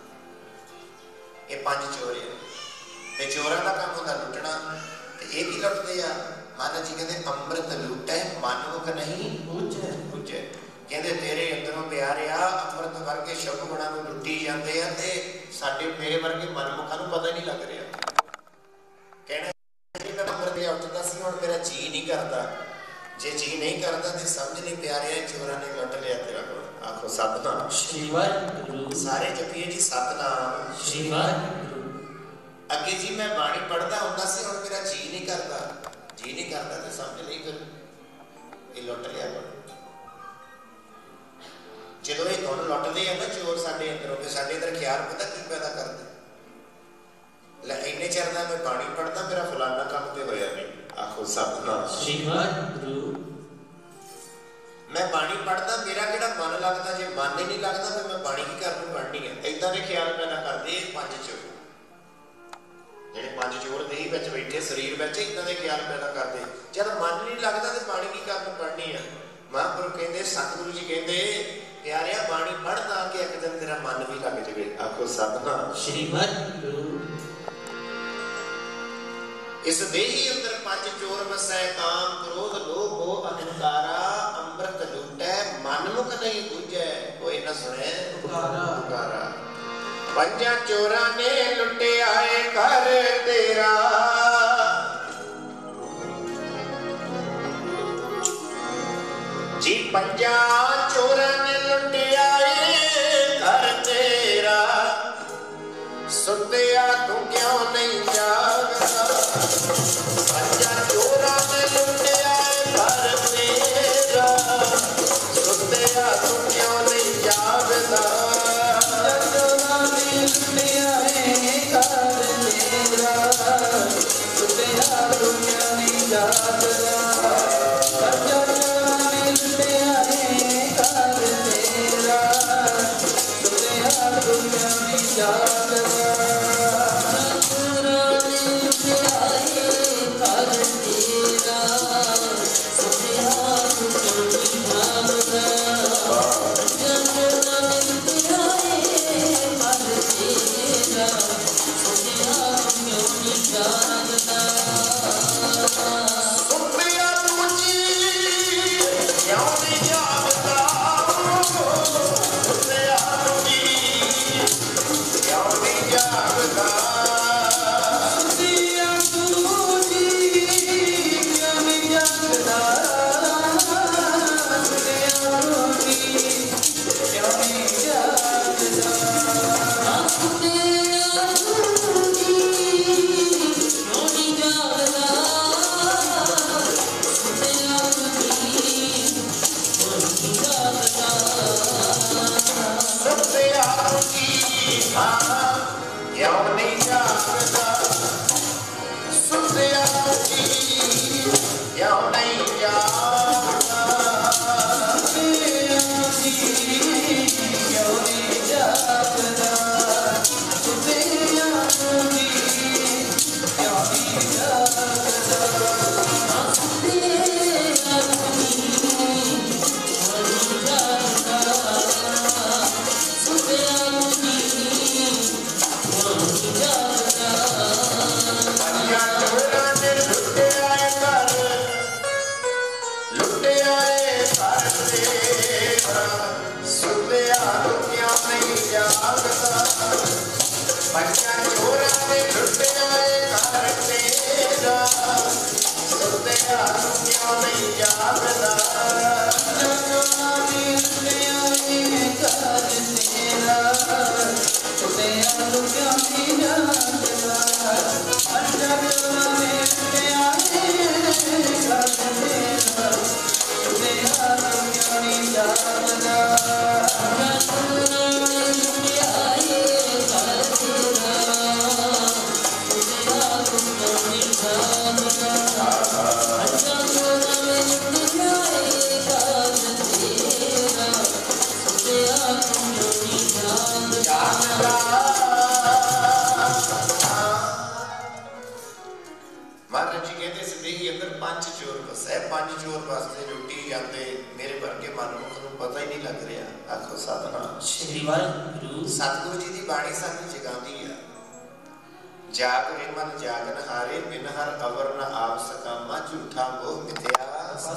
ਇਹ ਪੰਜ ਚੋਰ ਆ ਤੇ ਚੋਰਾਂ ਦਾ ਕੰਮ ਹੁੰਦਾ ਲੁੱਟਣਾ। ਤੇ ਇਹ ਵੀ ਲੁੱਟਦੇ ਆ। ਮਹਾਰਾਜ ਜੀ ਕਹਿੰਦੇ ਅੰਮ੍ਰਿਤ ਲੁੱਟੇ ਮਨਮੁਖ ਨਹੀਂ ਬੁੱਝੇ ਬੁੱਝੇ। ਕਹਿੰਦੇ ਤੇਰੇ ਅੰਦਰੋਂ ਪਿਆਰਿਆ ਅੰਮ੍ਰਿਤ ਵਰਗੇ ਸ਼ਬਦ ਗੁਣਾਂ ਨੂੰ ਲੁੱਟੀ ਜਾਂਦੇ ਆ ਤੇ ਸਾਡੇ ਮੇਰੇ ਵਰਗੇ ਮਨਮੁਖਾਂ ਨੂੰ ਪਤਾ ਹੀ ਨਹੀਂ ਲੱਗ ਰਿਹਾ। ਕਹਿਣਾ ਮੈਂ ਅੰਮ੍ਰਿਤ ਉੱਠਦਾ ਸੀ, ਹੁਣ ਮੇਰਾ ਜੀਅ ਨਹੀਂ ਕਰਦਾ। ਜੇ ਜੀਅ ਨਹੀਂ ਕਰਦਾ ਤੇ ਸਮਝ ਨਹੀਂ ਪਿਆਰਿਆ ਚੋਰਾਂ ਨੇ ਲੁੱਟ ਲਿਆ ਤੇਰਾ ਕੋਲ। ਆਖੋ ਸਤਿਨਾਮ ਸ੍ਰੀ ਵਾਹਿਗੁਰੂ। ਸਾਰੇ ਜਪੀਏ ਜੀ ਸਤਿਨਾਮ ਸ੍ਰੀ ਵਾਹਿਗੁਰੂ। ਅੱਗੇ ਜੀ ਮੈਂ ਬਾਣੀ ਪੜ੍ਹਦਾ ਹੁੰਦਾ ਸੀ, ਹੁਣ ਮੇਰਾ ਜੀਅ ਨਹੀਂ ਕਰਦਾ। ਜੀਅ ਨਹੀਂ ਕਰਦਾ ਤੇ ਸਮਝ ਲਈ ਫਿਰ ਇਹ ਲੁੱਟ ਲਿਆ ਕੋਲ। ਜਦੋਂ ਇਹ ਗੁਣ ਲੁੱਟਦੇ ਆ ਨਾ ਚੋਰ ਸਾਡੇ ਅੰਦਰੋਂ, ਤੇ ਸਾਡੇ ਅੰਦਰ ਖਿਆਲ ਪਤਾ ਕੀ ਪੈਦਾ ਕਰਦੇ? ਲੈ ਇੰਨੇ ਚਿਰ आखो सतनाम श्री वाहिगुरु। मैं बाणी पढ़दा मेरा किहड़ा मन लगदा, जे मन ही नहीं लगदा फिर मैं बाणी की करनी पढ़नी है। इदां दे ख्याल पैदा करदे पंज चोर, ਜਿਹੜੇ ਪੰਜ ਚੋਰ ਦੇਹੀ ਵਿੱਚ ਬੈਠੇ ਸਰੀਰ ਵਿੱਚ ਇਦਾਂ ਦੇ ਖਿਆਲ ਪੈਦਾ ਕਰਦੇ। ਜਦ ਮਨ ਨਹੀਂ ਲੱਗਦਾ ਤੇ ਬਾਣੀ ਕੀ ਕਰਨ ਪੜ੍ਹਨੀ ਆ। ਮਹਾਂਪੁਰਖ ਕਹਿੰਦੇ, ਸਤਿਗੁਰੂ ਜੀ ਕਹਿੰਦੇ, ਪਿਆਰਿਆ ਬਾਣੀ ਪੜ੍ਹਦਾ ਕਿ ਇੱਕ ਦਿਨ ਤੇਰਾ ਮਨ ਵੀ ਲੱਗ ਜਾਵੇ। ਆਖੋ ਸਤਿਨਾਮ श्री वाहिगुरु। ਇਸ ਦੇਹੀ ਅੰਦਰ ਪੰਜ ਚੋਰ ਵਸੈ, ਕਾਮ ਕ੍ਰੋਧ ਲੋਭ ਮੋਹ ਅਹੰਕਾਰਾ, ਅੰਮ੍ਰਿਤ ਲੁਟੈ ਮਨ ਮੁਖ ਨਹੀਂ ਬੁਝੈ, ਕੋਈ ਨਾ ਸੁਣੈ ਪੁਕਾਰਾ। ਪੰਜਾਂ ਚੋਰਾਂ ਨੇ ਲੁੱਟਿਆ ਏ ਘਰ ਤੇਰਾ, ਜੀ ਪੰਜਾਂ ਚੋਰਾਂ ਨੇ ਲੁੱਟਿਆ ਏ ਘਰ ਤੇਰਾ, ਸੁੱਤਿਆ ਤੂੰ ਕਿਉਂ ਨਹੀਂ ਜਾਗਦਾ। ਪੰਜਾਂ ਚੋਰਾਂ ਨੇ ਲੁੱਟਿਆ ਏ ਘਰ ਤੇਰਾ, ਸੁੱਤਿਆ ਤੂੰ ਕਿਉਂ ਨਹੀਂ ਜਾਗਦਾ। सतगुरु जी की बाणी सानू जगाती है। जाग रे मन जागन हारे, बिन हर अवर न आप सकामा, झूठा मोह मिथ्या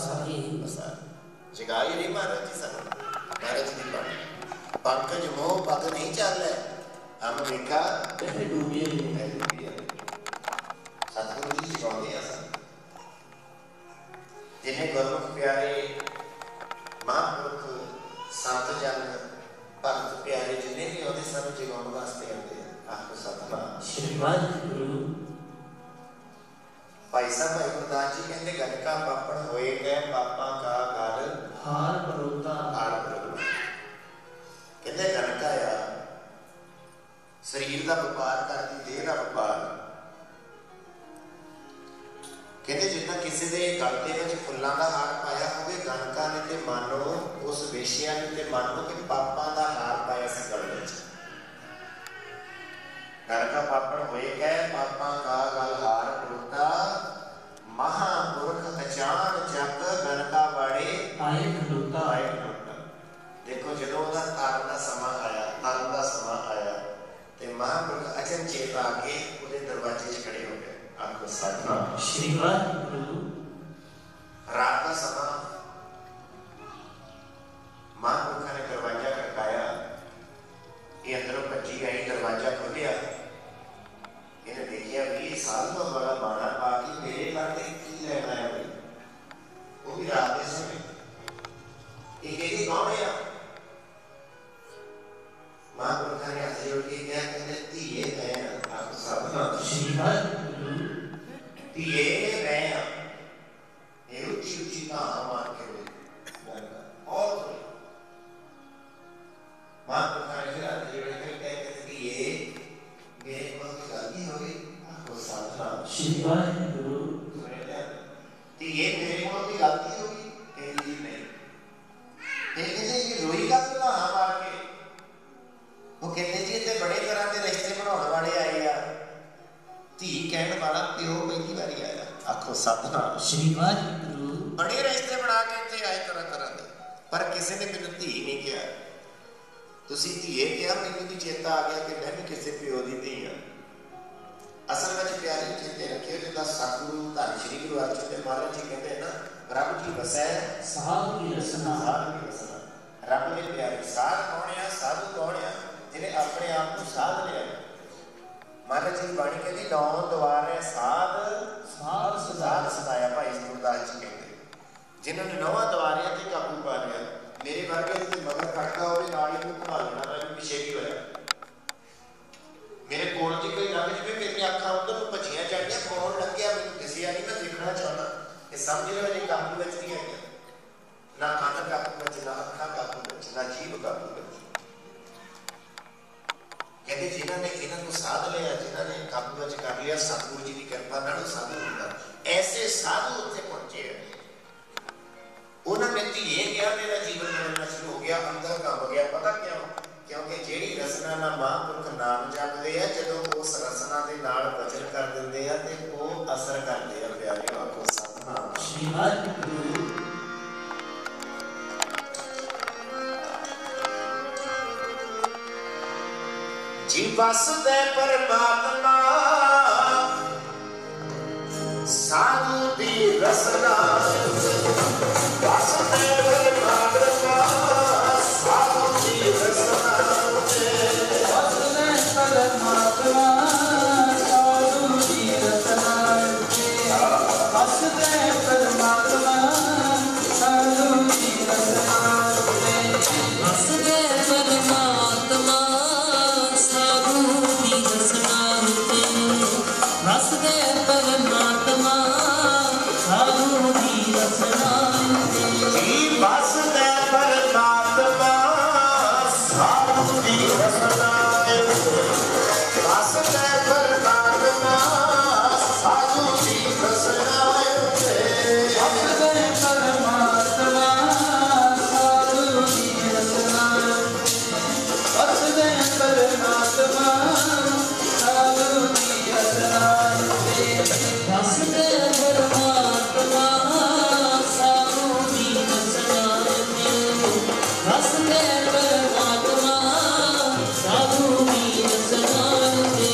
जगाई रे महाराज जी सानू। महाराज जी की बाणी पंकज मोह पग नहीं चल, हम वेखा सतगुरु जी जगाते हैं सन। जिन्हें गुरमुख प्यारे महापुरुष संत जन भगत प्यारे जिन्हें भी आते सानू जगाने वास्ते आते हैं। आखो सतनाम श्री वाहिगुरु। भाई साहब भाई गुरदास जी कहते गणका पापण होए गए पापा का गल हार परोता हार परोता। कहते गणका आ शरीर का व्यापार करती, देह का व्यापार। कहते जितना किसी ਕਿਸੇ ਦੇ ਗਲ ਦੇ ਵਿੱਚ ਫੁੱਲਾਂ ਦਾ ਹਾਰ ਪਾਇਆ ਹੋਵੇ, ਗਣਕਾਂ ਨੇ ਤੇ ਮਾਨੋ ਉਸ ਵੇਸ਼ਿਆ ਨੇ ਤੇ ਮਾਨੋ ਕਿ ਪਾਪਾਂ ਦਾ ਹਾਰ ਪਾਇਆ ਸੀ ਗਲ ਵਿੱਚ। ਗਣਕਾਂ ਪਾਪਣ ਹੋਏ ਕਹਿ ਪਾਪਾਂ ਕਾ ਗਲ ਹਾਰ ਟੁੱਟਾ, ਮਹਾਂਪੁਰਖ ਅਚਾਨ ਜਪ ਗਣਕਾ ਬਾੜੇ ਆਏ ਖਲੋਤਾ। ਆਏ ਖਲੋਤਾ। ਦੇਖੋ ਜਦੋਂ ਉਹਦਾ ਤਾਰਨ ਦਾ ਸਮਾਂ ਆਇਆ, ਤਾਰਨ ਦਾ ਸਮਾਂ ਆਇਆ ਤੇ ਮਹਾਂਪੁਰਖ ਅਚਨਚੇਤ ਆ ਕੇ ਉਹਦੇ ਦਰਵਾਜ਼ੇ 'ਚ ਖੜੇ ਹੋ ਗਏ। ਆਖੋ ਸਤਿਨਾਮ ਸ਼੍ਰੀ ਵਾਹਿਗੁਰੂ। ਰਾਤ ਦਾ ਸਮਾਂ ਮਹਾਂਪੁਰਖਾਂ ਨੇ ਦਰਵਾਜ਼ਾ ਖੜਕਾਇਆ। ਇਹ ਅੰਦਰੋਂ ਭੱਜੀ ਆਈ, ਦਰਵਾਜ਼ਾ ਖੋਲ੍ਹਿਆ। ਇਹਨੇ ਦੇਖਿਆ ਵੀਹ ਸਾਲ ਤੋਂ ਬੜਾ ਬਾਣਾ ਪਾ ਕੇ ਮੇਰੇ ਘਰ ਤੇ ਕੀ ਲੈਣ ਆਇਆ ਬਈ, ਉਹ ਵੀ ਰਾਤ ਦੇ ਸਮੇਂ। ਇਹ ਕਹਿੰਦੀ ਕੌਣ ਆ? ਮਹਾਂਪੁਰਖਾਂ ਨੇ ਹੱਥ ਜੋੜ ਕੇ ਕਿਹਾ, ਕਹਿੰਦੇ ਧੀਏ ਮੈਂ ਆਪ ਸਭ ਸ਼੍ਰੀ ਵਾਹਿਗੁਰੂ। ਧੀਏ ਮੈਂ ਇਹ ਉੱਚੀ ਉੱਚੀ ਤਾਂ ਮਾਰ ਕੇ ਹੋਈ ਬਹੁਤ ਮਹਾਂਪੁਰਖਾਂ ਨੇ ਫਿਰ ਹੱਥ ਜੋੜ ਕੇ ਕਹਿ ਕੇ ਧੀਏ ਮੇਰੇ ਕੋਲ ਕੋਈ ਗਲਤੀ ਹੋ ਗਈ? ਆਖੋ ਸਤਿਨਾਮ ਸ਼੍ਰੀ ਵਾਹਿਗੁਰੂ। ਧੀਏ ਮੇਰੇ ਕੋਲ ਕੋਈ ਗਲਤੀ ਹੋ ਗਈ? ਕਹਿੰਦੀ ਜੀ ਨਹੀਂ। ਇਹ ਕਹਿੰਦੇ ਜੀ ਰੋਈ ਕਾ ਤੂੰ ਨਾ ਮਾਰ ਕੇ? ਉਹ ਕਹਿੰਦੇ ਜੀ ਇੱਥੇ ਬੜੇ ਤਰ੍ਹਾਂ ਦੇ ਰਿਸ਼ਤੇ ਬਣਾਉਣ ਵਾਲੇ ਆਏ ਆ, ਧੀ ਕਹਿਣ ਵਾਲਾ ਪਿਓ ਪਹਿਲੀ ਵਾਰੀ ਆਇਆ। ਆਖੋ ਸਤਿਨਾਮ ਸ਼੍ਰੀ ਵਾਹਿਗੁਰੂ। ਬੜੇ ਰਿਸ਼ਤੇ ਬਣਾ ਕੇ ਇੱਥੇ ਆਏ ਤਰ੍ਹਾਂ ਤਰ੍ਹਾਂ ਦੇ, ਪਰ ਕਿਸੇ ਨੇ ਮੈਨੂੰ ਧੀ ਨਹੀਂ ਕਿਹਾ। ਤੁਸੀਂ ਧੀਏ ਕਿਹਾ, ਮੈਨੂੰ ਵੀ ਚੇਤਾ ਆ ਗਿਆ ਕਿ ਮੈਂ ਵੀ ਕਿਸੇ ਪਿਓ ਦੀ ਧੀ ਹਾਂ। ਅਸਲ ਵਿੱਚ ਪਿਆਰੀ ਚੇਤੇ ਰੱਖਿਓ, ਜਿੱਦਾਂ ਸਤਿਗੁਰੂ ਧੰਨ ਸ਼੍ਰੀ ਗੁਰੂ ਅਰਜਨ ਦੇਵ ਮਹਾਰਾਜ ਜੀ ਕਹਿੰਦੇ ਨਾ, ਰੱਬ ਜੀ ਵਸੈ ਸਾਧ ਕੀ ਰਸਨਾ। ਸਾਧ ਕੀ ਰਸਨਾ। ਰੱਬ ਦੇ ਪਿਆਰੇ ਸਾਧ ਕੌਣ ਆ? ਸਾਧੂ ਕੌਣ ਆ? ਜਿਹਨੇ ਆਪਣੇ ਆਪ ਨੂੰ ਸਾਧ ਲਿਆ। ਮਹਾਰਾਜ ਜੀ ਬਾਣੀ ਕਹਿੰਦੀ ਨੌ ਦੁਆਰੇ ਸਾਧ ਸਾਧ ਸਾਧ ਸਦਾਇਆ। ਭਾਈ ਗੁਰਦਾਸ ਜੀ ਕਹਿੰਦੇ ਜਿਨ੍ਹਾਂ ਨੇ ਨੌਵਾਂ ਦੁਆਰਿਆਂ ਤੇ ਕਾਬੂ ਪਾ ਲਿਆ। ਮੇਰੇ ਵਰਗੇ ਤੇ ਮਗਰ ਖੜਕਾ ਹੋਵੇ ਨਾਲ ਹੀ ਨੂੰ ਘੁਮਾ ਲੈਣਾ, ਮੈਨੂੰ ਪਿੱਛੇ ਕੀ ਹੋਇਆ। ਮੇਰੇ ਕੋਲ ਦੀ ਕੋਈ ਲੰਘ ਜਵੇ, ਮੇਰੀਆਂ ਅੱਖਾਂ ਉਧਰ ਨੂੰ ਭੱਜੀਆਂ ਜਾਂਦੀਆਂ, ਕੌਣ ਲੱਗਿਆ ਮੈਨੂੰ ਦਿਸਿਆ ਨਹੀਂ, ਮੈਂ ਦੇਖਣਾ ਚਾਹੁੰਦਾ। ਇਹ ਸਮਝ ਲਓ ਜੀ ਕਾਬੂ ਵਿੱਚ ਨਹੀਂ ਹੈਗਾ, ਨਾ ਕੰਨ ਕਾਬੂ ਵਿੱਚ, ਨਾ ਅੱਖਾਂ ਕਾਬੂ ਵਿੱਚ, ਨਾ ਜੀਭ ਕਾਬੂ ਵਿੱਚ। ਕਹਿੰਦੇ ਜਿਨ੍ਹਾਂ ਨੇ ਇਹਨਾਂ ਨੂੰ ਸਾਧ ਲਿਆ, ਜਿਨ੍ਹਾਂ ਨੇ ਕਾਬੂ ਵਿੱਚ ਕਰ ਲਿਆ, ਸਤਿਗੁਰੂ ਜੀ ਦੀ ਕਿਰਪਾ ਨਾਲ ਸਾਧੂ ਹੁੰਦਾ। ਐਸੇ ਸਾਧੂ ਉੱਥੇ ਪਹੁੰਚੇ ਆ। ਉਹਨਾਂ ਨੇ ਧੀਏ ਕਿਹਾ, ਮੇਰਾ ਜੀਵਨ ਬਦਲਣਾ ਸ਼ੁਰੂ ਹੋ ਗਿਆ, ਅੰਦਰ ਕੰਬ ਗਿਆ। ਪਤਾ ਕਿਉਂ? ਕਿਉਂਕਿ ਜਿਹੜੀ ਰਸਨਾ ਨਾਲ ਮਹਾਂਪੁਰਖ ਨਾਮ ਜਪਦੇ ਆ, ਜਦੋਂ ਉਸ ਰਸਨਾ ਦੇ ਨਾਲ ਵਚਨ ਕਰ ਦਿੰਦੇ ਆ ਤੇ ਉਹ ਅਸਰ ਕਰਦੇ ਆ। ਪਿਆਰਿਓ ਆਖੋ ਸਤਿਨਾਮ ਸ਼੍ਰੀ ਵਾਹਿਗੁਰੂ। ਜੀ ਵਸਦੇ ਪਰਮਾਤਮਾ ਸਾਧੂ ਦੀ ਰਸਨਾ। ਵਸਦੇ ਪਰਮਾਤਮਾ ਸਾਧੂ ਦੀ ਰਸਨਾ। ਵਸਦੇ ਪਰਮਾਤਮਾ ਸਾਧੂ ਦੀ ਰਸਨਾ। ਵਸਦੇ ਪਰਮਾਤਮਾ ਸਾਧੂ ਦੀ ਰਸਨਾ। ਵਸਦੇ ਪਰਮਾਤਮਾ ਸਾਧੂ ਦੀ ਰਸਨਾ। ਵਸਦੇ ਪਰਮਾਤਮਾ ਸਾਧੂ ਦੀ ਰਸਨਾ। ਜੀ ਵਸਦੇ ਪਰਮਾਤਮਾ ਸਾਧੂ ਦੀ ਰਸਨਾ। ਵਸਦੇ ਪਰਮਾਤਮਾ ਸਾਧੂ ਦੀ ਰਸਨਾ। ਵਸਦੇ ਪਰਮਾਤਮਾ ਸਾਧੂ ਦੀ ਰਸਨਾ। ਵਸਦੇ ਪਰਮਾਤਮਾ ਸਾਧੂ ਦੀ ਰਸਨਾ। ਵਸਦੇ ਪਰਮਾਤਮਾ ਸਾਧੂ ਦੀ ਰਸਨਾ। ਵਸਦੇ ਪਰਮਾਤਮਾ ਸਾਧੂ ਦੀ ਰਸਨਾ।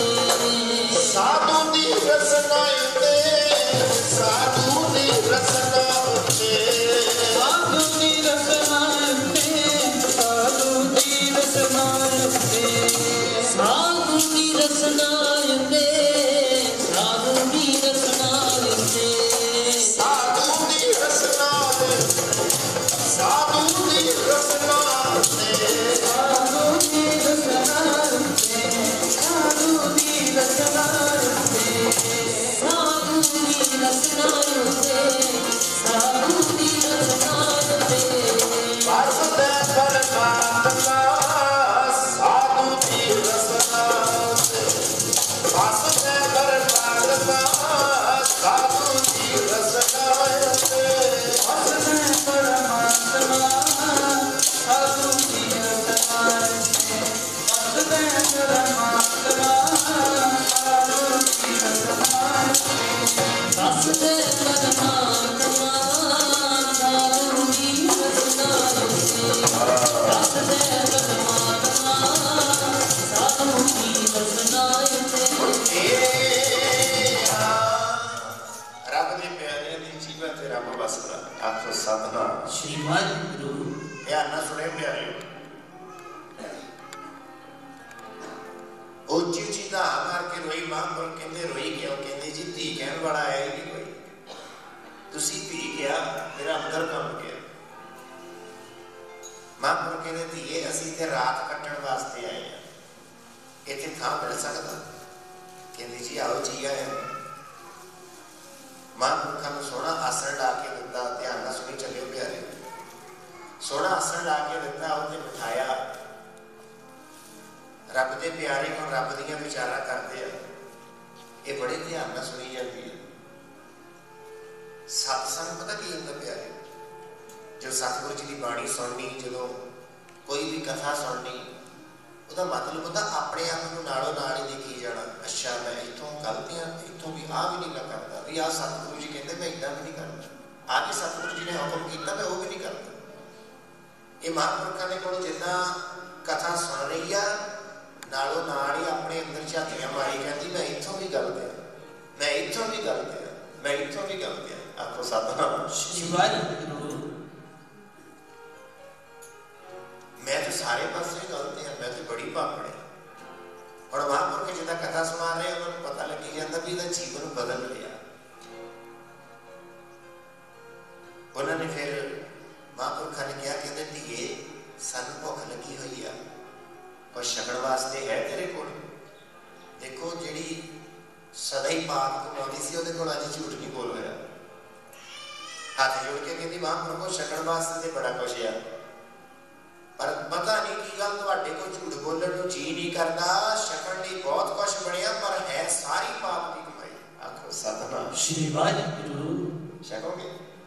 ਸਾਧੂ ਦੀ ਰਸਨਾ ਉੱਤੇ, ਸਾਧੂ ਦੀ ਰਸਨਾ ਉੱਤੇ, ਸਾਧੂ ਦੀ ਰਸਨਾ ਉੱਤੇ, ਸਾਧੂ ਦੀ ਰਸਨਾ ਉੱਤੇ, ਸਾਧੂ ਦੀ ਰਸਨਾ ਉੱਤੇ, ਸਾਧੂ ਦੀ ਰਸਨਾ ਉੱਤੇ, ਸਾਧੂ ਦੀ ਰਸਨਾ ਉੱਤੇ, ਸਾਧੂ ਦੀ ਰਸਨਾ ਉੱਤੇ, ਸਾਧੂ ਦੀ ਰਸਨਾ ਉੱਤੇ, ਸਾਧੂ ਦੀ ਰਸਨਾ ਉੱਤੇ, ਸਾਧੂ ਦੀ ਰਸਨਾ ਉੱਤੇ, ਸਾਧੂ ਦੀ ਰਸਨਾ ਉੱਤੇ। ਵਸਦੇ ਪਰਮਾਤਮਾ ਸਾਧੂ ਦੀ ਰਸਨਾ ਉੱਤੇ। ध्यान ना सुने प्यारे उच्ची उच्ची धा मार के रोई महापुरख कहते रोई क्यों कहते जी धी कहने वाला है ही नहीं कोई तुसी धी क्या मेरा अंदर कम गया महापुरख कहते धीए असी इत्थे रात कट्टण वास्ते आए हैं इत्थे थां मिल सकदा कहते जी आओ जी आए महापुरखा नूं सोहना आसन ला के दिता ध्यान नाल सुनी चलियो प्यारे सोहना आसन ला के दिता उत्ते बिठाया रब दे प्यारे हुण रब दीयां विचारां करदे आ ये बड़े ध्यान नाल सुनी जाती है सत्संग पता की हुंदा प्यारे जो सतगुरु जी की बाणी सुननी जो कोई भी कथा सुननी ਉਹਦਾ मतलब ਹੁੰਦਾ अपने आप ਨੂੰ ਨਾਲੋਂ ਨਾਲ ਹੀ ਦੇਖੀ ਜਾਣਾ ਅੱਛਾ मैं इत्थों गलतियां इत्थों भी आ भी नहीं मैं करता भी आ सतगुरु जी कहते मैं इदां भी नहीं करता आ भी सतगुरु जी ने हुक्म किया मैं वो भी नहीं करता ये महापुरखों ने कोलों जिद्दां कथा सुन रही आ नालों नाल ही अपने अंदर झातियां मारी जाती मैं इत्थों भी गलत है मैं इत्थों भी गलत है मैं इत्थों भी गलत है आखो सतनाम मैं तो सारे पासे गलत है मैं तो बड़ी पापड़ है और महापुरख जिदा कथा सुना रहे उन्होंने पता लगी जाता भी इहदा जीवन बदल लिया उन्होंने फिर महापुरखा ने कहा कहते धीए सानू भुख लगी हुई है कुछ छकण वास्ते है तेरे कोल देखो जिहड़ी सदा ही पाप कमाउंदी सी उहदे कोल अज झूठ नहीं बोल रहा हाथ जोड़ के कहती महापुरखो छकण वास्ते ते बड़ा कुछ है पर पता नहीं की गल तुहाडे को झूठ बोलण नूं जी नहीं करदा छकण लई बहुत कुछ बणिया पर है सारी पाप दी कमाई आखो सतनाम श्री वाहिगुरू छकोगे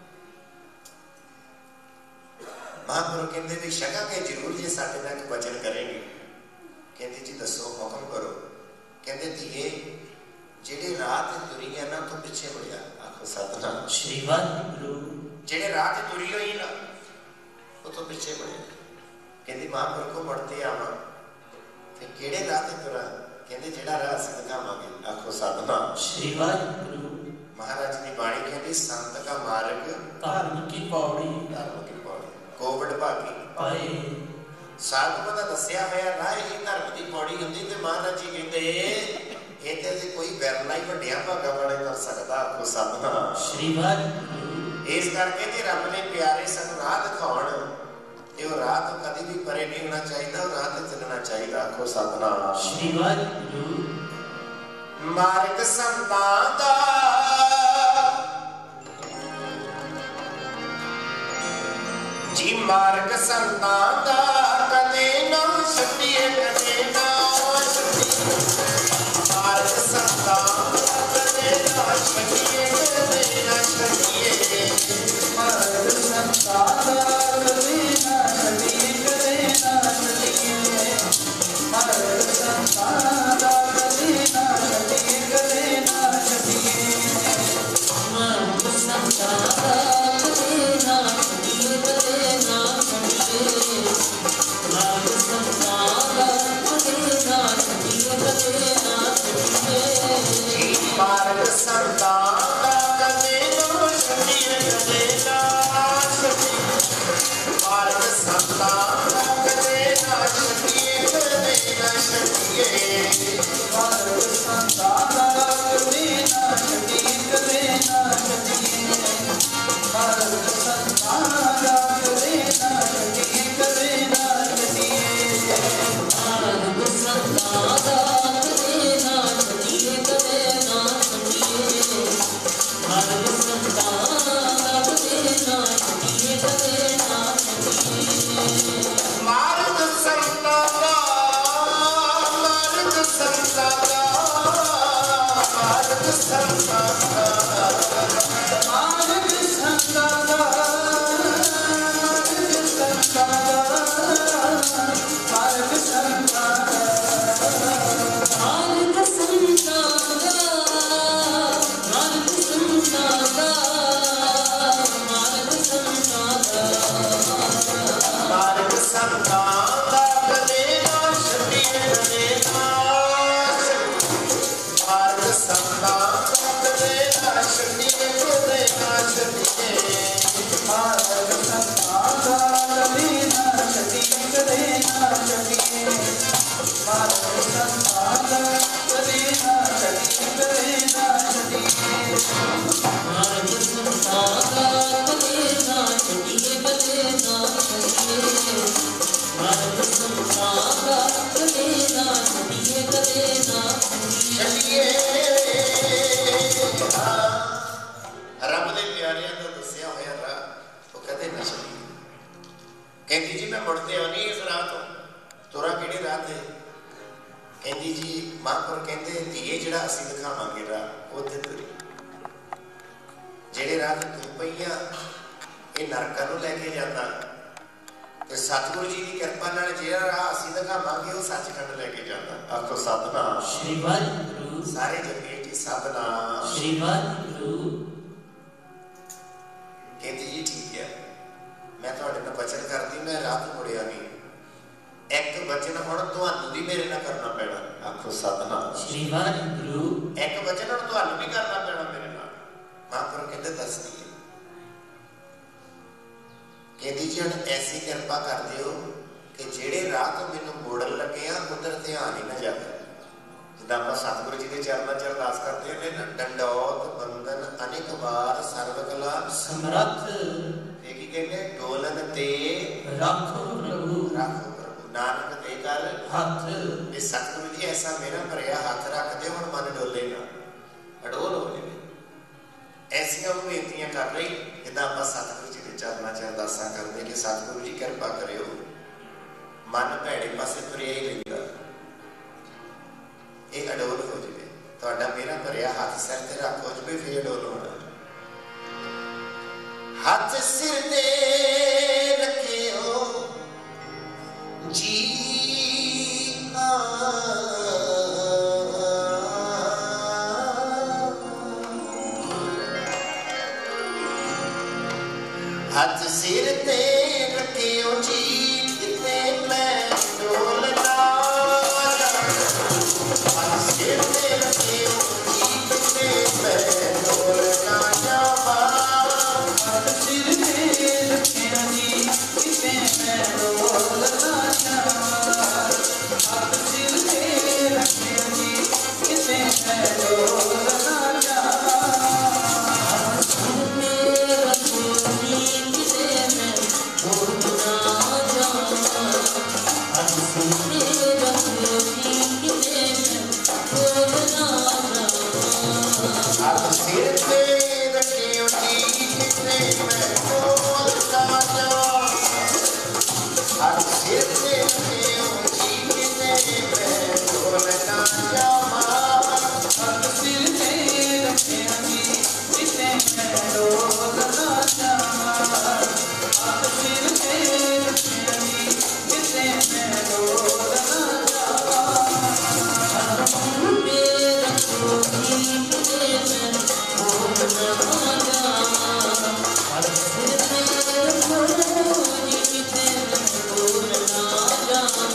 महापुरख कहते भी छकांगे जरूर जे साडे नाल एक वचन करेंगे कहते जी दसो हुक्म करो कहते धीए जेड़े राह ते तुरी है ना तो पिछे मुड़िया आखो सतनाम श्री वाहिगुरू जेड़े राह ते तुरी होई ना वो तो पिछे मुड़िया कहती महापुरख को मुड़ते आवा फिर केड़े राह ते तुरा कहते जेड़ा राह असीं दिखावांगे आखो सतनाम श्री वाहिगुरू महाराज की बाणी कहती संत का मार्ग धर्म की पौड़ी धर्म की पौड़ी कोविड भागी पाए साधु का दस्या होया राह ही धर्म की पौड़ी हुंदी ते महाराज जी कहते इहते ते कोई विरला ही वड्डियां भागां वाले कर सकदा आखो सतनाम श्री वाहिगुरू इस करके जे रब ने प्यारे सानू राह दिखाउण ये राह तो कभी भी परे नहीं होना चाहिए और राह पे चलना चाहिए आखो सतनाम श्री वाहिगुरू मार्ग संतां दा जी मार्ग संतां दा कदे ना छड्डिए कदे ना छड्डिए मार्ग संतां दा कदे ना छड्डिए कदे ना छड्डिए मार्ग संतां दा कदे ना छड्डिए कदे ना छड्डिए मार्ग संतां दा कदे ना छड्डिए कदे ना छड्डिए मार्ग संतां दा कदे ना छड्डिए कदे ना छड्डिए मार्ग संतां दा कदे ना छड्डिए कदे ना छड्डिए मार्ग संतां कदे ना छटिए मारो संसार कदे ना छटिए कदे ना छटिए मारो संसार कदे ना छटिए कदे ना छटिए मारो संसार कदे ना छटिए कदे ना छटिए रब दे प्यारियां दा दस्सिया होया राह वो कदे ना छटिए कहती जी मैं मुड़ते आनी इस राह तो तुरा किहड़ी राह ते कहती जी महापुर कहते धीए जिहड़ा असीं दिखावांगे राह उत्थे तुरी जिहड़े राह ते तूं पई आ ये नरकां नूं लैके जांदा ते सतगुरु जी की कृपा नाल जिहड़ा राह असीं दिखावांगे वो सचखंड लैके जांदा आखो सतनाम श्री वाहिगुरू सारे जगे जी सतनाम श्री वाहिगुरू कहती जी ठीक है मैं तुहाडे नाल वचन करदी मैं राह तो मुड़िया नहीं एक वचन हुण तुहानू भी मेरे नाल करना पैना आखो सतनाम श्री वाहिगुरू एक वचन हुण तुहानू भी करना पैना मेरे नाल महापुर कहते दस दी कहती जी हुण ऐसी कृपा कर दिओ कि जेड़े राह तो मैनू मोड़न लगे आ उधर ध्यान ही ना जावे जिद्दां आपां सतगुरु जी के चरणों च अरदास करदे ने ना डंडौत बंदन अनेक बार सर्व कला समर्थ की कहने डोलन ते रखो प्रभु रखो प्रभु नानक दे कर हाथ ये सतगुरु जी ऐसा मेरा भरिया हाथ रख दे हुण मन डोले ना अडोल हो जाए ऐसियां बेनतियां कर रही जिद्दां आपां सतगुरु जी के चरणों च अरदासां करदे कि सतगुरु जी कृपा करियो मन भैड़े पासे तुरिया ही लैंदा ये अडोल हो जाए तुहाडा मेरा भरिया हाथ सिर ते रख हो जाए फिर अडोल होना हाथ सिर ते रखे हो जी हाथ सिर ते रखे हो जी कितने मैं डोलना हाथ सिर ते रखे हो जी कितने मैं डोलना जावा सिर ते रखे जी किसे मैं डोलना जावा हाथ सिर ते रखे जी किसे मैं डोलना जावा मेरा कोई किसे मैं डोलना जावा हाथ सिर ते रखे किसे मैं डोलना जावा हाथ सिर ते रखे जी किसे मैं डोलना जावा हाथ सिर ते रखे जी किसे मैं डोलना जावा हाथ सिर ते रखे जी किसे मैं डोलना जावा हाथ सिर ते रखे जी किसे मैं डोलना जावा मेरा कोई किसे मैं डोलना जावा हाथ सिर ते रखे जी किसे मैं डोलना जावा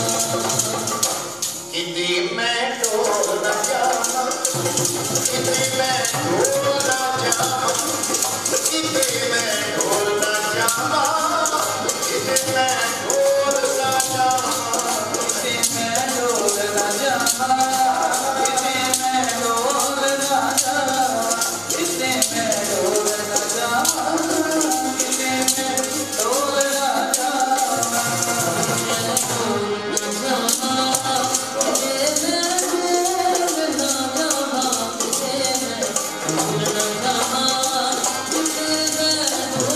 किते मैं डोलना जावा किते मैं डोलना जावा किते मैं डोलना जावा किते मैं डोलना जावा किते मैं डोलना जावा किते मैं डोलना जावा किते मैं डोलना जावा किते मैं डोलना जावा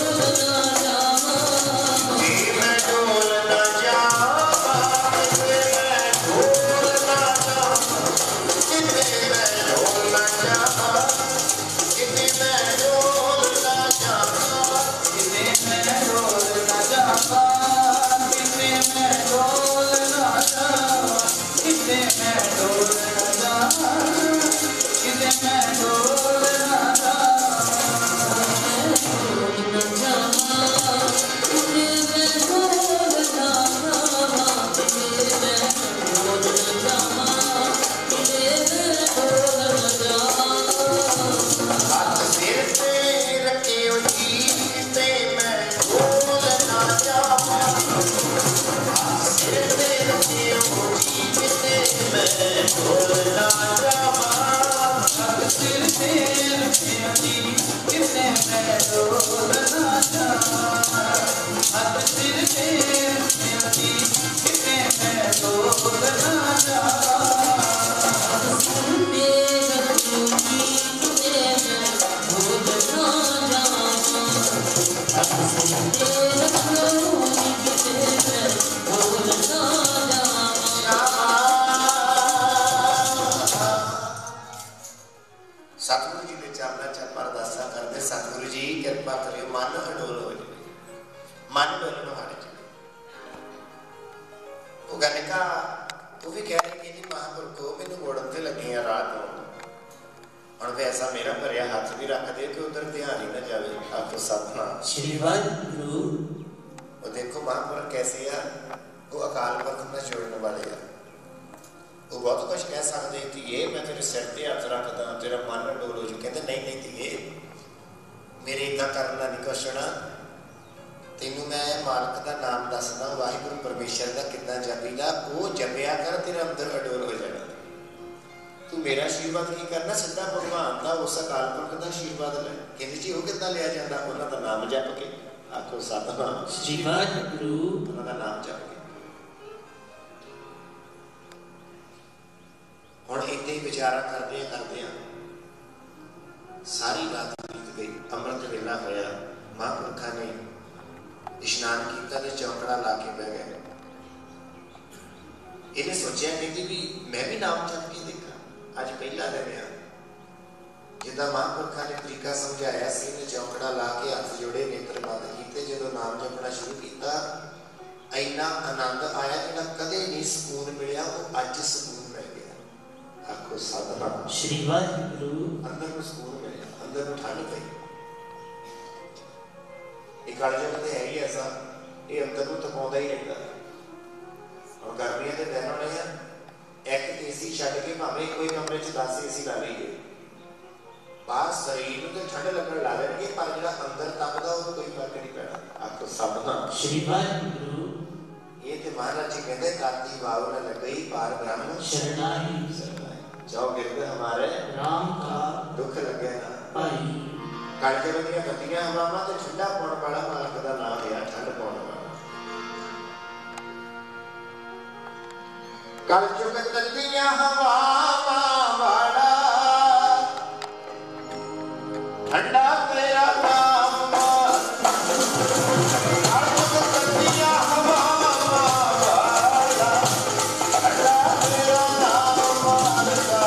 सतगुरु जी के चरणों च आप अरदासा करते, सतगुरु जी कृपा करियो मन अडोल हो जाए, मन डोलण हट जाए। वो गणिका वो भी कह रही कि महापुरखो मैनू मोड़न ते लगे हैं रात हुण वैसा मेरा भरिया हाथ भी रख दे कि उधर ध्यान ही ना जाए। आप सतनाम श्री वाहिगुरु। वो देखो महापुरख कैसे आ, वो अकाल पुरख ना छोड़ने वाले आ। वो बहुत कुछ कह सकते धीए मैं तेरे सिर ते हथ रखदा तेरा मन डोल हो जाए। कहते नहीं नहीं धीए मेरे इदा करना नहीं कुछ होना, तेनू मैं मालक का नाम दसदा वाहिगुरु परमेश्वर का कितना जपीदा, वो जपिया कर तेरे अंदर अडोल हो जाना। तू मेरा आशीर्वाद की करना, सीधा भगवान का उस अकाल पुरख का आशीर्वाद ले। कहते जी वो कितना लिया जाता, उन्हों का नाम जप के। आखो सतनाम श्री वाहिगुरु। उन्हों का नाम जप के। हुण इत्थे ही विचारा करदे करदे सारी रात बीत गई, अमृत वेला होया, महापुरखा ने इशनान किया ते चौकड़ा ला के बह गए। इन्हें सोचा कहती भी मैं भी नाम जप के देखा, अज पहला दिन आ। जिदा महापुरखा ने तरीका समझाया सी, इन्हें चौकड़ा ला के हथ जोड़े नेत्र बंद किए, जो नाम जपना शुरू किया इन्ना आनंद आया जिहड़ा कदे नहीं सकून मिलिया, वो अज सकून मिल गया। आखो सतनाम श्री वाहिगुरु। अंदर को सकून मिले, अंदर को ठंड पई। एक कालजग तो है ही ऐसा, ये अंदर को तपाउंदा ही रहता। और गर्मियों के दिन होने हैं, एक एसी छड्ड के भावें कोई कमरे च दस एसी ला लीए, बाहर शरीर को तो ठंड लगन ला लेंगे, पर जिहड़ा अंदर तपदा वो कोई फर्क नहीं पैना। आखो सतनाम श्री वाहिगुरु। ये तो महाराज जी कहते काती वाव न लगई पार ब्रह्म शरणाई, जाओ गिरद हमारे राम का दुख लगे ना भाई। कड़के वाली गतियां हवावां ते ठंडा पाउण वाला मालक दा नाम है, ठंड पाउण वाला। कल चुक गतियां हवावां वाला ठंडा तेरा नाम कल चुक गतियां हवावां वाला ठंडा तेरा नाम मालका।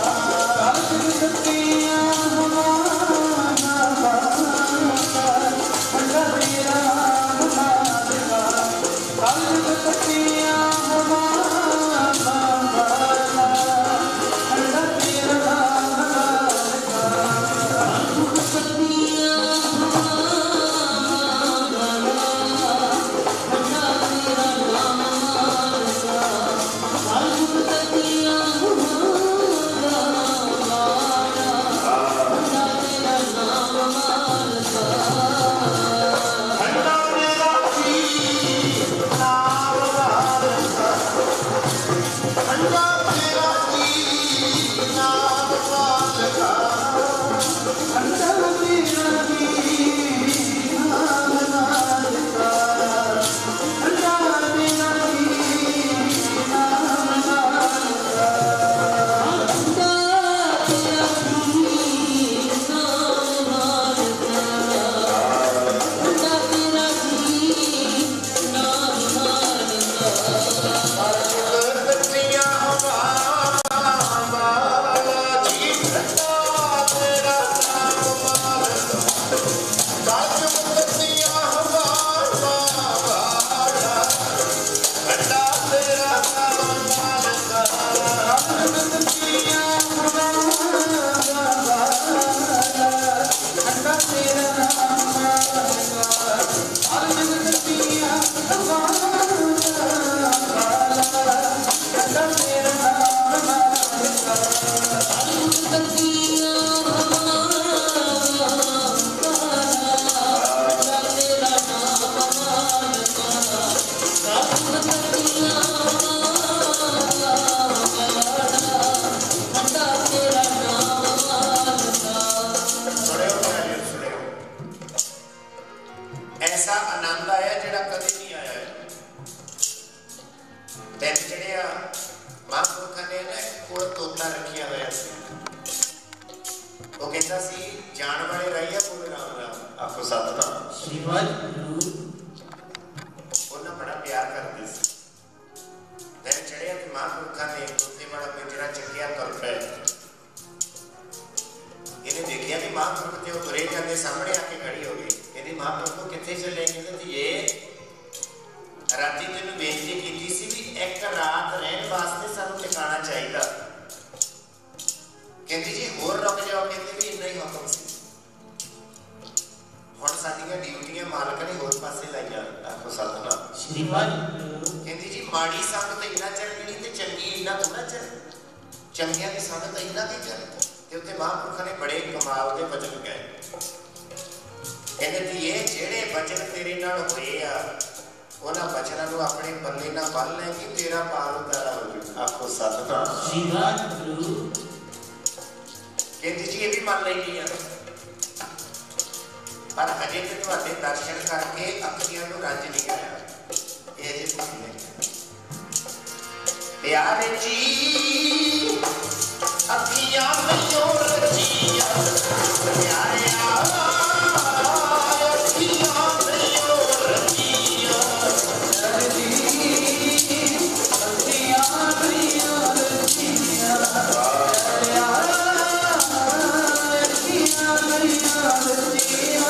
ਰੱਖਿਆ ਹੋਇਆ ਸੀ। ਉਹ ਕਹਿੰਦਾ ਸੀ ਜਾਣ ਵਾਲੇ ਰਾਈਆ ਬੋਲ ਰਾਮ ਰਾਮ, ਆਖੋ ਸਤਿਨਾਮ ਸ਼੍ਰੀ ਵਾਹਿਗੁਰੂ। ਉਹਨਾਂ ਬੜਾ ਪਿਆਰ ਕਰਦੇ ਸੀ। ਦਿਨ ਚੜਿਆ ਤੇ ਮਹਾਂਪੁਰਖਾਂ ਨੇ ਉੱਤੇ ਵਾਲਾ ਪਿੰਜਰਾ ਚੱਕਿਆ, ਤੁਰ ਪਏ। ਇਹਨੇ ਦੇਖਿਆ ਵੀ ਮਹਾਂਪੁਰਖ ਤੇ ਉਹ ਤੁਰੇ ਜਾਂਦੇ, ਸਾਹਮਣੇ ਆ ਕੇ ਖੜੀ ਹੋ ਗਈ। ਕਹਿੰਦੀ ਮਹਾਂਪੁਰਖੋ ਕਿੱਥੇ ਚੱਲੇ? ਕਹਿੰਦੇ ਧੀਏ ਰਾਤੀ ਤੈਨੂੰ ਬੇਨਤੀ ਕੀਤੀ ਸੀ ਵੀ ਇੱਕ ਰਾਤ ਰਹਿਣ ਵਾਸਤੇ ਸਾਨੂੰ ਟਿਕਾਣਾ ਚਾਹੀਦਾ। ਕਹਿੰਦੀ ਜੀ ਹੋਰ ਰੁਕ ਜਾਓ। ਕਹਿੰਦੇ ਵੀ ਇੰਨਾ ਹੀ ਹੁਕਮ ਸੀ। ਹੁਣ ਸਾਡੀਆਂ ਡਿਊਟੀਆਂ ਮਾਲਕ ਨੇ ਹੋਰ ਪਾਸੇ ਲਾਈਆਂ, ਆਖੋ ਸਤਿਨਾਮ ਸ਼੍ਰੀ ਵਾਹਿਗੁਰੂ। ਕਹਿੰਦੀ ਜੀ ਮਾੜੀ ਸੰਗਤ ਇੰਨਾ ਚਿਰ ਮਿਲੀ ਤੇ ਚੰਗੀ ਇੰਨਾ ਥੋੜਾ ਚਿਰ, ਚੰਗਿਆਂ ਦੀ ਸੰਗਤ ਇੰਨਾ ਕੀ ਚਿਰ। ਤੇ ਉੱਥੇ ਮਹਾਂਪੁਰਖਾਂ ਨੇ ਬੜੇ ਕਮਾਲ ਦੇ ਵਚਨ ਕਹੇ। ਕਹਿੰਦੇ ਜੀ ਇਹ ਜਿਹੜੇ ਵਚਨ ਤੇਰੇ ਨਾਲ ਹੋਏ ਆ ਉਹਨਾਂ ਵਚਨਾਂ ਨੂੰ ਆਪਣੇ ਪੱਲੇ ਨਾਲ ਬੰਨ ਲੈ ਕਿ ਤੇਰਾ ਪਾਰ ਉਤਾਰਾ ਹੋ ਜਾਊ, ਆਖੋ ਸਤਿਨਾਮ ਸ਼੍ਰੀ ਵਾਹਿਗੁਰੂ। ਕਹਿੰਦੀ ਜੀ ਇਹ ਵੀ ਮੰਨ ਲੈਣੀ ਆ, ਪਰ ਹਜੇ ਤੇ ਤੁਹਾਡੇ ਦਰਸ਼ਨ ਕਰਕੇ ਅੱਖੀਆਂ ਨੂੰ ਰੱਜ ਨਹੀਂ ਆਇਆ। ਇਹ ਜੇ ਤੁਸੀਂ ਨਹੀਂ ਪਿਆਰੇ ਜੀ ਅੱਖੀਆਂ ਮੈਨੂੰ ਰੱਜੀਆਂ, ਪਿਆਰਿਆ ਅੱਖੀਆਂ ਮੈਨੂੰ ਰੱਜੀਆਂ, ਅੱਖੀਆਂ ਮੈਨੂੰ ਰੱਜੀਆਂ, ਪਿਆਰਿਆ ਅੱਖੀਆਂ ਮੈਨੂੰ ਰੱਜੀਆਂ।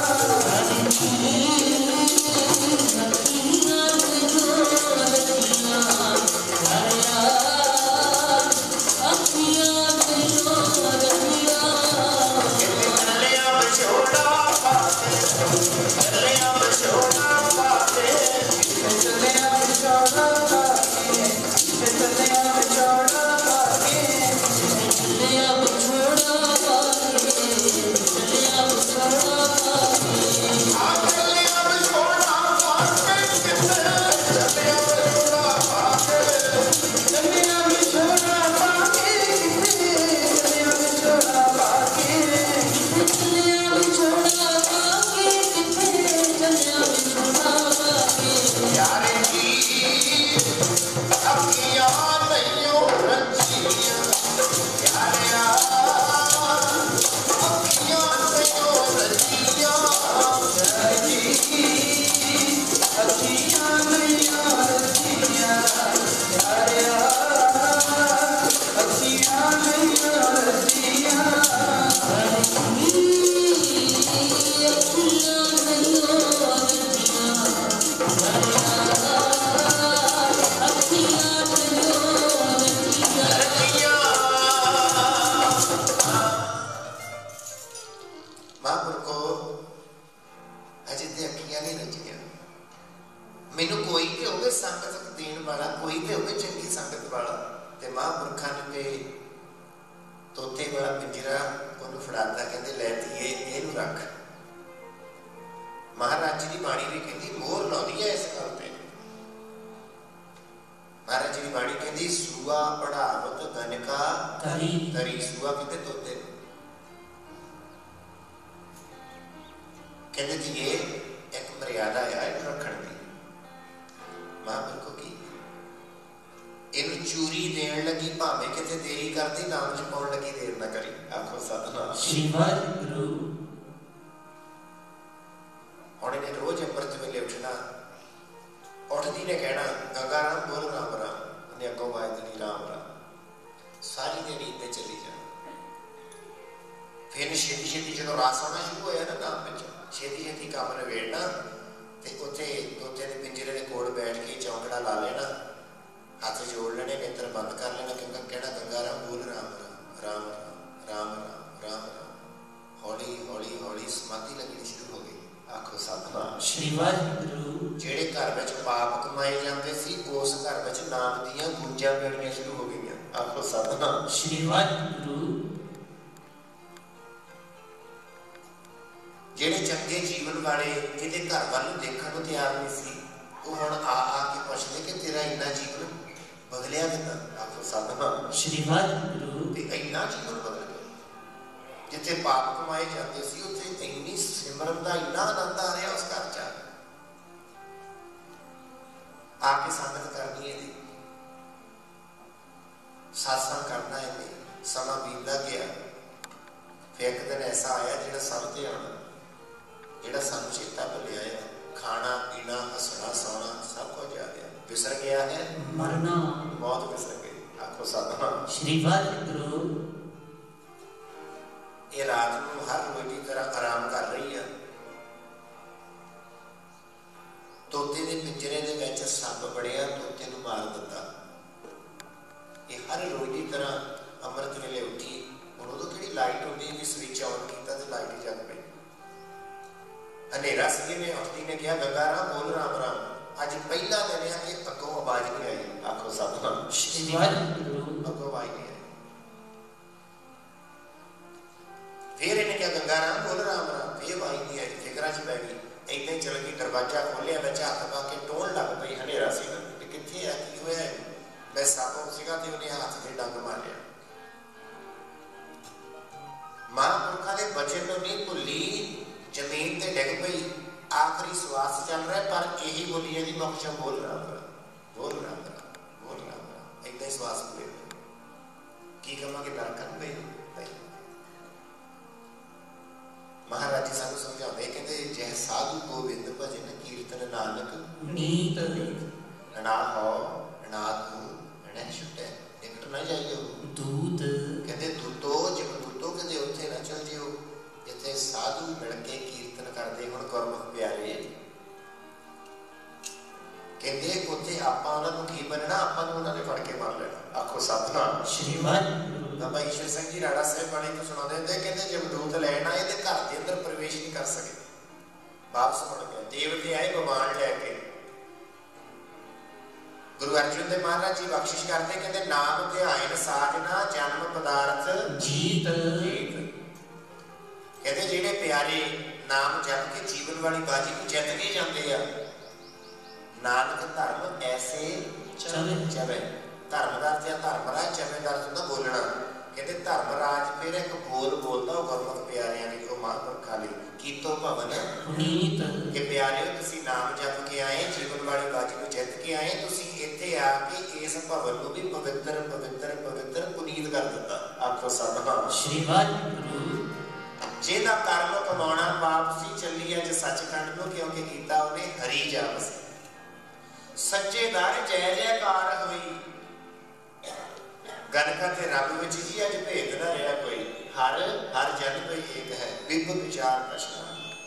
ਮੈਨੂੰ ਕੋਈ ਤੇ ਹੋਵੇ ਸੰਗਤ ਦੇਣ ਵਾਲਾ, ਕੋਈ ਤੇ ਹੋਵੇ ਚੰਗੀ ਸੰਗਤ ਵਾਲਾ। ਤੇ ਮਹਾਂਪੁਰਖਾਂ ਨੇ ਤੇ ਤੋਤੇ ਵਾਲਾ ਪਿੰਜਰਾ ਉਹਨੂੰ ਫੜਾਤਾ। ਕਹਿੰਦੇ ਲੈ ਧੀਏ ਇਹਨੂੰ ਰੱਖ। ਮਹਾਰਾਜ ਜੀ ਦੀ ਬਾਣੀ ਵੀ ਕਹਿੰਦੀ ਮੋਹਰ ਲਾਉਂਦੀ ਹੈ ਇਸ ਗੱਲ ਤੇ। ਮਹਾਰਾਜ ਜੀ ਦੀ ਬਾਣੀ ਕਹਿੰਦੀ ਸੂਆ ਪੜਾਵਤ ਗਨਕਾ ਤਰੀ ਤਰੀ। ਸੂਆ ਕਿਤੇ ਤੋਤੇ ਕਹਿੰਦੇ ਧੀਏ ਇੱਕ ਮਰਿਆਦਾ ਆ ਇਹਨੂੰ ਰੱਖਣ ਦੀ। ਮਹਾਂਪੁਰਖੋ ਕੀ ਇਹਨੂੰ ਚੂਰੀ ਦੇਣ ਲੱਗੀ ਭਾਵੇਂ ਕਿਤੇ ਦੇਰੀ ਕਰਦੀ, ਨਾਮ ਚ ਪਾਉਣ ਲੱਗੀ ਦੇਰ ਨਾ ਕਰੀ, ਆਖੋ ਸਤਿਨਾਮ ਸ਼੍ਰੀ ਵਾਹਿਗੁਰੂ। ਹੁਣ ਇਹਨੇ ਰੋਜ਼ ਅੰਮ੍ਰਿਤ ਵੇਲੇ ਉੱਠਣਾ, ਉੱਠਦੀ ਨੇ ਕਹਿਣਾ ਗੰਗਾ ਰਾਮ ਬੋਲ ਰਾਮ ਰਾਮ, ਉਹਨੇ ਅੱਗੋਂ ਆਵਾਜ਼ ਦੇਣੀ ਰਾਮ ਰਾਮ। ਸਾਰੀ ਦਿਹਾੜੀ ਇੱਥੇ ਚੱਲੀ ਜਾਣਾ। ਫਿਰ ਛੇਤੀ ਛੇਤੀ ਜਦੋਂ ਰਾਸ ਆਉਣਾ ਸ਼ੁਰੂ ਹੋਇਆ ਨਾ ਨਾਮ ਵਿੱਚ, ਛੇਤੀ ਛੇਤੀ ਕੰਮ ਨਵੇੜਨਾ ਤੇ ਉੱਥੇ ਤੋਤੇ ਦੇ ਪਿੰਜਰੇ ਦੇ ਕੋਲ ਬੈਠ ਕੇ ਚੌਂਕੜਾ ਲਾ ਲੈਣਾ, ਹੱਥ ਜੋੜ ਲੈਣੇ, ਨੇਤਰ ਬੰਦ ਕਰ ਲੈਣਾ, ਕਿਉਂਕਿ ਕਹਿਣਾ ਗੰਗਾ ਰਾਮ ਬੋਲ ਰਾਮ ਰਾਮ ਰਾਮ ਰਾਮ ਰਾਮ ਰਾਮ ਰਾਮ। ਹੌਲੀ ਹੌਲੀ ਹੌਲੀ ਸਮਾਧੀ ਲੱਗਣੀ ਸ਼ੁਰੂ ਹੋ ਗਈ, ਆਖੋ ਸਤਿਨਾਮ ਸ਼੍ਰੀ ਵਾਹਿਗੁਰੂ। ਜਿਹੜੇ ਘਰ ਵਿੱਚ ਪਾਪ ਕਮਾਏ ਜਾਂਦੇ ਸੀ ਉਸ ਘਰ ਵਿੱਚ ਨਾਮ ਦੀਆਂ ਗੂੰਜਾਂ ਮਿਲਣੀਆਂ ਸ਼ੁਰੂ ਹੋ ਗਈਆਂ, ਆਖੋ ਸਤਿਨਾਮ ਸ਼੍ਰੀ ਵਾਹਿਗੁਰੂ। ਜਿਹੜੇ ਚੰਗੇ ਜੀਵਨ ਵਾਲੇ ਕਿਤੇ ਘਰ ਵੱਲ ਨੂੰ ਦੇਖਣ ਨੂੰ ਤਿਆਰ ਨਹੀਂ ਸੀ, ਉਹ ਹੁਣ ਆ ਆ ਕੇ ਪੁੱਛਦੇ ਕਿ ਤੇਰਾ ਇੰਨਾ ਜੀਵਨ ਬਦਲਿਆ ਕਿੱਦਾਂ, ਆਖੋ ਸਤਿਨਾਮ ਸ਼੍ਰੀ ਵਾਹਿਗੁਰੂ। ਤੇ ਇੰਨਾ ਜੀਵਨ ਬਦਲ ਗਿਆ। ਜਿੱਥੇ ਪਾਪ ਕਮਾਏ ਜਾਂਦੇ ਸੀ ਉੱਥੇ ਇੰਨੀ ਸਿਮਰਨ ਦਾ ਇੰਨਾ ਆਨੰਦ ਆ ਰਿਹਾ ਉਸ ਘਰ ਚ ਆ ਕੇ ਸੰਗਤ ਕਰਨੀ ਇਹਦੀ। सत्संग करना है नहीं, समा बीतता गया। फिर एक दिन ऐसा आया जिहड़ा सब ते आना, जिहड़ा सानू चेता भुलिया है। खाना पीना हसना सौना सब कुछ याद है, विसर गया है मरना मौत विसर गई। आखो सतनाम श्री वाहिगुरू। ये रात को हर रोज की तरह आराम कर रही है। तोते के पिंजरे दे विच सप बड़िया, तोते नूं मार दिता। ये हर रोज की तरह अमृत वेले उठी। हुण उदों किहड़ी लाइट होंदी कि स्विच ऑन कीता ते लाइट जग पई। हनेरा सी ने औरती ने कहा गंगा राम बोल राम राम। अज पहला दिन है कि अगों आवाज नहीं आई। आखो सतनाम श्री वाहिगुरू। अगों आवाज नहीं आई। फिर इन्हें क्या गंगा राम बोल राम राम, फिर आवाज नहीं आई। फिकरा च पै गई। इदा ही चल गई। दरवाजा खोलिया, बच्चा हाथ पा के टोन लग पई। हनेरा सी किथे है, की होया? मैं सापों सीगा ते उन्हें हाथ से डंग मारिया। महापुरखा के बचन तो नहीं भुली, जमीन ते डिग पई। आखिरी श्वास चल रहा है पर यही बोली है जी मुख चों बोल राम राम बोल राम राम बोल राम राम। इदा ही श्वास पूरे की कमा के डर कर गए। महाराज जी सानू समझाते कहते जय साधु गोबिंद भजन कीर्तन नानक नीत ना हो ना तू ना छुटे निकट ना जाइयो दूत। कहते दूतो जब दूतो कहते उत्थे ना चल जियो जिथे साधु मिल के कीर्तन करते हुण गुरमुख प्यारे। कहते उत्थे आपां उन्हां नूं की बनना, आपां नूं उन्हां ने फड़ के मार लेना। आखो सतनाम श्री वाहिगुरू। बाबा ईश्वर सिंह जी राणा साहिब वाणी तो सुनाते हैं। कहते जब दूत लैन आए तो घर के अंदर प्रवेश नहीं कर सके, वापस मुड़ गए। देवते आए भगवान लैके। गुरु अर्जुन देव महाराज जी बख्शिश करते कहते नाम ध्यान साधना जन्म पदार्थ जीत। कहते जेड़े प्यारे नाम जप के जीवन वाली बाजी को जित के जाते हैं। नानक धर्म ऐसे चले चले। धर्मदार या धर्मराज जमेदार तो ना बोलना। कहते धर्मराज फिर एक बोल बोलता गुरमुख प्यारियां ने को महापुरखा लई कीतो भवन पुनीत। कि प्यारिओ तुसी नाम जप के आए, जीवन वाली बाजी को जित के आए, तुसी इत्थे आके इस भवन को भी पवित्र पवित्र पवित्र पुनीत कर दिता। आखो सतनाम श्री वाहिगुरू। जेदा कर्म कमाउणा वापसी चली अज सचखंड को क्योंकि कीता उन्हें हरी जाप सच्चे दर जय जयकार हुई। गणका ते रब विच जी अज भेद ना रहा कोई। हर हर जन कोई एक है विभ विचार प्रश्न।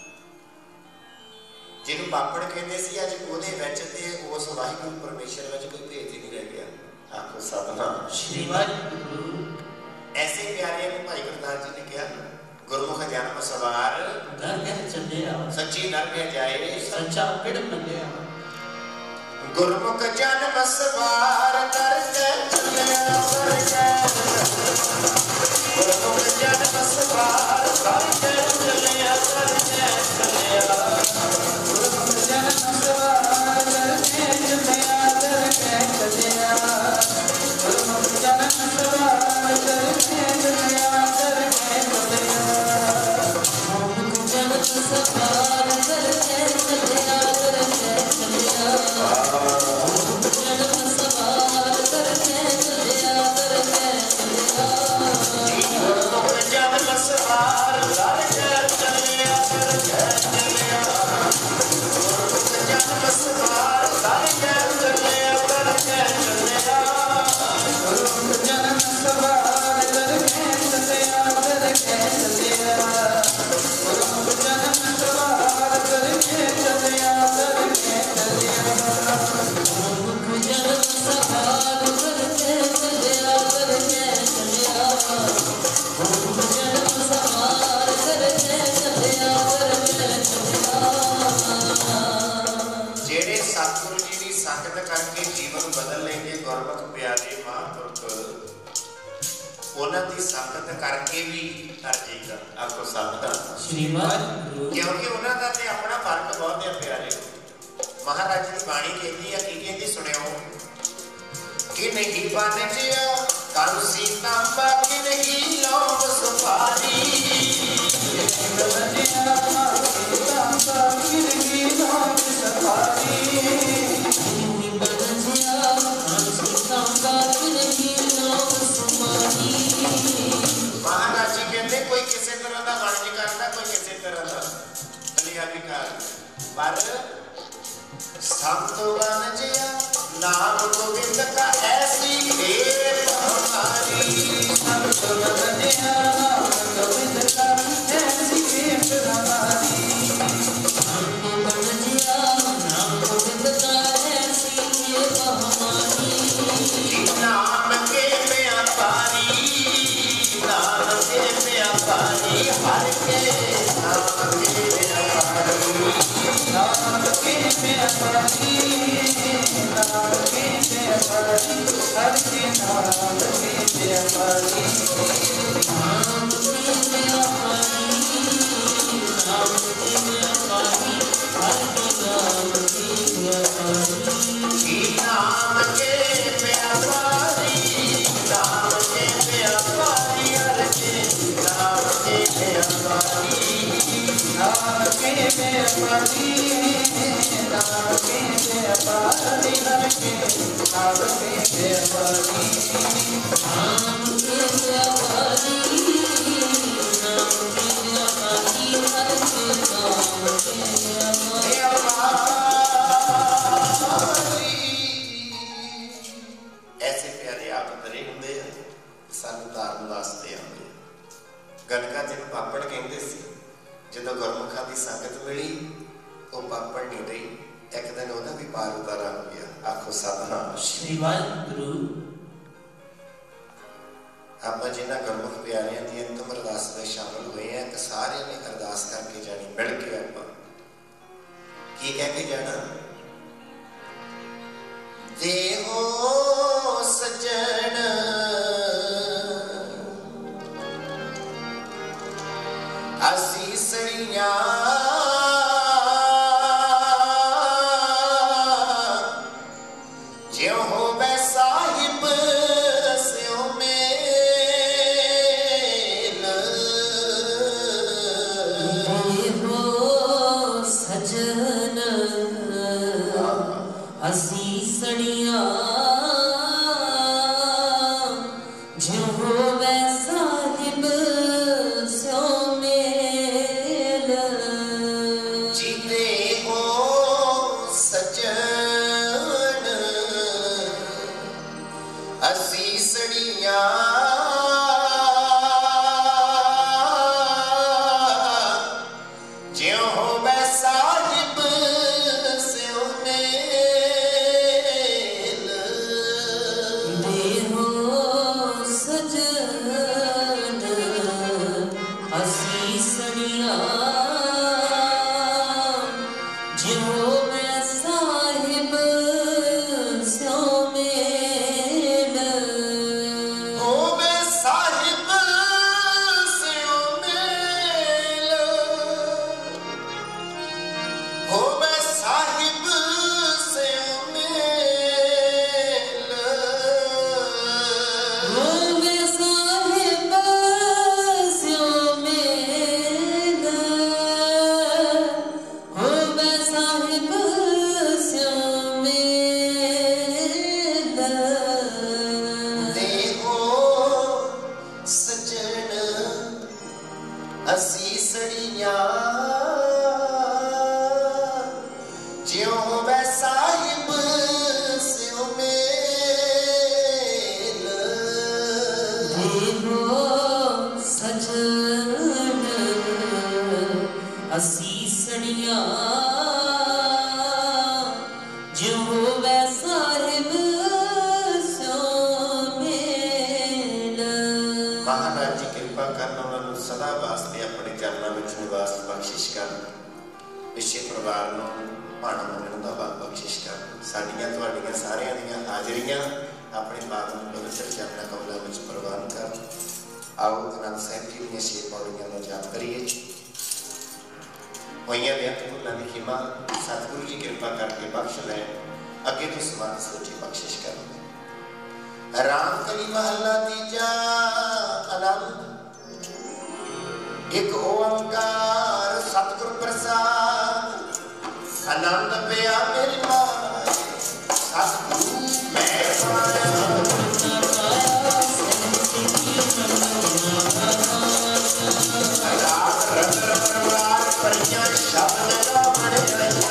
जिन्हों पापड़ कहते सी अज ओदे विच ते उस वाहिगुरू परमेश्वर विच कोई भेद ही नहीं रह गया। आखो सतनाम श्री वाहिगुरू। ऐसे प्यारे ने भाई गुरदास जी ने कहा गुरमुख जन्म सवार दरगह चलिया, सच्ची दरगह जाए सच्चा पिड़ मंडिया। गुरमुख जन्म सवार दरगह चलिया गुरमुख जन्म सवार दरगह चलिया दरगह चलिया गुरमुख जन्म सवार दरगह चलिया दरगह चलिया गुरमुख जन्म सवार दरगह चलिया दरगह चलिया गुरमुख जन्म सवार दरगह चलिया दरगह करके भी कर जाएगा। आपको क्योंकि उन्होंने तो अपना फर्क बहुत है प्यारे। महाराज की बाणी कहती है कि कहती सुनियो कि नहीं बन जिया कल सीता बाकी नहीं लौट सुपारी नहीं पर संत वनजिया नाम गोविंद का ऐसी खेप हमारी। संत वनजिया नाम गोविंद का ऐसी खेप हमारी। संत वनजिया नाम गोविंद का ऐसी खेप हमारी। नाम के व्यापारी नाम के व्यापारी हर के नाम के व्यापारी। नाम के व्यापारी नाम के व्यापारी हर के नाम के व्यापारी। नाम के व्यापारी नाम के व्यापारी हर के नाम के व्यापारी। नाम के व्यापारी नाम के व्यापारी हर के नाम के व्यापारी। नाम के व्यापारी नाम के व्यापारी हर के नाम के व्यापारी। नाम के व्यापारी नाम के व्यापारी हर के नाम के व्यापारी। ऐसे प्यारे आप अंदरे हुंदे सानू ताਰਨ वास्ते आंदे। गणका जी पापड़ कहंदे सी ਜਦੋਂ ਗੁਰਮੁਖਾਂ ਦੀ ਸੰਗਤ ਮਿਲੀ ਉਹ ਪਾਪੜ ਨਹੀਂ ਰਹੀ। ਇੱਕ ਦਿਨ ਉਹਦਾ ਵੀ ਪਾਰ ਉਤਾਰਾ ਹੋ ਗਿਆ। ਆਖੋ ਸਤਨਾਮ ਸ਼੍ਰੀ ਵਾਹਿਗੁਰੂ। ਆਪਾਂ ਜਿਨ੍ਹਾਂ ਗੁਰਮੁਖ ਪਿਆਰਿਆਂ ਦੀ ਅੰਤਮ ਅਰਦਾਸ ਵਿੱਚ ਸ਼ਾਮਲ ਹੋਏ ਆ ਕਿ ਸਾਰਿਆਂ ਨੇ ਅਰਦਾਸ ਕਰਕੇ ਜਾਣੀ ਮਿਲ ਕੇ ਆਪਾਂ ਕੀ ਕਹਿ ਕੇ ਜਾਣਾ। ਦੇਹੋ ਸਜਣ ਅਸੀਸੜੀਆਂ ਜਿਉ ਹੋਵੇ ਸਾਹਿਬ ਸਿਉ ਮੇਲ। ਦੇਹੋ ਸਜਣ ਅਸੀਸੜੀਆਂ ਜਿਉ ਹੋਵੇ ਸਾਹਿਬ ਸਿਉ ਮੇਲ। ਜੀਤੇ ਹੋ ਸਜਣ ਅਸੀਸੜੀਆਂ ਜਿਉ ਹੋਵੇ ਸਾਹਿਬ ਸਿਉ ਮੇਲ। ਦੇਹੋ ਸਜਣ ਅਸੀਸੜੀਆਂ ਜਿਉ ਹੋਵੇ ਸਾਹਿਬ ਸਿਉ ਮੇਲ। ਹੋਵੇ ਸਾਹਿਬ ਸਿਉ ਮੇਲ ਹੋਵੇ ਸਾਹਿਬ ਸਿਉ ਮੇਲ। ਹੋਵੇ ਸਾਹਿਬ ਸਿਉ ਮੇਲ ਹੋਵੇ ਸਾਹਿਬ ਸਿਉ ਮੇਲ। ਦੇਹੋ ਸਜਣ ਅਸੀਸੜੀਆਂ ਜਿਉ ਹੋਵੇ ਸਾਹਿਬ ਸਿਉ ਮੇਲ। ਦੇਹੋ ਸਜਣ ਅਸੀਸੜੀਆਂ ਜਿਉ ਹੋਵੇ ਸਾਹਿਬ ਸਿਉ ਮੇਲ। ਮਹਾਰਾਜ ਜੀ ਕਿਰਪਾ ਕਰਨ ਉਹਨਾਂ ਨੂੰ ਸਦਾ ਵਾਸਤੇ ਆਪਣੇ ਚਰਨਾਂ ਵਿੱਚ ਨਿਵਾਸ ਬਖਸ਼ਿਸ਼ ਕਰਨ। ਪਿਛੇ ਪਰਿਵਾਰ ਨੂੰ ਭਾਣਾ ਮੰਨਣ ਦਾ ਬਲ ਬਖਸ਼ਿਸ਼ ਕਰਨ। ਸਾਡੀਆਂ ਤੁਹਾਡੀਆਂ ਸਾਰਿਆਂ ਦੀਆਂ ਹਾਜ਼ਰੀਆਂ ਆਪਣੇ ਪਾਕ ਨੂੰ ਪਵਿੱਤਰ ਚਰਨਾਂ ਕਮਲਾਂ ਵਿੱਚ ਪ੍ਰਵਾਨ ਕਰਨ। ਆਓ ਅਨੰਦ ਸਾਹਿਬ ਜੀ ਦੀਆਂ ਛੇ ਪੌੜੀਆਂ ਦਾ ਜਾਪ ਕਰੀਏ। ਹੋਈਆਂ ਬੇਅੰਤ ਭੁੱਲਾਂ ਦੀ ਖਿਮਾ ਸਤਿਗੁਰੂ ਜੀ ਕਿਰਪਾ ਕਰਕੇ ਬਖਸ਼ ਲੈਣ। ਅੱਗੇ ਤੋਂ ਸਮਾਨ ਸੋਚੀ ਬਖਸ਼ਿਸ਼ ਕਰਨ। ਰਾਮ ਕਲੀ ਮਹੱਲਾ ਤੀਜਾ ਆਨੰਦ। ਇੱਕ ਓੰਕਾਰ ਸਤਿਗੁਰ ਪ੍ਰਸਾਦ। ਆਨੰਦ ਪਿਆ ਮੇਰੀ ਮਾਂ ਸਤਿਗੁਰੂ ਮੈਂ ਪਾਇਆ। ਰਾਤ ਰਤਨ ਪਰਵਾਰ ਪਰੀਆਂ ਸ਼ਬਦ ਦਾ ਬੜੇ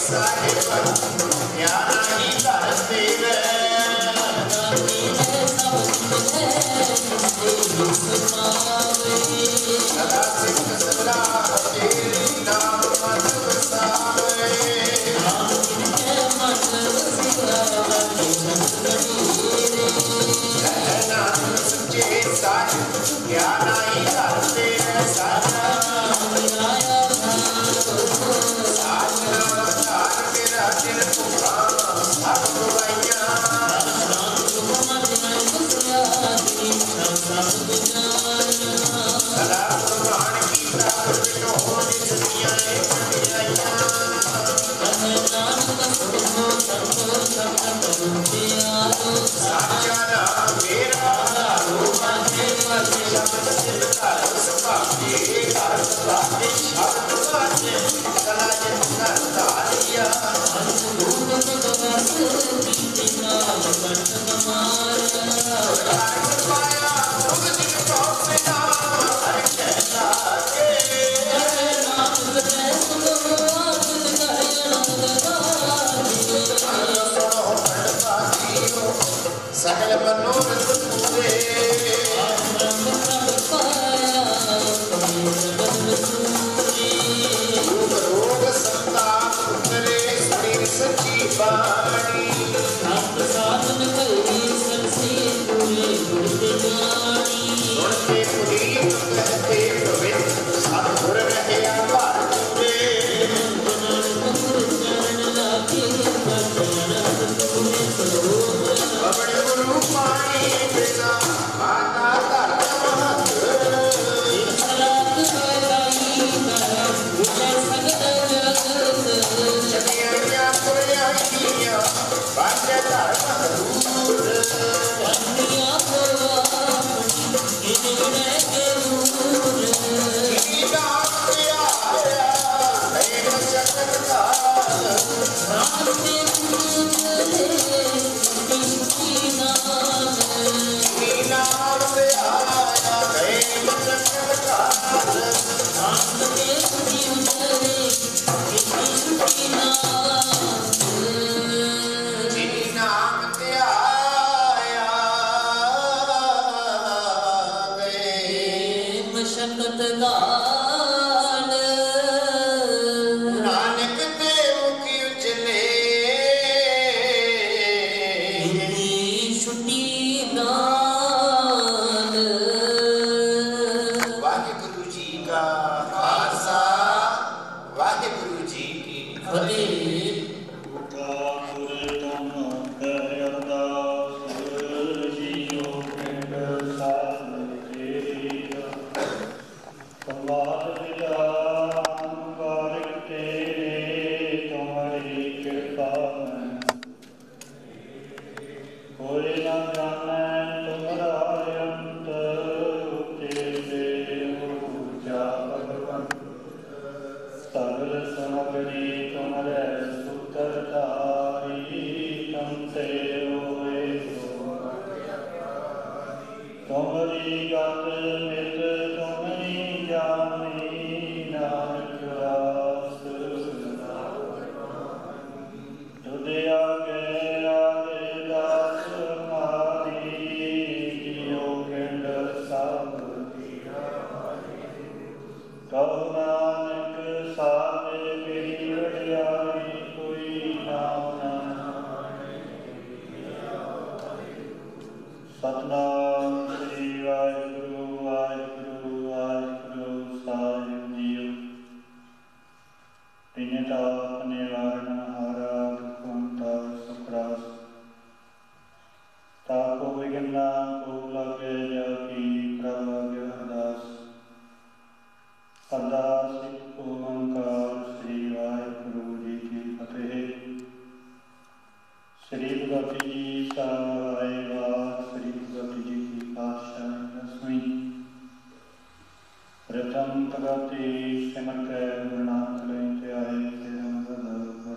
प्रथम तगति सिमट गुरुनाथ लेते आए तेरा मदद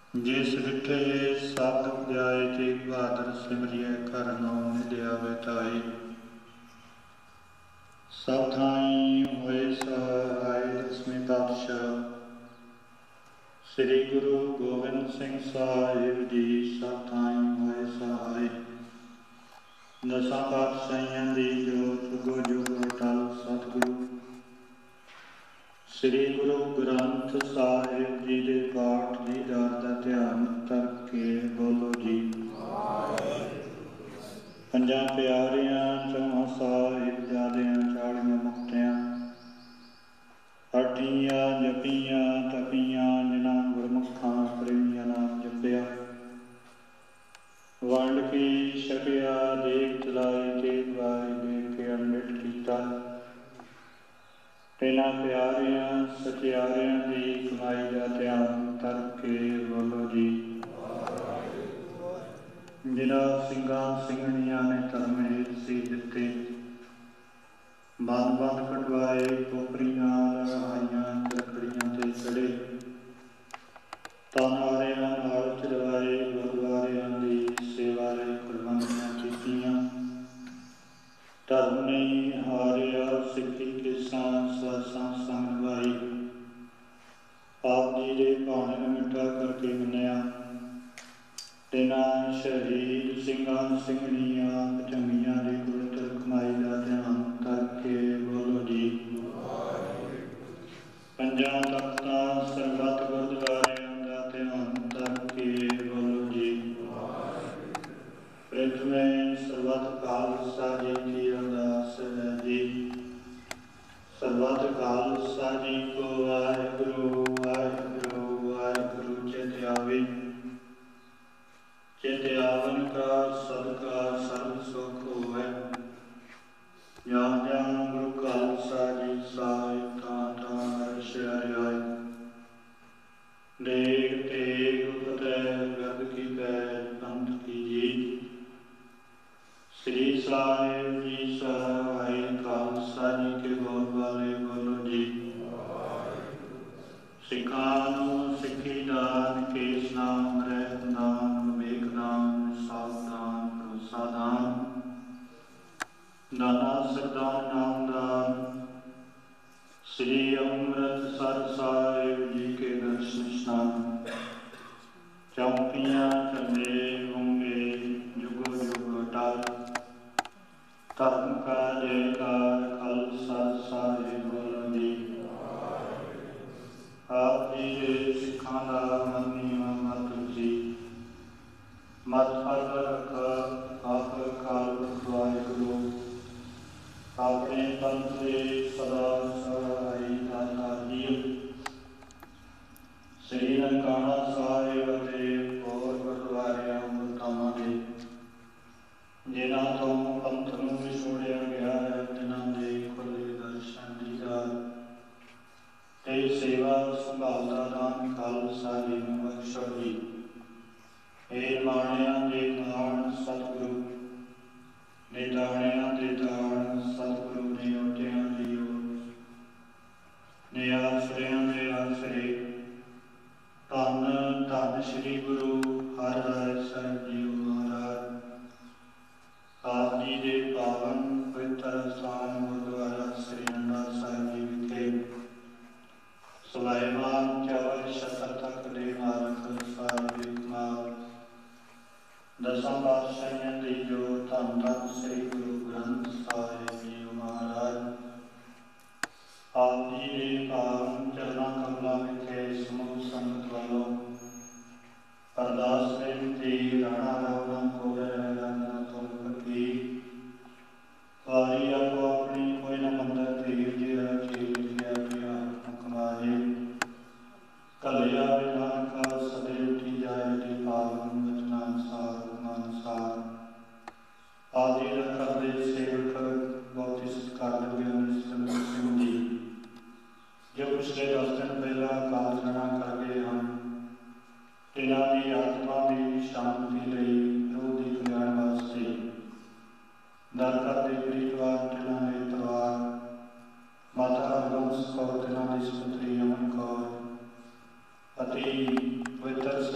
ਜਿਸ ਡਿਠੇ ਸਤ ਜਾਏ ਤੇ ਬਹਾਦਰ ਸਿਮਰਿਐ ਘਰ ਨਾਮ ਮਿਲਿਆ ਵਿਤਾਈ। ਸਭ ਥਾਈਂ ਹੋਏ ਸਹਾਇ ਦਸਵੇਂ ਪਾਤਸ਼ਾਹ ਸ੍ਰੀ ਗੁਰੂ ਗੋਬਿੰਦ ਸਿੰਘ ਸਾਹਿਬ ਜੀ। ਸਭ ਥਾਈਂ ਹੋਏ ਸਹਾਇ ਦਸਾਂ ਪਾਤਸ਼ਾਹੀਆਂ ਦੀ ਜੋਤ ਜੁਗੋ ਜੁਗ ਅਟਲ ਸਤਿਗੁਰੂ ਸ੍ਰੀ ਗੁਰੂ ਗ੍ਰੰਥ ਸਾਹਿਬ ਜੀ ਦੇ ਪਾਠ ਦੀ ਦਾਤ ਦਾ ਧਿਆਨ ਕਰਕੇ ਬੋਲੋ ਜੀ। ਪੰਜਾਂ ਪਿਆਰਿਆਂ ਚੌਹਾਂ ਸਾਹਿਬਜ਼ਾਦਿਆਂ ਚਾਲੀਆਂ ਮੁਕਤਿਆਂ ਅਠੀਆਂ ਜਪੀਆਂ ਤਪੀਆਂ ਜਿਨ੍ਹਾਂ ਗੁਰਮੁਖਾਂ ਪ੍ਰੇਮੀਆਂ ਨਾਮ ਜਪਿਆ ਵੰਡ ਕੇ ਛਕਿਆ ਦੇਖ ਚਲਾਏ ਤੇ ਵਾਏ ਦੇਖ ਕੇ ਅੰਮ੍ਰਿਤ ਕੀਤਾ। ਤਿੰਨਾਂ ਪਿਆਰਿਆਂ ਸਚਿਆਰਿਆਂ ਦੀ ਕਮਾਈ ਦਾ ਧਿਆਨ ਕਰਕੇ ਬੋਲੋ ਜੀ। ਜਿਨ੍ਹਾਂ ਸਿੰਘਾਂ ਸਿੰਘਣੀਆਂ ਨੇ ਧਰਮ ਹੇਤ ਸੀ ਦਿੱਤੇ ਬੰਦ ਬੰਦ ਕਟਵਾਏ ਕੋਪਰੀਆਂ ਲੜਾਈਆਂ ਲੱਕੜੀਆਂ ਤੇ ਚੜੇ ਤਾਨਾਰਿਆਂ ਨਾਲ ਚੜਵਾਏ ਗੁਰਦੁਆਰਿਆਂ ਦੀ ਸੇਵਾ ਲਈ ਕੁਰਬਾਨੀਆਂ ਕੀਤੀਆਂ। ਧਰਮ ਨਹੀਂ ਹਾਰਿਆ ਸਿੱਖੀ ਕਿਸਾਂ ਸਾਸਾਂ ਸੰਗ ਭਾਈ ਆਪ ਜੀ ਦੇ ਭਾਣੇ ਨੂੰ ਮਿੱਠਾ ਕਰਕੇ ਮੰਨਿਆ। ਤਿੰਨਾਂ ਸ਼ਹੀਦ ਸਿੰਘਾਂ ਸਿੰਘਣੀਆਂ ਚੰਗੀਆਂ ਦੀ ਪਵਿੱਤਰ ਕਮਾਈ ਦਾ ਧਿਆਨ ਕਰਕੇ ਬੋਲੋ ਜੀ। ਪੰਜਾਂ ਤਖਤਾਂ ਸਰਬੱਤ ਗੁਰਦੁਆਰਿਆਂ ਦਾ ਧਿਆਨ ਕਰਕੇ ਬੋਲੋ ਜੀ। ਪ੍ਰਥਮੇ ਸਰਬੱਤ ਖਾਲਸਾ ਜੀ ਕੀ ਅਰਦਾਸ ਹੈ ਜੀ। ਸਰਬੱਤ ਖਾਲਸਾ ਜੀ ਕੋ ਵਾਹਿਗੁਰੂ ਵਾਹਿਗੁਰੂ ਵਾਹਿਗੁਰੂ ਚਿਤ ਆਵੇ। ਚਿਤ ਆਵਨ ਕਾ ਸਦਕਾ ਸਰਬ ਸੁਖ ਹੋਵੇ। ਜਾਂ ਜਾਂ ਗੁਰੂ ਖਾਲਸਾ ਜੀ ਸਾਹਿਬ ਤਾਂ ਤਾਂ ਅਰਸ਼ ਹਰਿਆਏ। ਦੇਗ ਤੇਗ ਫਤਿਹ ਗਦ ਕੀ ਪੈ ਪੰਥ ਕੀ ਜੀ। ਸ੍ਰੀ ਸਾਹਿਬ ਜੀ ਸਹਾਇ ਖਾਲਸਾ ਜੀ ਕੇ ਬੋਲ ਵਾਲੇ ਬੋਲੋ ਜੀ। ਸਿੱਖਾਂ ਨੂੰ ਸਿੱਖੀ ਦਾਨ ਕੇਸ ਨਾਮ ਰਹਿਤ ਨਾਮ ਵਿਵੇਕ ਨਾਮ ਸਾਵਧਾਨ ਭਰੋਸਾ ਦਾਨ ਨਾਨਾ ਸਰਦਾਰ ਨਾਮ ਦਾਨ। ਸ੍ਰੀ ਅੰਮ੍ਰਿਤਸਰ ਸਾਹਿਬ ਜੀ ਕੇ ਦਰਸ਼ਨ ਇਸ਼ਨਾਨ ਚੌਂਕੀਆਂ ਚੱਲੇ ਹੋਂਗੇ ਜੁਗੋ ਜੁਗ ਅਟਲ। ਧਰਮ ਕਾ ਜੈਕਾਰ ਖਾਲਸਾ ਸਾਹਿਬ ਬੋਲੋ ਜੀ। ਆਪ ਜੀ ਦੇ ਸਿੱਖਾਂ ਦਾ ਮੰਨੀ ਮਤ ਜੀ ਮਤ ਫਲ ਰੱਖ ਆਪ ਕਾਲ ਵਾਹਿਗੁਰੂ ਆਪਣੇ ਪੰਥ ਦੇ ਸਦਾ ਸਹਾਈ ਦਾਤਾ ਜੀ। ਸ੍ਰੀ ਨਨਕਾਣਾ ਸਾਹਿਬ ਅਤੇ ਹੋਰ ਗੁਰਦੁਆਰਿਆਂ ਮੁਲਤਾਨਾਂ ਦੇ ਜਿਨ੍ਹਾਂ ਤੋਂ ਪੰਥ ਨੂੰ ਵਿਛੋੜਿਆ ਗਿਆ ਹੈ ਜਿਨ੍ਹਾਂ ਦੇ ਖੁੱਲ੍ਹੇ ਦਰਸ਼ਨ ਦੀਦਾਰ ਤੇ ਸੇਵਾ ਸੰਭਾਲ ਦਾ ਦਾਨ ਖਾਲਸਾ ਜੀ ਨੂੰ ਬਖਸ਼ੋ ਜੀ। ਇਹ ਮਾਣਿਆਂ ਦੇ ਨਾਮ ਸਤਿਗੁਰੂ ਨੇ ਦਾਣਿਆਂ ਦੇ ਦਾਨ ਸਤਿਗੁਰੂ ਨੇ ਓਟਿਆਂ ਦੀ ਓਟ ਨੇ ਆਸਰਿਆਂ ਦੇ ਆਸਰੇ। ਧੰਨ ਧੰਨ ਸ੍ਰੀ ਗੁਰੂ ਹਰਿਰਾਏ ਸਾਹਿਬ ਜੀ ਮਹਾਰਾਜ। ਆਪ ਜੀ ਦੇ ਪਾਵਨ ਪਵਿੱਤਰ ਸਥਾਨ ਗੁਰਦੁਆਰਾ ਸ੍ਰੀ ਨੰਦਾ ਸਾਹਿਬ ਜੀ ਵਿਖੇ ਸੁਲਾਇਮਾਨ ਚੌਵਨ ਸ਼ਤਰ ਤੱਕ ਦੇ ਮਾਲਕ ਸਾਹਿਬ ਕਮਾਲ ਦਸਾਂ ਪਾਤਸ਼ਾਹੀਆਂ ਦੀ ਜੋ ਧੰਨ ਧੰਨ ਸ੍ਰੀ ਗੁਰੂ ਗ੍ਰੰਥ ਸਾਹਿਬ ਜੀ ਮਹਾਰਾਜ। ਆਪ ਜੀ ਦੇ ਪਾਵਨ ਚਰਨਾਂ ਕਮਲਾਂ ਵਿਖੇ ਸਮੂਹ ਸੰਗਤ ਵੱਲੋਂ ਅਰਦਾਸ ਬੇਨਤੀ ਰਾਣਾ ਰਾਵਣਾ ਕੋ ਰਹਿਣਾ ਤੁਮ ਫਕੀਰ ਵਾਰੀ ਆਪੋ ਆਪਣੀ ਕੋਈ ਨਾ ਮੰਦਰ ਧੀਰ ਜਿਹਾ ਚੀਜ਼ ਲਿਖਿਆ ਗਿਆ ਕਮਾਏ ਕਲਿਆ ਵਿਧਾਨ ਕਾ ਸਦੇ ਉਠੀ ਜਾਏ ਦੀ ਪਾਵਨ ਬਚਨਾ ਅਨੁਸਾਰ ਅਨੁਸਾਰ ਆਦਿ ਰੱਖਰ ਦੇ ਸੇਵਕ ਬਹੁਤ ਹੀ ਸਤਿਕਾਰ ਦੇ ਸਿੰਘ ਜੀ ਜੋ ਪਿਛਲੇ ਦਸ ਦਿਨ ਪਹਿਲਾਂ ਕਾਲ ਜਣਾ ਕਰ ਗਏ ਹਨ। ਇਹਨਾਂ ਦੀ ਆਤਮਾ ਦੀ ਸ਼ਾਂਤੀ ਲਈ ਰੂਹ ਦੀ ਕਲਿਆਣ ਵਾਸਤੇ ਦਰ ਕਰਦੇ ਪ੍ਰੀਤਵਾਨ ਤਿਨਾਂ ਦੇ ਪਰਿਵਾਰ ਮਾਤਾ ਹਰਬੰਸ ਕੌਰ ਤਿਨਾਂ ਦੀ ਸੁਪੁੱਤਰੀ ਅਮਨ ਕੌਰ ਅਤੇ ਪਵਿੱਤਰ ਸਿੰਘ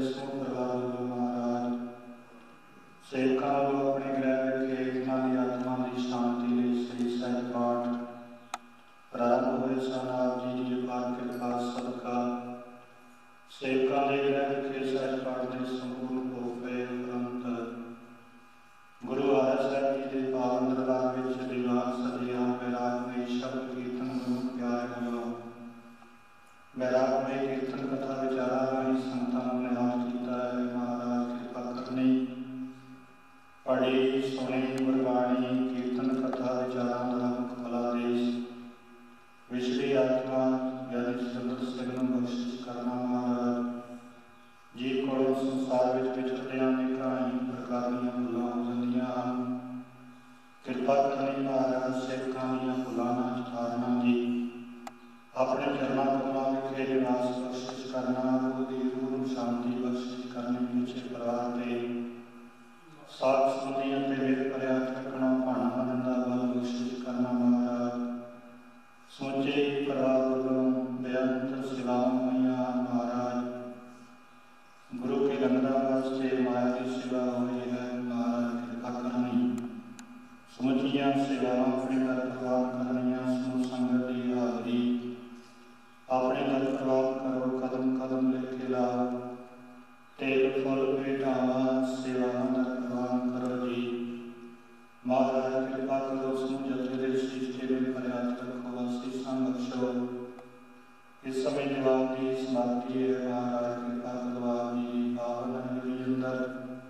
ਸਮੂਹ ਪਰਿਵਾਰ ਵੱਲੋਂ ਮਹਾਰਾਜ ਸੇਵਕਾਂ ਵੱਲੋਂ ਆਪਣੇ ਗ੍ਰਹਿ ਵਿਖੇ ਇਹਨਾਂ ਦੀ ਆਤਮਾ ਦੀ ਸ਼ਾਂਤੀ ਲਈ ਸ੍ਰੀ ਸਹਿਜ ਪਾਠ ਪ੍ਰਾਰੰਭ ਹੋਏ ਸਨ। ਆਪ ਜੀ ਦੀ ਅਪਾਰ ਕਿਰਪਾ ਸਦਕਾ ਸੇਵਕਾਂ ਦੇ ਗ੍ਰਹਿ ਵਿਖੇ ਸਹਿਜ ਪਾਠ ਦੇ ਸੰਪੂਰਨ ਹੋ ਗਏ ਉਪਰੰਤ ਗੁਰੂ ਆਰਸ ਸਾਹਿਬ ਜੀ ਦੇ ਪਾਵਨ ਦਰਬਾਰ ਵਿੱਚ ਦੀਵਾਨ ਸਜਿਆ ਬੈਰਾਗਮਈ ਸ਼ਬਦ ਕੀਰਤਨ ਗੁਰੂ ਪਿਆਰੇ ਵੱਲੋਂ ਬੈਰਾਗਮਈ ਕੀਰਤਨ ਕਥਾ ਵਿਚਾਰਾਂ ਰਾਹੀਂ ਸੰਤਾਂ ਨੂੰ ਨਿਹਾਲ ਕੀਤਾ ਹੈ। ਮਹਾਰਾਜ ਕਿਰਪਾ ਕਰਨੀ ਪੜੀ ਸੁਣੀ ਗੁਰਬਾਣੀ ਕੀਰਤਨ ਕਥਾ ਵਿਚਾਰਾਂ ਦਾ ਮੁੱਖ ਫਲਾਦੇਸ਼ ਵਿਛੜੀ ਆਤਮਾ ਯਾਨੀ ਸੁੰਦਰ ਸਿੰਘ ਨੂੰ ਬਖਸ਼ਿਸ਼ ਕਰਨਾ। ਮਹਾਰਾਜ ਜੀ ਕੋਲੋਂ ਸੰਸਾਰ ਵਿੱਚ ਵਿਚਰਦਿਆਂ ਅਨੇਕਾਂ ਹੀ ਪ੍ਰਕਾਰ ਦੀਆਂ ਭੁੱਲਾਂ ਹੋ ਜਾਂਦੀਆਂ ਹਨ। ਕਿਰਪਾ ਕਰਨੀ ਮਹਾਰਾਜ ਸੇਵਕਾਂ ਦੀਆਂ ਭੁੱਲਾਂ ਨਾਲ ਉਤਾਰਨਾ ਜੀ। ਆਪਣੇ ਚਰਨਾਂ ਕਮਲਾਂ ਵਿਖੇ ਨਿਵਾਸ ਬਖਸ਼ਿਸ਼ ਕਰਨਾ। ਉਹਦੀ ਰੂਹ ਨੂੰ ਸ਼ਾਂਤੀ ਬਖਸ਼ਿਸ਼ ਕਰਨੀ। ਪਿੱਛੇ ਪਰਿਵਾਰ ਦੇ ਸਾਥ ਸੰਬੰਧੀਆਂ ਤੇ ਵੇਦ ਭਰਿਆ ਰੱਖਣਾ ਭਾਣਾ ਬਣਨ ਦਾ ਬਲ ਬਖਸ਼ਿਸ਼ ਕਰਨਾ। ਮਹਾਰਾਜ ਸਮੁੱਚੇ ਹੀ ਪਰਿਵਾਰ ਵੱਲੋਂ ਬੇਅੰਤ ਸੇਵਾਵਾਂ ਹੋਈਆਂ ਹਨ। ਮਹਾਰਾਜ ਗੁਰੂ ਕੇ ਲੰਗਰਾਂ ਵਾਸਤੇ ਮਾਇਆ ਦੀ ਸੇਵਾ ਹੋਈ ਹੈ। ਮਹਾਰਾਜ ਕਿਰਪਾ ਕਰਨੀ ਸਮੁੱਚੀਆਂ ਸੇਵਾਵਾਂ ਆਪਣੇ ਦਰ ਪ੍ਰਵਾਨ ਕਰਨੀਆਂ। ਸਮੂਹ ਸੰਗਤ ਦੀ ਹਾਜ਼ਰੀ ਆਪਣੇ ਦਰ ਪ੍ਰਵਾਨ ਕਰੋ। ਕਦਮ ਕਦਮ ਲੈ ਕੇ ਲਾਓ ਤੇਲ ਫੁੱਲ ਭੇਟਾਵਾਂ ਸੇਵਾਵਾਂ ਦਰ ਪ੍ਰਵਾਨ ਕਰੋ ਜੀ। ਮਹਾਰਾਜ ਕਿਰਪਾ ਕਰੋ ਸਮੂਹ ਜਥੇ ਦੇ ਸ਼ੀਸ਼ੇ ਵਿੱਚ ਭਰਿਆ ਰੱਖੋ ਅਸੀਸਾਂ ਬਖਸ਼ੋ। ਇਸ ਸਮੇਂ ਜਵਾਨ ਦੀ ਸਮਾਪਤੀ ਹੈ। ਮਹਾਰਾਜ ਕਿਰਪਾ ਕਰੋ ਆਪ ਜੀ ਦੀ ਪਾਵਨ ਹਜ਼ੂਰੀ ਅੰਦਰ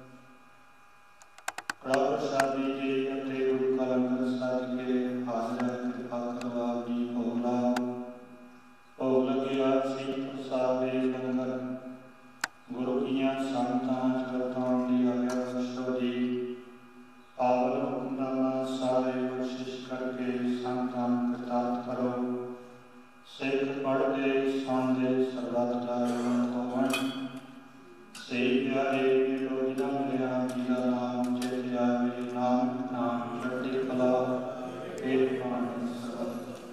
ਕੜਾ ਪ੍ਰਸਾਦੀ ਜੀ ਅਤੇ ਗੁਰੂ ਕਾ ਲੰਗਰ ਸਾਜ ਕੇ ਹਾਜ਼ਰ ਕਿਰਪਾ ਕਰੋ ਆਪ ਜੀ। ਭੋਗ ਲਾਓ ਭੋਗ ਲੱਗਿਆ ਸੀ ਪ੍ਰਸਾਦ ਦੇ ਲੰਗਰ ਗੁਰੂ ਦੀਆਂ ਸੰਗਤਾਂ ਜਗਤਾਂ ਦੀ ਆਗਿਆ ਬਖਸ਼ੋ ਜੀ। ਪਾਵਨ ਹੁਕਮਨਾਮਾ ਸਾਰੇ ਬਖਸ਼ਿਸ਼ ਕਰਕੇ ਸੰਗਤਾਂ ਨੂੰ ਕਰਤਾਰਤ ਕਰੋ। ਸਿੱਖ ਪੜ੍ਹਦੇ ਸੁਣਦੇ ਸਰਬੱਤ ਦਾ ਰਵੰਤ ਹੋਵਣ। ਸੇ ਪਿਆਰੇ ਮੇਰੋ ਜਿਨ੍ਹਾਂ ਮਿਲਿਆ ਜਿਹਦਾ ਨਾਮ ਚੇਤੇ ਆਵੇ। ਨਾਨਕ ਨਾਮ ਚੜ੍ਹਦੀ ਕਲਾ ਇਹ ਪਾਣੀ ਸਰਬੱਤ।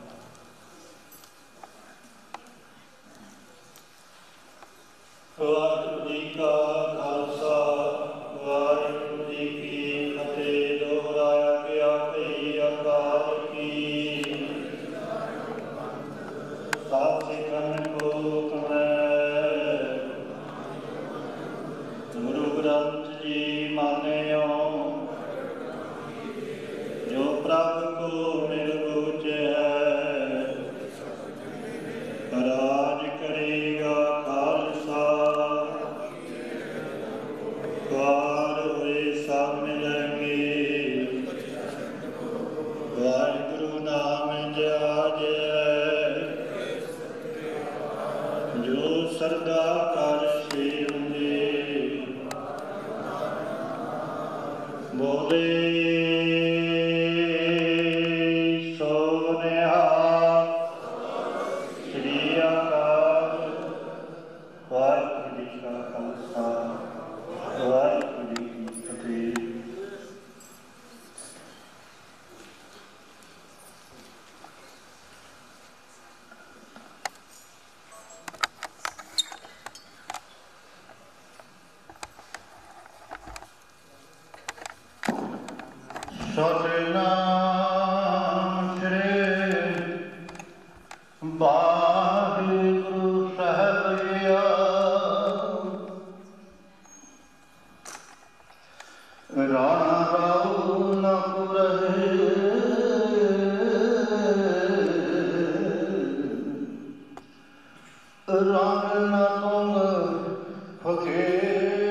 ਵਾਹਿਗੁਰੂ ਜੀ ਕਾ ਖਾਲਸਾ ਵਾਹਿਗੁਰੂ ਜੀ ਕੀ ਫਤਿਹ। ਦੁਹਰਾਇਆ ਗਿਆ ਭਈ ਅਕਾਲ ਕੀ ਸਾਧ ਸਿੱਖਨ ਕੋ ਹੁਕਮੈ। ਗੁਰੂ ਗ੍ਰੰਥ ਜੀ ਮਾਨਿਓ ਜੋ ਪ੍ਰਭ ਕੋ ਮਿਲ ਬੂਝੈ। ਰਾਜ ਕਰੇਗਾ ਖਾਲਸਾ ਵਾਰ ਹੋਏ ਸਭ ਮਿਲਣਗੇ। ਵਾਹਿਗੁਰੂ ਨਾਮ ਜਪਿ ਜੋ ਸਰਦਾ ਕਰ ਸੇਵੰਦੇ। ਬੋਲੇ ਸੋ ਨਿਹਾਲ ਸ੍ਰੀ ਅਕਾਲ। ਵਾਹਿਗੁਰੂ ਜੀ ਕਾ ਖਾਲਸਾ ਵਾਹਿਗੁਰੂ ਜੀ ਕੀ ਫਤਿਹ। ਸਤਿਨਾਮ ਸ੍ਰੀ ਵਾਹਿਗੁਰੂ ਸਾਹਿਬ ਜੀਓ। ਰਾਣਾ ਰਾਉ ਨ ਪੁਰਹਿ ਰੰਗ ਨ ਤੁਮ ਫਕੀਰ।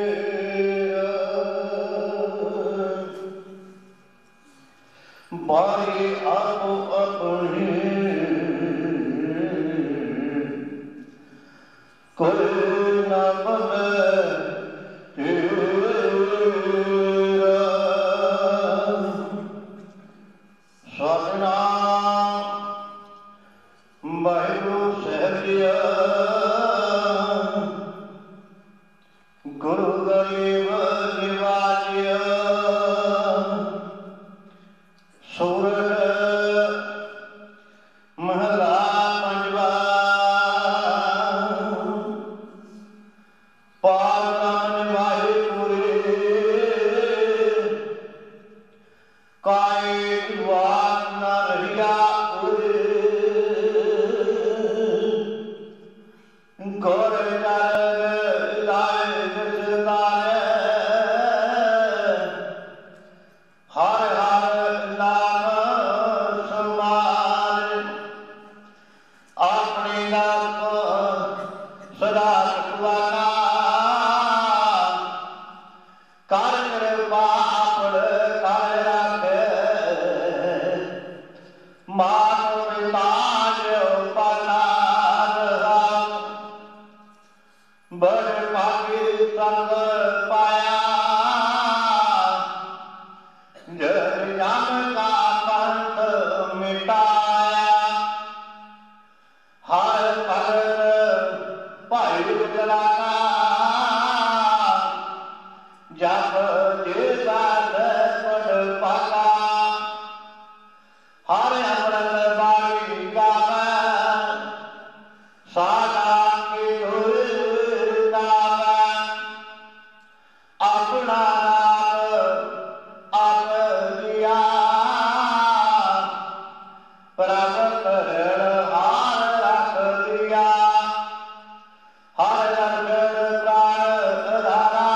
ਬਾਰੀ ਆਪੋ ਆਪਣੀ ਕੋਈ ਨਾ ਬਲੇ ਤੇਰਾ। ਸਤਿਨਾਮ ਵਾਹਿਗੁਰੂ ਸਾਹਿਬ ਜੀਓ। ਗੁਰੂ ਗਰੀਬ ਨਿਵਾਜਿਆ ਸੂਰਜ ਮਹਲਾ ਪੰਜਵਾ। ਪਾਰ कलवर पाया जर जन का पंथ मिटाया हर भगत भाई जलाना जप जेसा पढ़ पाला हर अमृत बाणी गावे सादा की धुर गावे अपना आप दिया प्रभु करण हार रख दिया हर जन प्राण धारा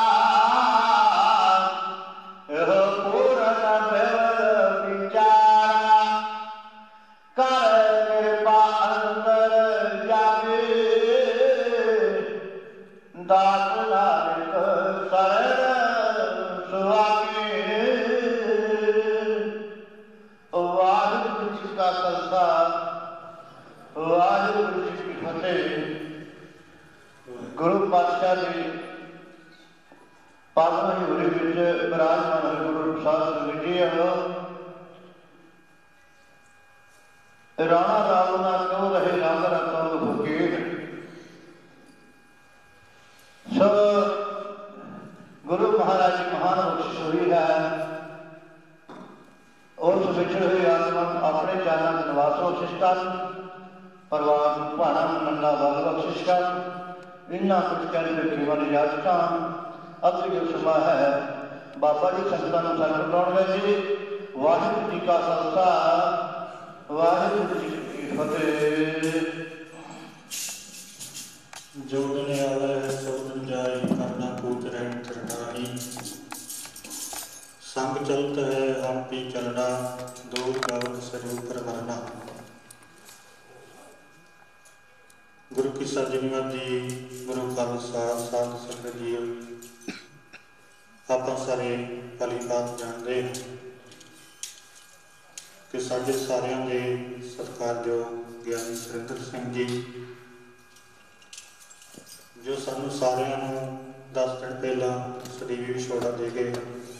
यह पूर्ण भेद विचारा कर कृपा अंतर जागे दास नानक शरण सुहागे। वाहिगुरू जी का खालसा वाहिगुरू जी की फतेह। गुरु पातशाह जी पावन हजूरी विच विराजमान गुरु प्रसाद जी राणा राव ना क्यों रहे रंग रतन फकीर। सो गुरु महाराज की महान बख्शिश हुई है उस विछड़ हुई आत्मा अपने चरणों में निवास बख्शिश कर परवान भाना मंडा बल बख्शिश कर इन्ना कुछ कहने जीवन इजाजत अगली जो सभा है बाबा जी संगतां नूं संगत लाउणगे जी। वाहिगुरू जी का खालसा वाहिगुरू जी की फतेह। जो दिन आवे सो दिन जाए करना कूच रहन तरनाही संग चलत है हम पी चलना दूर गावत स्वरूप परवाना। गुरु की साजनिया जी गुरु खालसा साध संगत जी आप सारे भली बात जानते हैं कि साढ़े सारियां दे सत्कारयोग ज्ञानी सुरिंदर सिंह जी जो सानू सारियां नूं दस दिन पहला सਦੀवी विछोड़ा दे गए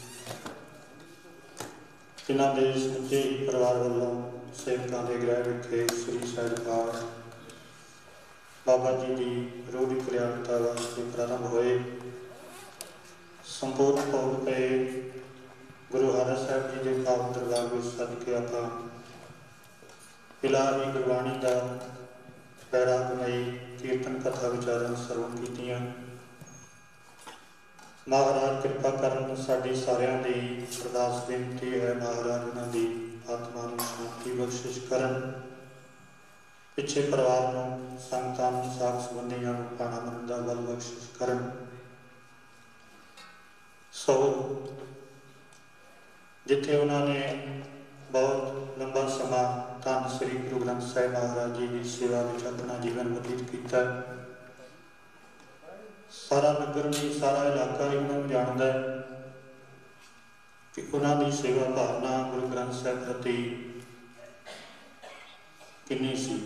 जिन्हां दे समੁੱਚੇ परिवार वालों सेवकां दे गृह विखे श्री साहिब बाबा जी की रूह की कल्याणता वास्ते प्रारंभ होए। संपूर्ण भोग पे गुरु हरगोबिंद साहिब जी के पावन दरबार में सद के आप इलाही गुरबाणी का पैरागमई कीर्तन कथा विचारां सरवण कीतियां। महाराज कृपा करन साडी सारियां दी अरदास बेनती है महाराज उन्हां दी आत्मा नूं शांति बख्शिश करन पिछे परिवार नूं संगतां नूं साख संबंधियां नूं पाणा मनन दा बल बख्शिश करन। सो जिथे उन्होंने बहुत लंबा समा धन श्री गुरु ग्रंथ साहिब महाराज जी की सेवा में अपना जीवन बतीत किया सारा नगर नहीं सारा इलाका ही उन्होंने जानता है कि उन्होंने सेवा भावना गुरु ग्रंथ साहिब प्रति कितनी सी।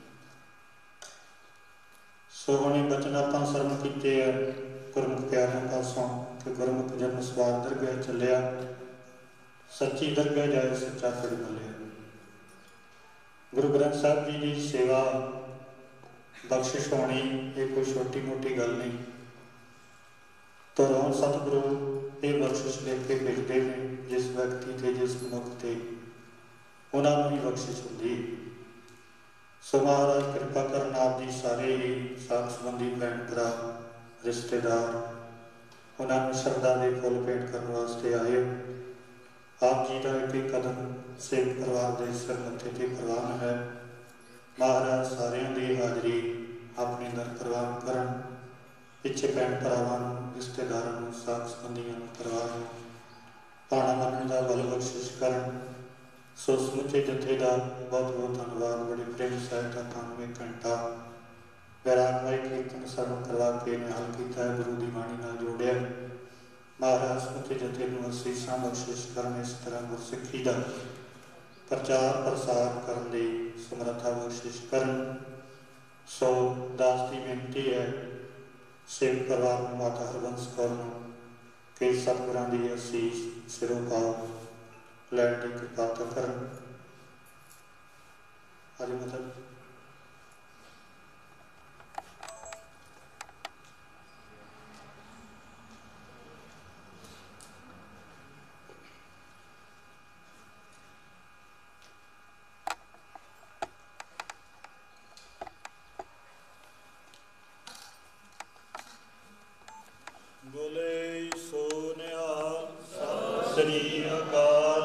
सो उन्हें बचन आप सरवण किए गुरमुख प्यारियों पासों कि गुरमुख जन्म सवार दरगाह चलिया सच्ची दरगाह जाए सच्चा फिर मिले। गुरु ग्रंथ साहिब जी की सेवा बख्शिश होनी ये कोई छोटी मोटी गल नहीं। तो रोन सतगुरु ये बख्शिश लेके भेजते हैं जिस व्यक्ति से जिस मनुख से उन्होंने ही बख्शिश होती। सो महाराज कृपा करन आप जी सारे ही साथ संबंधी भैन भरा रिश्तेदार उन्होंने श्रद्धा के फुल भेंट करने वास्ते आए। आप जी का एक कदम सेवक परिवार के सिर मत्थे ते प्रवान है। महाराज सारियां दी हाजरी अपने दर प्रवान करन पिछे भैन भरावां रिश्तेदारों साथ संबंधियों परिवार पाणा मनन का बल बख्शिश करन। सो समुचे जथे का बहुत बहुत धन्यवाद। बड़ी प्रेम सहायता थानू एक घंटा वैरागमय कीर्तन सरवण करवा के निहाल किया है गुरु की बाणी नाल जोड़िया। महाराज समुचे जथे नूं असीसां बख्शिश करन इस तरह गुरसिੱਖੀ का प्रचार प्रसार करने की समर्था बख्शिश करन। सो दास की बेनती है ਸੇਵਕ ਪਰਿਵਾਰ ਨੂੰ ਮਾਤਾ ਹਰਬੰਸ ਕੌਰ ਨੂੰ ਕਿ ਸਤਿਗੁਰਾਂ ਦੀ ਅਸੀਸ ਸਿਰੋਂ ਪਾਓ ਲੈਣ ਦੀ ਕਿਰਪਾਲਤਾ ਕਰਨ। ਹਰੀ ਮਤਲਬ ਬੋਲੇ ਸੋ ਨਿਹਾਲ ਸਤਿ ਸ੍ਰੀ ਅਕਾਲ।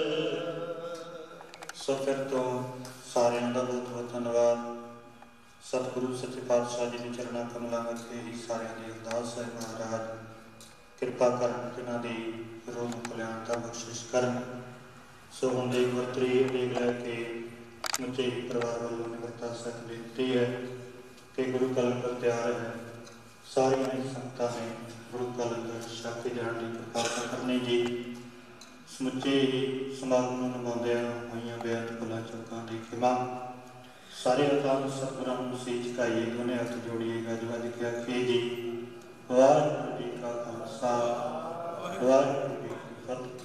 ਸੋ ਫਿਰ ਤੋਂ ਸਾਰਿਆਂ ਦਾ ਬਹੁਤ ਬਹੁਤ ਧੰਨਵਾਦ। ਸਤਿਗੁਰੂ ਸੱਚੇ ਪਾਤਸ਼ਾਹ ਜੀ ਦੇ ਚਰਨਾਂ ਕਮਲਾਂ ਅੱਗੇ ਹੀ ਸਾਰਿਆਂ ਦੀ ਅਰਦਾਸ ਹੈ, ਮਹਾਰਾਜ ਕਿਰਪਾ ਕਰਨ, ਜਿਨ੍ਹਾਂ ਦੀ ਰੂਹ ਨੂੰ ਕਲਿਆਣ ਦਾ ਬਖਸ਼ਿਸ਼ ਕਰਨ। ਸੋ ਹੁਣ ਦੀ ਵਰਤਰੀ ਉਡੀਕ ਲੈ ਕੇ ਸਮੁੱਚੇ ਹੀ ਪਰਿਵਾਰ ਵੱਲੋਂ ਨਿਮਰਤਾ ਸਹਿਤ ਬੇਨਤੀ ਹੈ ਕਿ ਗੁਰੂ ਕਾ ਲੰਗਰ ਤਿਆਰ ਹੈ, ਸਾਰੀਆਂ ਹੀ ਸੰਗਤਾਂ ਨੇ ਗੁਰੂ ਕਾ ਲੰਗਰ ਛਕ ਕੇ ਜਾਣ ਦੀ ਕਿਰਪਾਲਤਾ ਕਰਨੀ ਜੀ। ਸਮੁੱਚੇ ਹੀ ਸਮਾਗਮ ਨੂੰ ਨਿਭਾਉਂਦਿਆਂ ਹੋਈਆਂ ਬੇਅੰਤ ਭੁੱਲਾਂ ਚੁੱਕਾਂ ਦੀ ਖਿਮਾ। ਸਾਰੇ ਅਕਾਲ ਸਤਿਗੁਰਾਂ ਨੂੰ ਸੀਸ ਝੁਕਾਈਏ, ਦੋਨੇ ਹੱਥ ਜੋੜੀਏ, ਗੱਜ ਵੱਜ ਕੇ ਆਖੀਏ ਜੀ ਵਾਹਿਗੁਰੂ ਜੀ ਕਾ ਖਾਲਸਾ ਵਾਹਿਗੁਰੂ ਜੀ ਕੀ ਫਤਿਹ।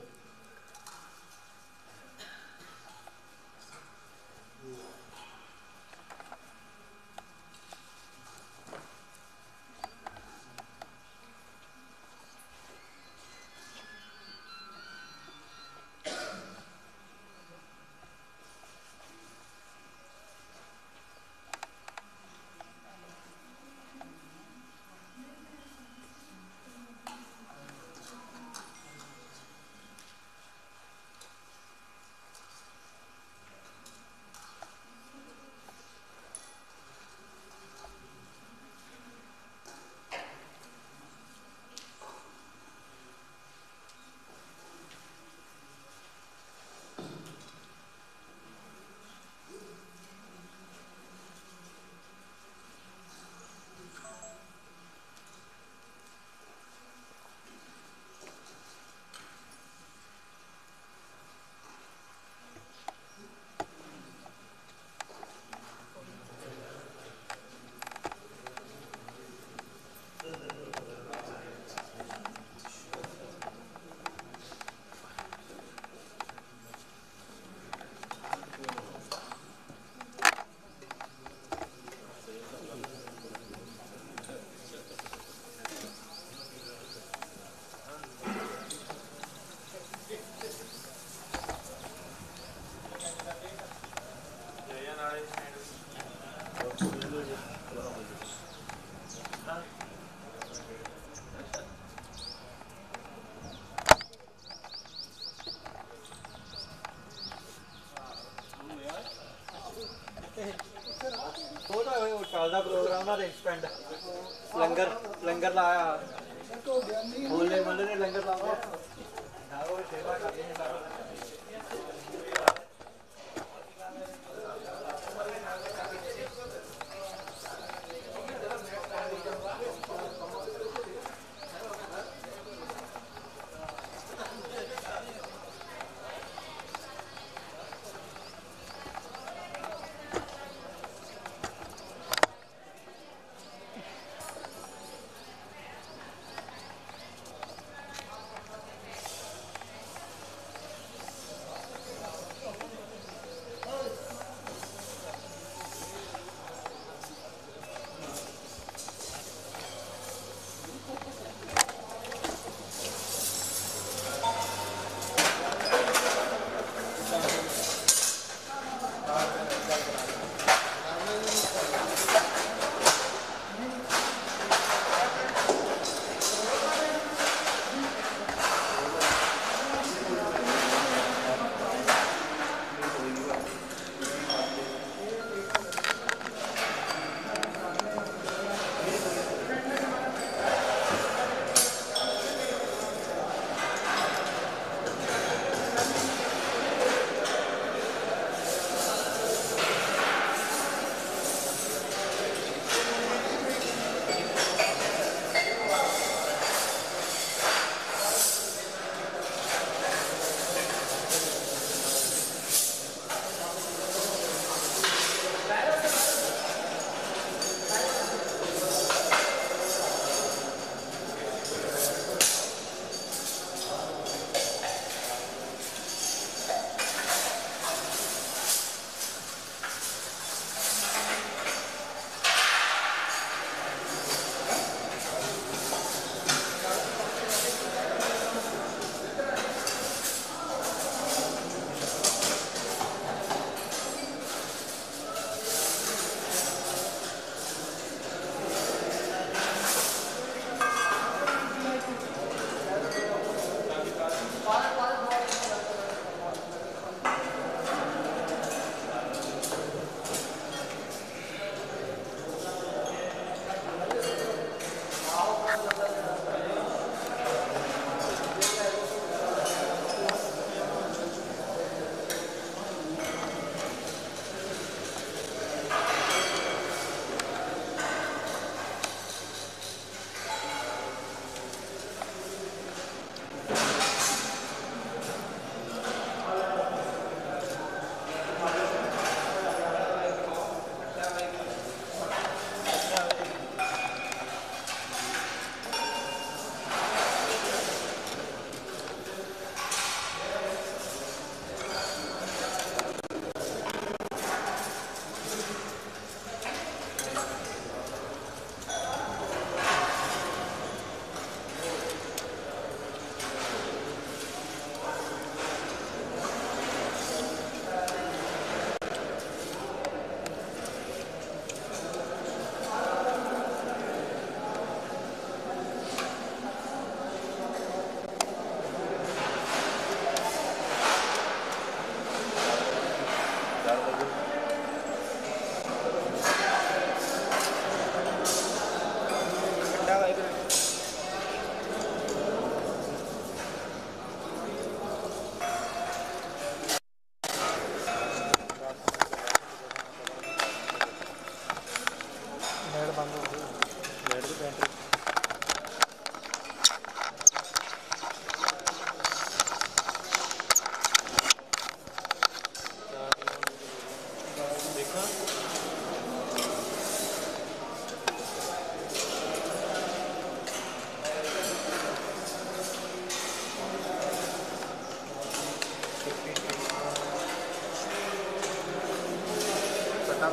ਚੱਲਦਾ ਪ੍ਰੋਗਰਾਮ ਆ ਪਿੰਡ ਲੰਗਰ ਲੰਗਰ ਲਾਇਆ ਹੋਲੇ ਮਹੱਲੇ ਨੇ ਲੰਗਰ ਲਾਇਆ ਸਾਰੋ ਸੇਵਾ ਕਰਦੇ ਨੇ ਸਾਰੋ।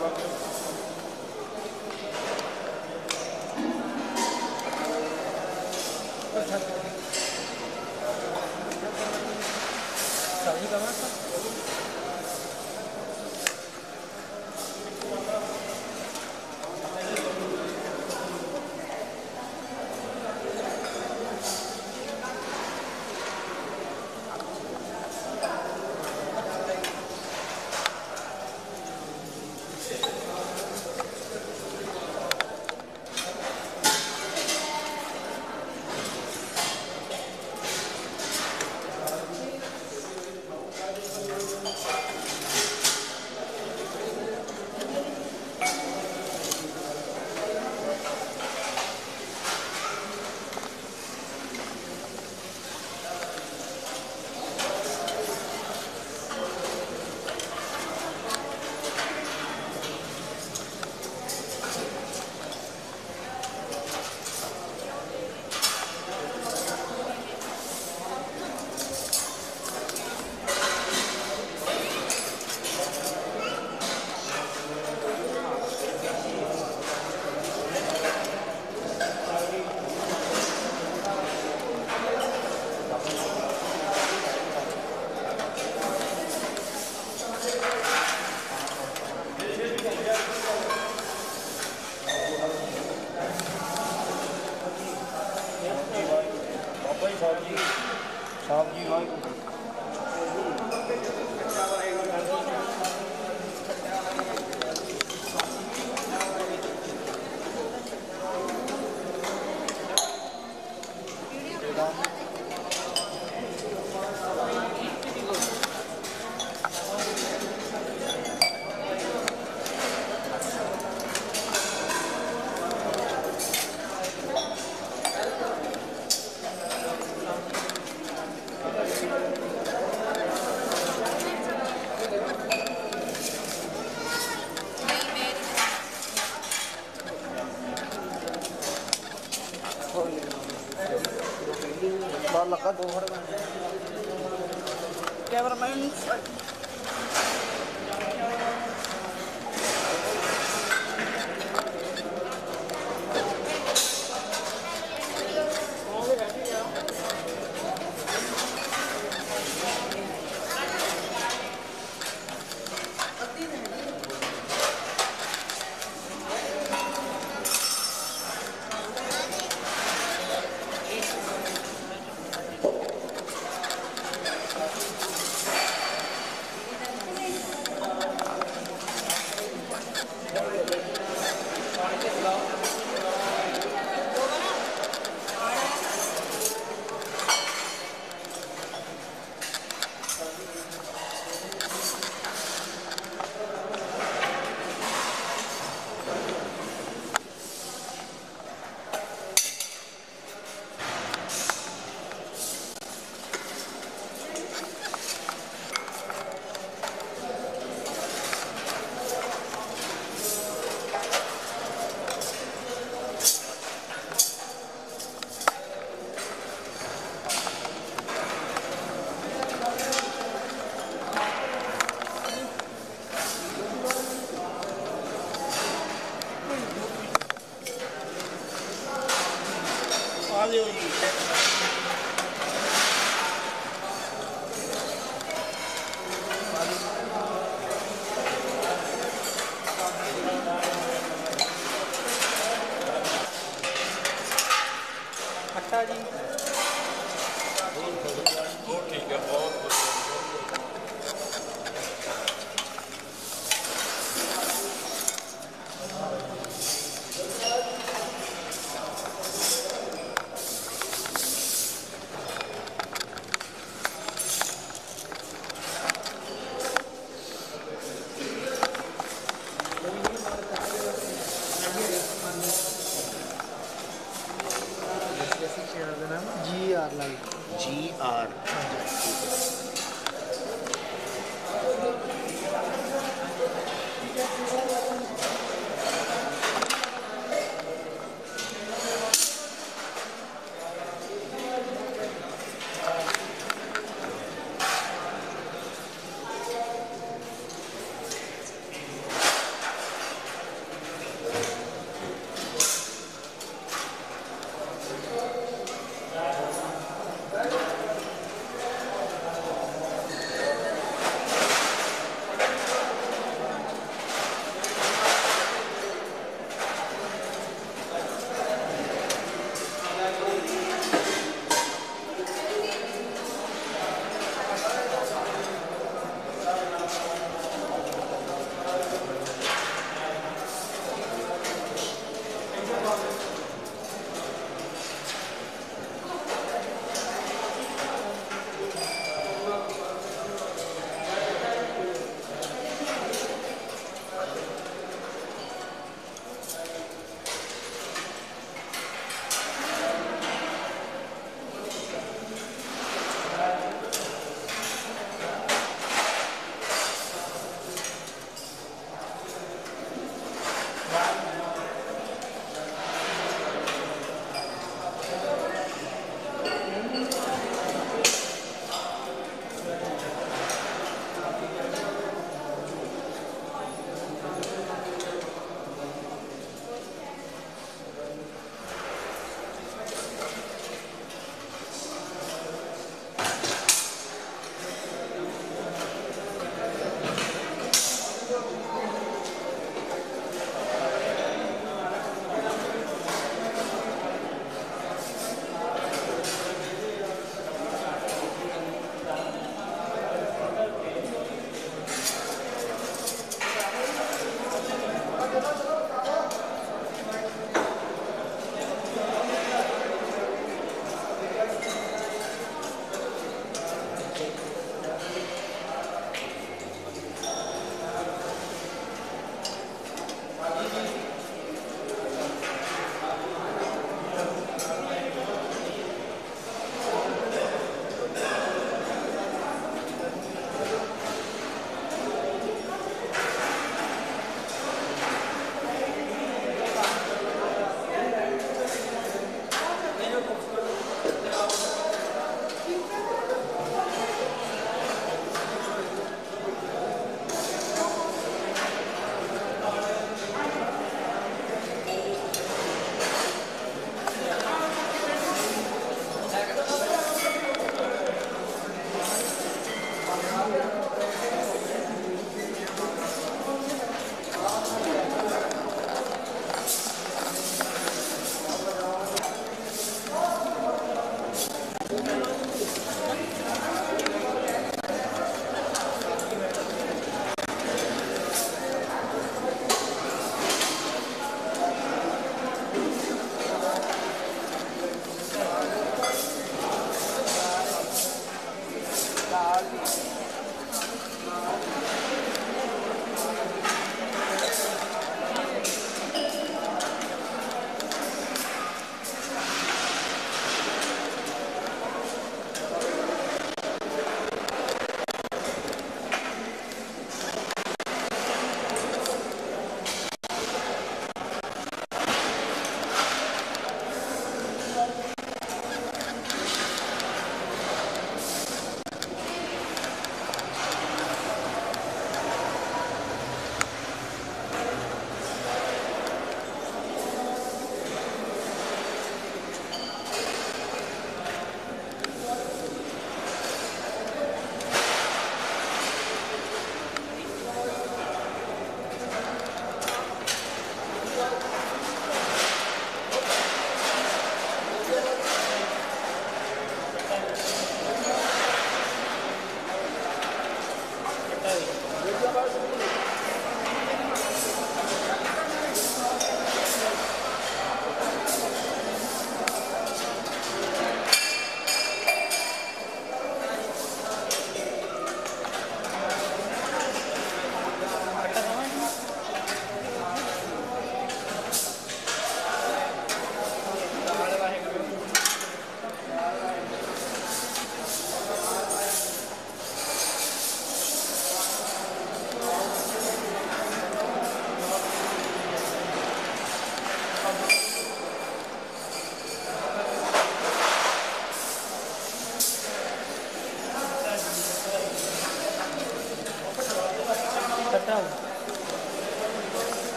बाहर लगा दो कैमरामैन जी आर लाइट जी आर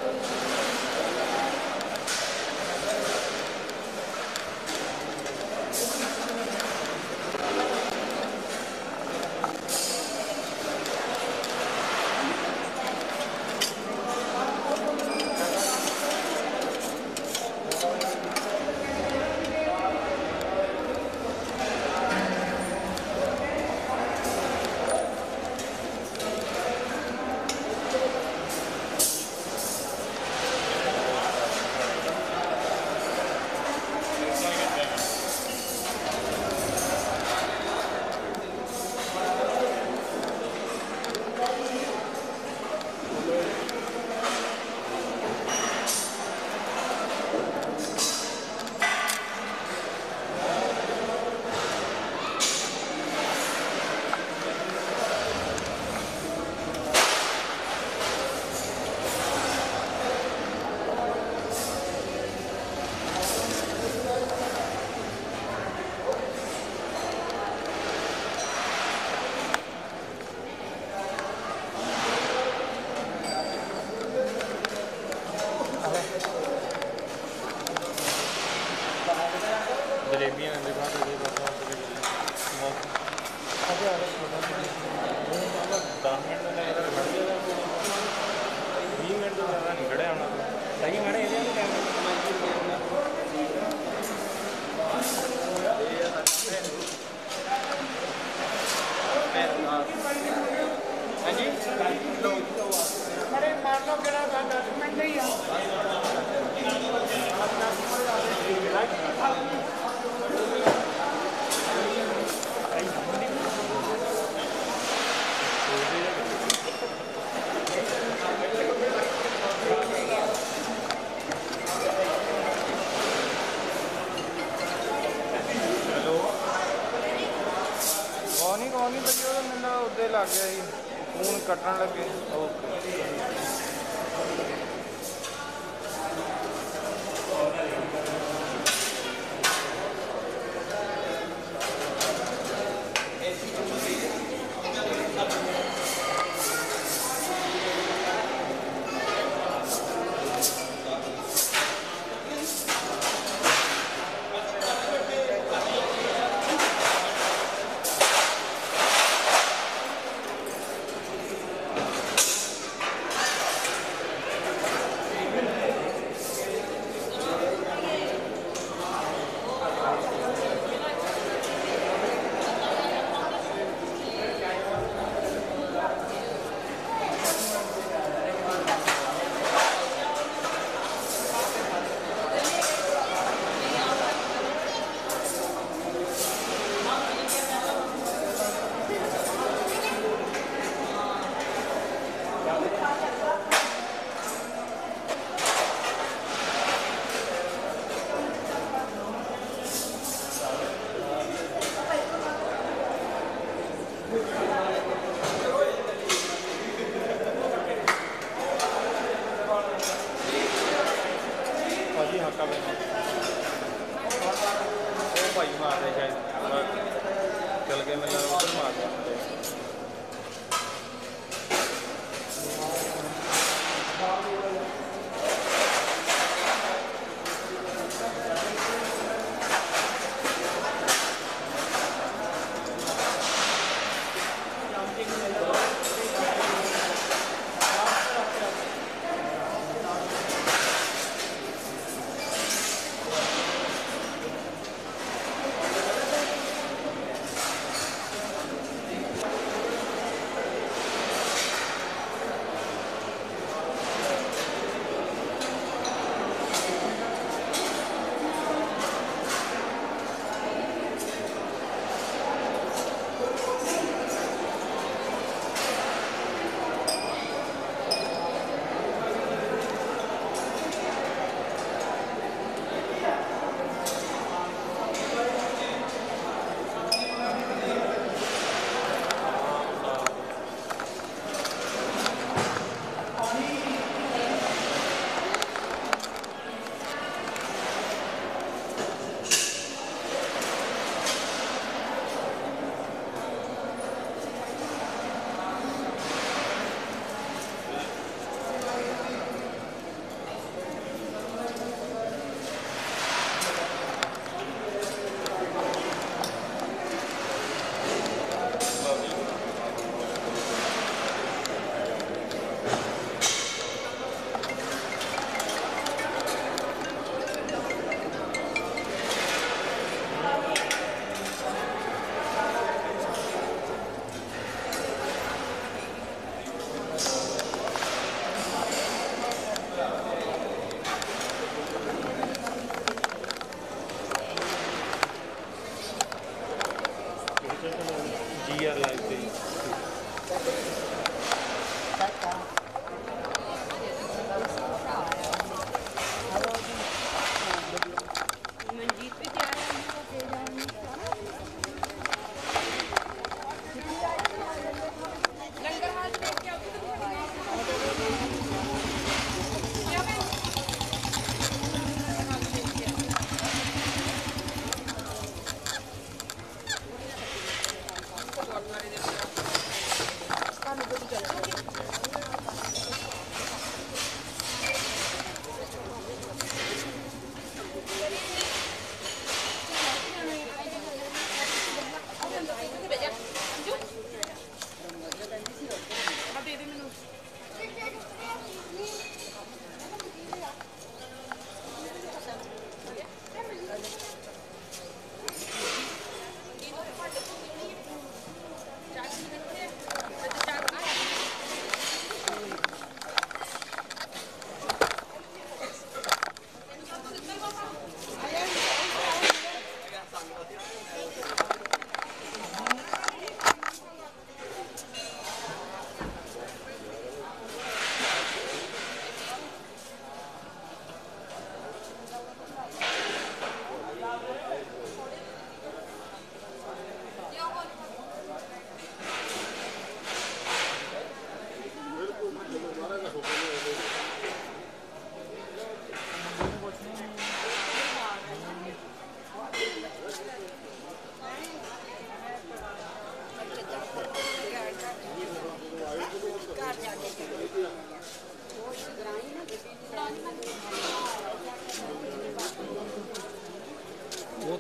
जलेबियां दस मिनट बीस मिनट तो ज़्यादा नहीं खड़े होना सही मैडम हाँ जी बड़े मान लो कि दस मिनट नहीं आ कौन कौन ही बजी वो मेरा उदे लग गया जी फोन कटन लगे ओके भाजी हक्का में वो भाई मार रहे शायद चल के मैं उधर मार रहा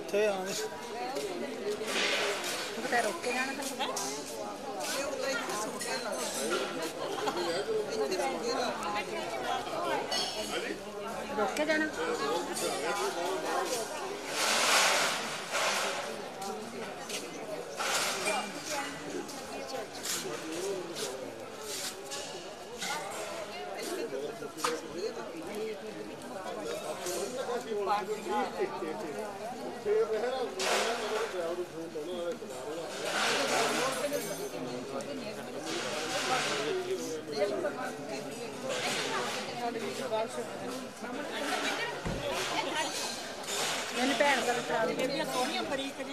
ਕਿੱਥੇ ਆ ਪਤਾ ਰੋਕ ਕੇ ਜਾਣਾ ਰੋਕ ਕੇ ਜਾਣਾ मैंने भैन का सोनिया बड़ी करी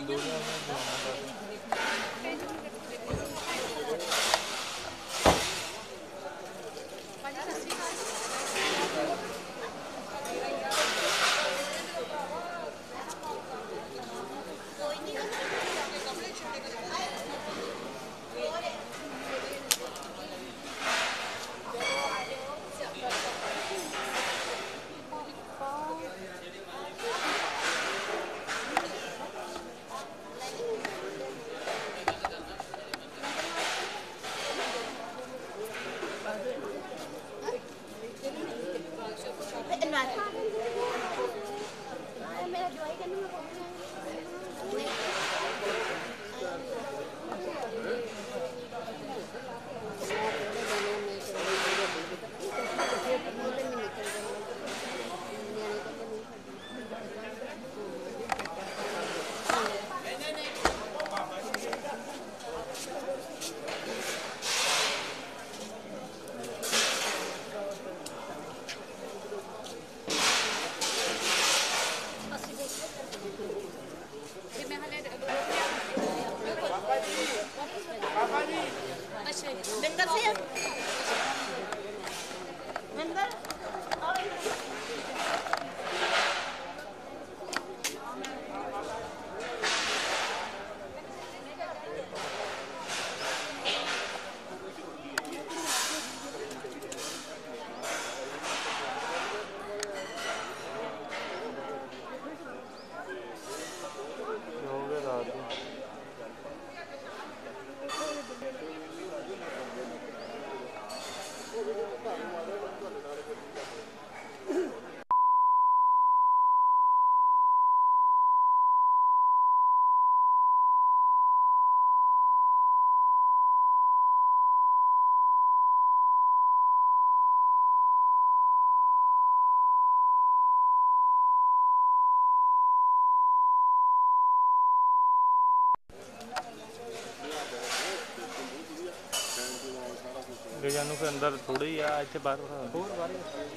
ਜਾਨੂੰ ਫਿਰ ਅੰਦਰ ਥੋੜੀ ਆ ਇੱਥੇ ਬਾਹਰ ਹੋਰ ਬਾਹਰ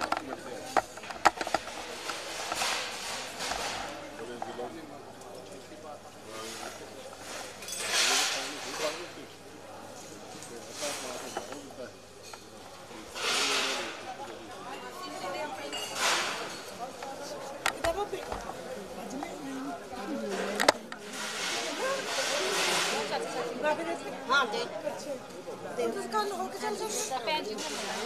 हाँ दे ਤੁਸੀਂ ਕੱਲ ਹੋ ਕੇ ਚੱਲ ਜਾਓ ਭੈਣ ਜੀ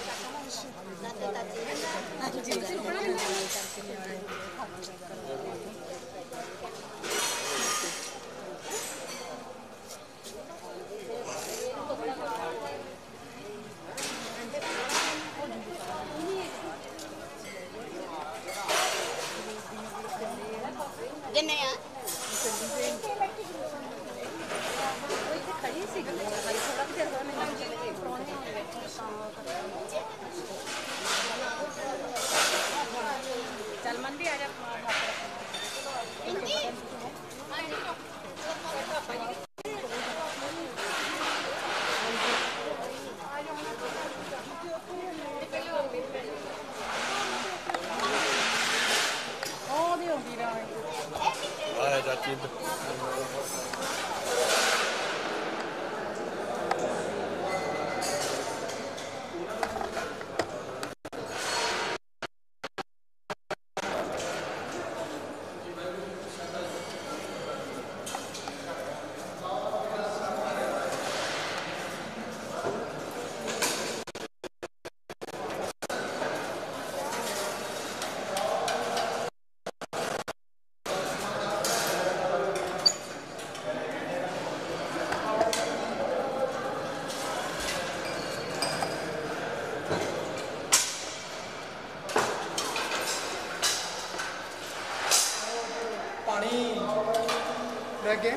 ਦਿੰਨੇ ਆ ਖੜੀ ਸੀ ਥੋੜਾ ਕਿ ਦੇਰ ਬਾਅਦ ਮੈਂ ਚਲੇ ਗਈ ਪ੍ਰਾਹੁਣੇ ਆਉਣ ਬੈਠੇ ਚੱਲ ਮੰਦੀ ਆ ਜਾ ਉਹ ਵੀ ਹੁੰਦੀ ਰਹੇ ਆਇਆ ਚਾਚੀ ਅੱਗੇ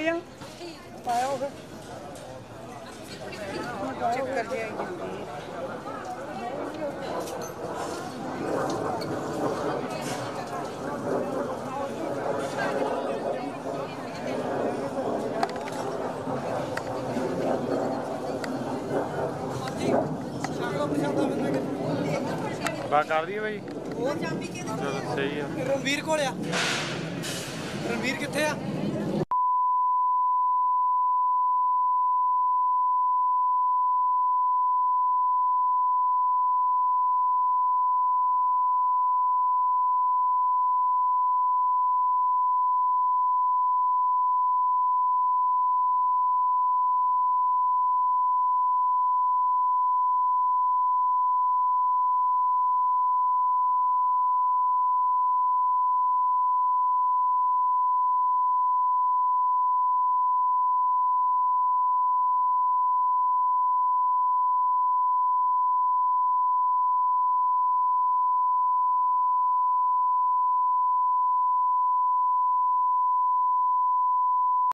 ਆ ਪਾਇਆ ਉਹ ਚੱਕਰ ਜਿਹਾ ਆਈ ਜਾਂਦੀ ਬਾ ਕਰ ਦਈਏ ਭਾਈ ਚਲੋ ਸਹੀ ਆ ਰਣਵੀਰ ਕੋਲ ਆ ਰਣਵੀਰ ਕਿੱਥੇ ਆ